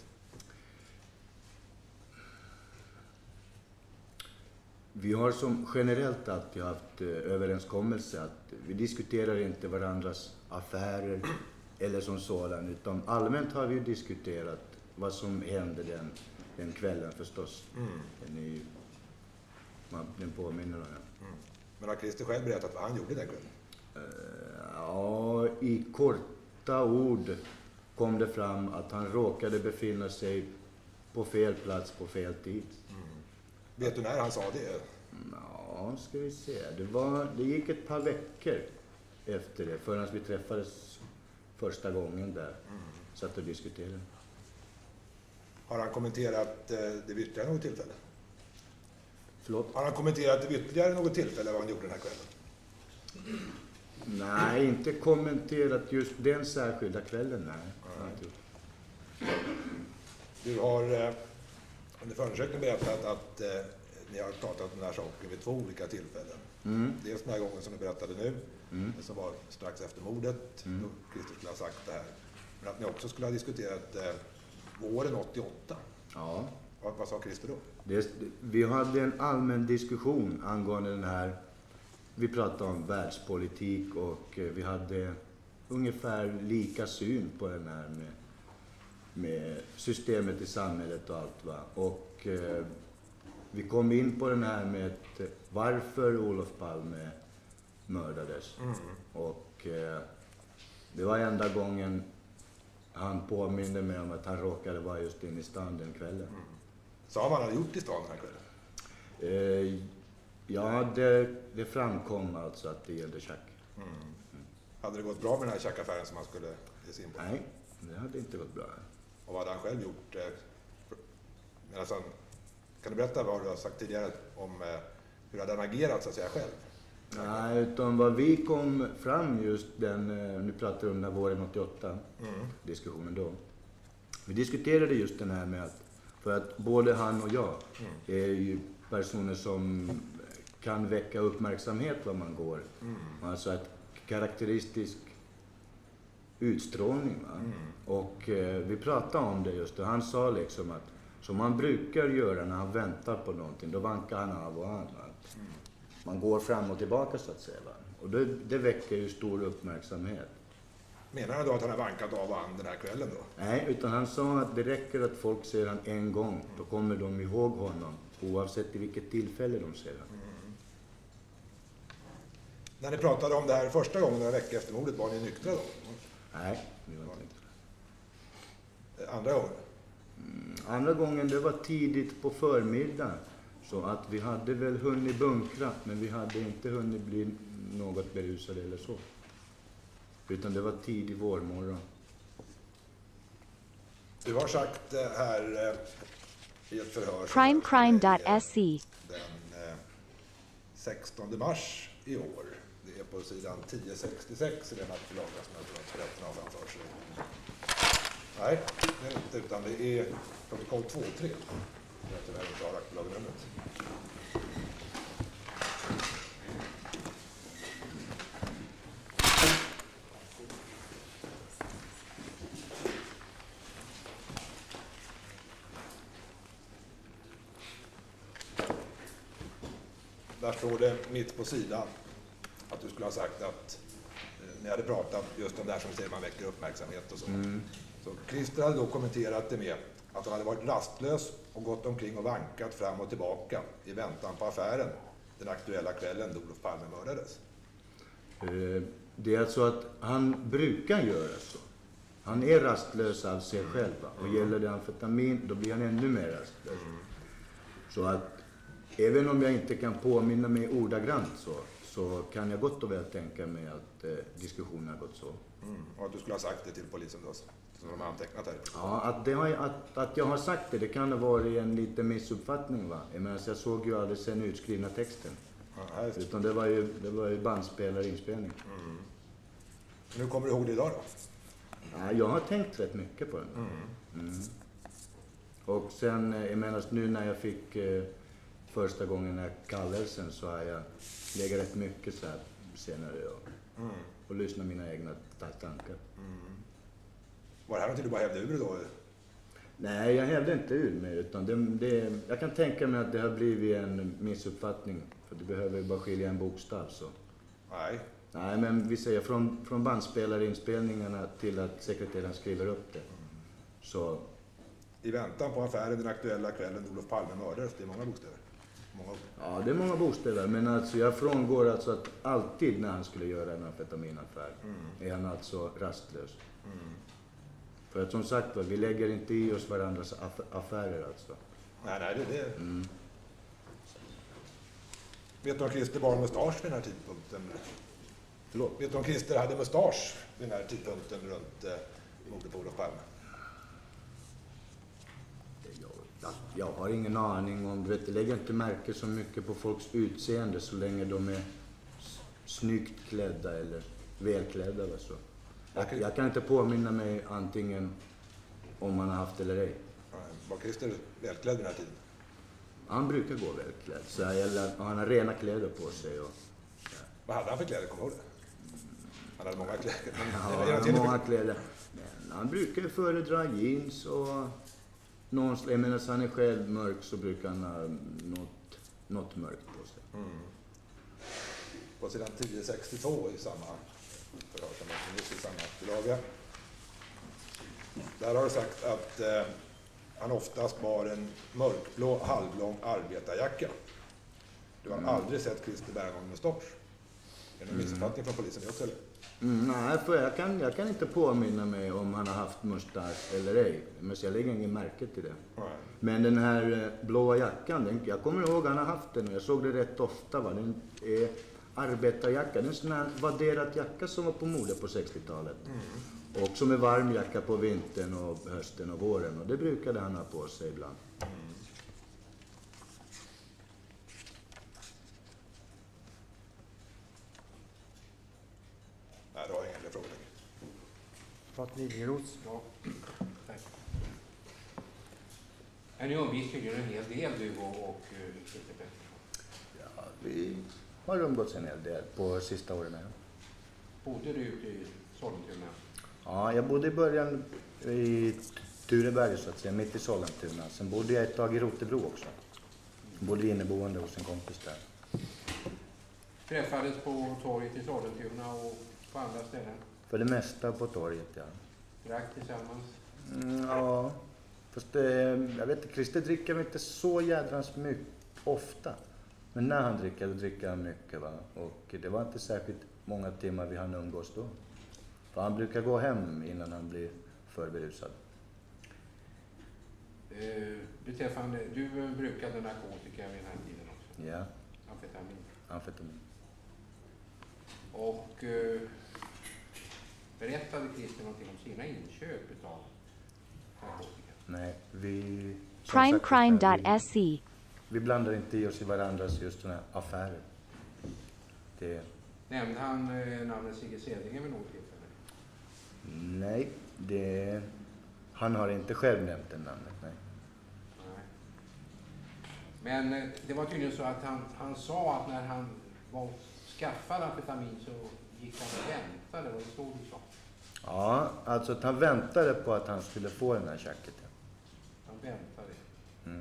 Vi har som generellt alltid haft eh, överenskommelse att vi diskuterar inte varandras affärer eller som sådan, utan allmänt har vi diskuterat vad som hände den, den kvällen förstås. Mm. Den, är ju, man, den påminner om det. Mm. Men har Christer själv berättat vad han gjorde den kvällen? Uh, ja, i korta ord kom det fram att han råkade befinna sig på fel plats på fel tid. Mm. Vet du när han sa det? Ja, ska vi se. Det, var, det gick ett par veckor efter det, förrän vi träffades första gången där. Mm. Satt och diskuterade. Har han kommenterat eh, det vid ytterligare något tillfälle? Förlåt? Har han kommenterat det vid ytterligare något tillfälle vad han gjorde den här kvällen? Nej, inte kommenterat just den särskilda kvällen, nej. nej. Du har eh, under förundersökningen berättat att eh, ni har pratat om den här saken vid två olika tillfällen. Mm. Dels den här gången som du berättade nu, mm. som var strax efter mordet, mm. då Christer skulle ha sagt det här. Men att ni också skulle ha diskuterat eh, våren åttioåtta. Ja. Vad, vad sa Christer då? Det, vi hade en allmän diskussion angående den här, vi pratade om världspolitik och vi hade ungefär lika syn på den här med, med systemet i samhället och allt. Va? Och eh, vi kom in på den här med ett, varför Olof Palme mördades. Mm. Och eh, det var enda gången han påminde mig om att han råkade vara just inne i stan den kvällen. Mm. Sa man hade gjort i stan den här kvällen? Eh, ja, det, det framkom alltså att det gällde tjack. Mm. Mm. Hade det gått bra med den här tjackaffären som han skulle ge sig in på? Nej, det hade inte gått bra. Och vad hade han själv gjort? Eh, men alltså, kan du berätta vad du har sagt tidigare om eh, hur hade han agerat så att säga själv? Nej, utan vad vi kom fram just den, nu pratar vi om den här våren åttioåtta, mm. diskussionen då. Vi diskuterade just den här med att, för att både han och jag mm. är ju personer som kan väcka uppmärksamhet var man går. Mm. Alltså ett karaktäristisk utstrålning. Va? Mm. Och eh, vi pratade om det just och han sa liksom att som man brukar göra när han väntar på någonting, då vankar han av och an. Mm. Man går fram och tillbaka så att säga. Va? Och det, det väcker ju stor uppmärksamhet. Menar han då att han har vankat av och an den här kvällen då? Nej, utan han sa att det räcker att folk ser han en gång, då kommer de ihåg honom oavsett i vilket tillfälle de ser honom. Mm. När ni pratade om det här första gången, några veckor efter mordet, var ni nyktra då? Nej, vi var inte nyktra. Andra gången? Mm, andra gången det var tidigt på förmiddagen. Så att vi hade väl hunnit bunkra, men vi hade inte hunnit bli något berusade eller så. Utan det var tidig vårmorgon. Du har sagt eh, här eh, i ett förhör Crimecrime.se den eh, sextonde mars i år. Det är på sidan tio sextiosex i den artikel som jag tror att förrätten har framför sig. Nej, det är inte, utan det är protokoll två tre. Jag tyvärr inte har aktiebolagnumret. Där står det mitt på sidan att du skulle ha sagt att eh, ni hade pratat just om det här som säger man väcker uppmärksamhet och så. Mm. Så Christer hade då kommenterat det med att han hade varit rastlös och gått omkring och vankat fram och tillbaka i väntan på affären den aktuella kvällen då Olof Palme mördades. Eh, Det är alltså att han brukar göra så. Han är rastlös av sig själv. va? Och gäller det amfetamin, då blir han ännu mer rastlös. Så att även om jag inte kan påminna mig ordagrant så, så kan jag gott och väl tänka mig att eh, diskussionen har gått så. Mm. Och att du skulle ha sagt det till polisen då, som de har antecknat här. Ja, att, det har, att, att jag har sagt det, det kan ha varit en liten missuppfattning. Va? Jag, menar, så jag såg ju aldrig sen utskrivna texten. Ja, just. Utan det var ju, det var ju bandspelarinspelning. Mm. Nu kommer du ihåg det idag då? Ja, jag har tänkt rätt mycket på den. Mm. Mm. Och sen, eh, jag menar nu när jag fick eh, första gången när kallelsen så har jag legat rätt mycket så här senare och, Mm. och lyssnat mina egna ta- tankar. Mm. Var det här någonting du bara hävde ur då? Nej, jag hävde inte ur mig utan det, det, jag kan tänka mig att det har blivit en missuppfattning. För du behöver bara skilja en bokstav så. Nej. Nej, men vi säger från, från bandspelarinspelningarna till att sekreteraren skriver upp det. Så... I väntan på affären den aktuella kvällen då Olof Palme mördades, det är många bokstäver. Många ord. Ja, det är många bokstäver, men alltså jag frångår alltså att alltid när han skulle göra en amfetaminaffär Mm. är han alltså rastlös. Mm. För att som sagt var, vi lägger inte i oss varandras aff- affärer alltså. Nej, nej, det är det. Mm. Vet du om Christer bar mustasch vid den här tidpunkten? Förlåt? Vet du om Christer hade mustasch vid den här tidpunkten runt eh, mordet på Olof Palme? Jag, jag har ingen aning om, du vet, jag lägger inte märke så mycket på folks utseende så länge de är s- snyggt klädda eller välklädda eller så. Jag, jag kan inte påminna mig antingen om man har haft eller ej. Var Christer välklädd vid den här tiden? Han brukar gå välklädd, så jag, eller, han har rena kläder på sig. Och, ja. Vad hade han för kläder? Kommer du ihåg det? Han hade många kläder. Ja, han har många kläder. Men han brukar ju föredra jeans och någon, jag menar, så han är själv mörk så brukar han ha något, något mörkt på sig. Mm. På sidan tio sextiotvå i samma förhör som jag nyss i samma bilaga. Där har du sagt att eh, han oftast bar en mörkblå halvlång arbetarjacka. Du har Mm. aldrig sett Christer bära någon mustasch. Är det en missuppfattning från polisen det också eller? Mm, nej, för jag kan, jag kan inte påminna mig om han har haft mustasch eller ej. Men jag lägger ingen märke till det. Nej. Men den här eh, blåa jackan, den, jag kommer ihåg att han har haft den och jag såg det rätt ofta. Va? Den är arbetarjacka, det är en sån här vadderad jacka som var på mode på sextiotalet. Mm. Och som är varm jacka på vintern och hösten och våren. Och det brukade han ha på sig ibland. Mm. Nej, du har inga fler frågor. Pat Niljeroth. Ja, tack. Är ni umgicks tydligen en hel del du och, och uh, Christer Pettersson? Ja, vi har umgåtts en hel del på sista åren. Här. Bodde du ute i Sollentuna? Ja, jag bodde i början i Tureberg så att säga, mitt i Sollentuna. Sen bodde jag ett tag i Rotebro också. Bodde inneboende hos en kompis där. Träffades på torget i Sollentuna och på andra ställen? För det mesta på torget, ja. Drack tillsammans? Mm, ja, fast det, jag vet inte, Christer dricker väl inte så jädrans mycket ofta. Men när han dricker, då dricker han mycket va. Och det var inte särskilt många timmar vi hann umgås då. För han brukar gå hem innan han blir för berusad. Eh, beträffande, du brukade narkotika vid den här tiden också? Ja. Amfetamin? Amfetamin. Och eh, berättade Christer någonting om sina inköp utav narkotika? Nej, vi... som Crime sagt, Crime dot vi, se. vi blandar inte i oss i varandras just sådana här affärer. Det... Nämnde han eh, namnet Sigge Cedinge vid något tillfälle? Nej, det... han har inte själv nämnt det namnet, nej. Nej. Men eh, det var tydligen så att han, han sa att när han var skaffade amfetamin så gick han och väntade, och det stod det så. Ja, alltså att han väntade på att han skulle få den här jacketen. Han väntade. Mm.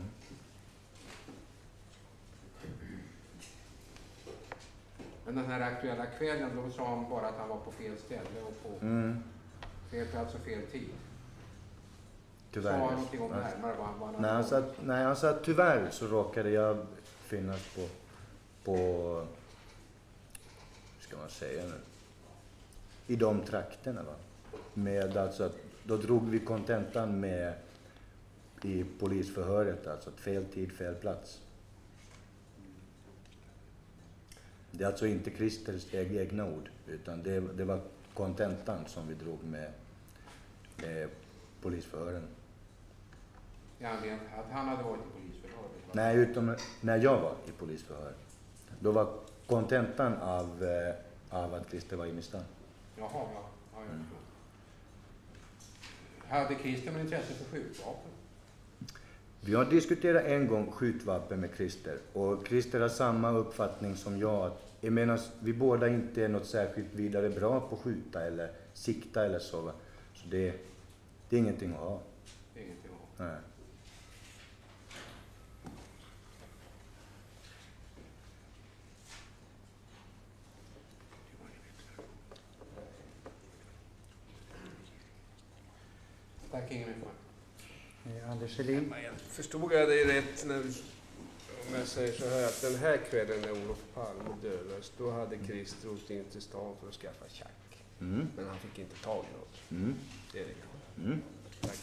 Men den här aktuella kvällen, då sa han bara att han var på fel ställe och på Mm. fel plats och fel tid. Tyvärr. Sa han någonting om närmare vad han, vad han Nej, han sa, att- nej, han sa att tyvärr så råkade jag finnas på, på, hur ska man säga nu, i de trakterna. Va? Med alltså att, då drog vi kontentan med i polisförhöret, alltså att fel tid, fel plats. Det är alltså inte Christers egna ord, utan det, det var kontentan som vi drog med, med polisförhören. Ja, han vet att han hade varit i polisförhör. Nej, utom när jag var i polisförhör. Då var kontentan av, eh, av att Christer var inne i stan. Jaha, ja. ja jag förstår. Hade Christer någon intresse för skjutvapen? Vi har diskuterat en gång skjutvapen med Christer. Och Christer har samma uppfattning som jag. Jag menar, vi båda inte är något särskilt vidare bra på att skjuta eller sikta eller så. Va? Så det, det är ingenting att ha. Det är ingenting att ha. Nej. Tack Ingemar. Eh, Anders Helin. Förstod jag dig rätt när du, om jag säger så här, att den här kvällen när Olof Palme dödades, då hade Christer åkt in till stan för att skaffa tjack. Mm. Men han fick inte tag i något. Mm. Det är det. Mm. Tack.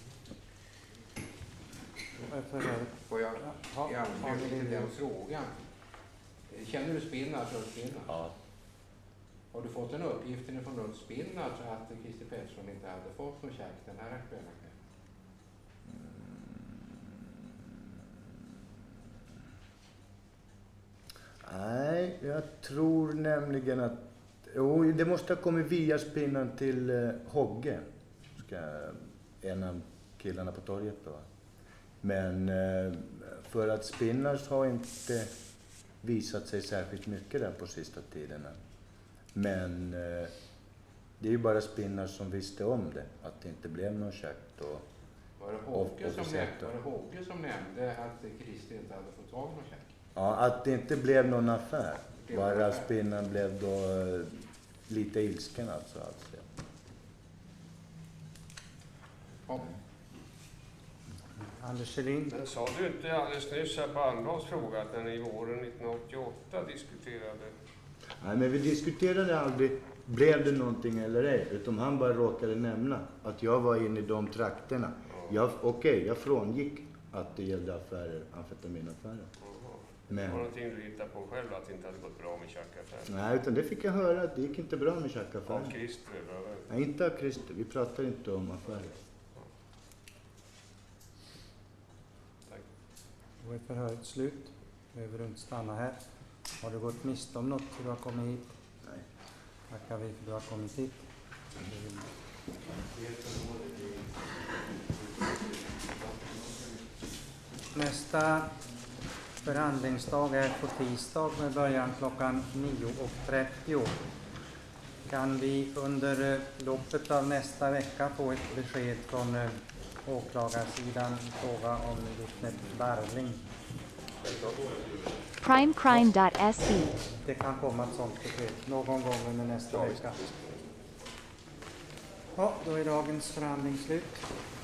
Får jag i anslutning till den frågan. Känner du Spinnards, Ulf Spinnards? Ja. Har du fått en uppgift från Ulf Spinnards att Christer Pettersson inte hade fått någon tjack den här aktuella kvällen? Nej, jag tror nämligen att... Jo, det måste ha kommit via spinnen till eh, Hogge. Ska, en av killarna på torget då. Men eh, för att Spinnars har inte visat sig särskilt mycket där på sista tiderna. Men eh, det är ju bara Spinnars som visste om det. Att det inte blev någon jakt. Och, Var det Hogge som, nämnde, var det Hogge som nämnde att Christer inte hade fått tag i någon tjack? Ja, att det inte blev någon affär. Det Bara Spinnan blev då eh, lite ilsken alltså. alltså. Ja. Anders Helin. Men sa du inte alldeles nyss här på Almblads fråga att när ni våren nittonhundraåttioåtta diskuterade? Nej, men vi diskuterade aldrig, blev det någonting eller ej? Utom han bara råkade nämna att jag var inne i de trakterna. Jag, okej, okay, jag frångick att det gällde affärer, amfetaminaffärer. Men... Var det någonting du hittade på själv, att det inte hade gått bra med tjackaffären? Nej, utan det fick jag höra att det gick inte bra med tjackaffären. Av Christer eller? Nej, inte av Christer. Vi pratar inte om affärer. Tack. Då är förhöret slut. Behöver du inte stanna här. Har du gått miste om något för du har kommit hit? Nej. Tackar vi för att du har kommit hit. Nästa förhandlingsdag är på tisdag med början klockan nio och trettio. Kan vi under loppet av nästa vecka få ett besked från åklagarsidan i fråga om vittnet Barling? Crime Crime dot se. Det kan komma ett sånt besked någon gång under nästa vecka. Ja, då är dagens förhandling slut.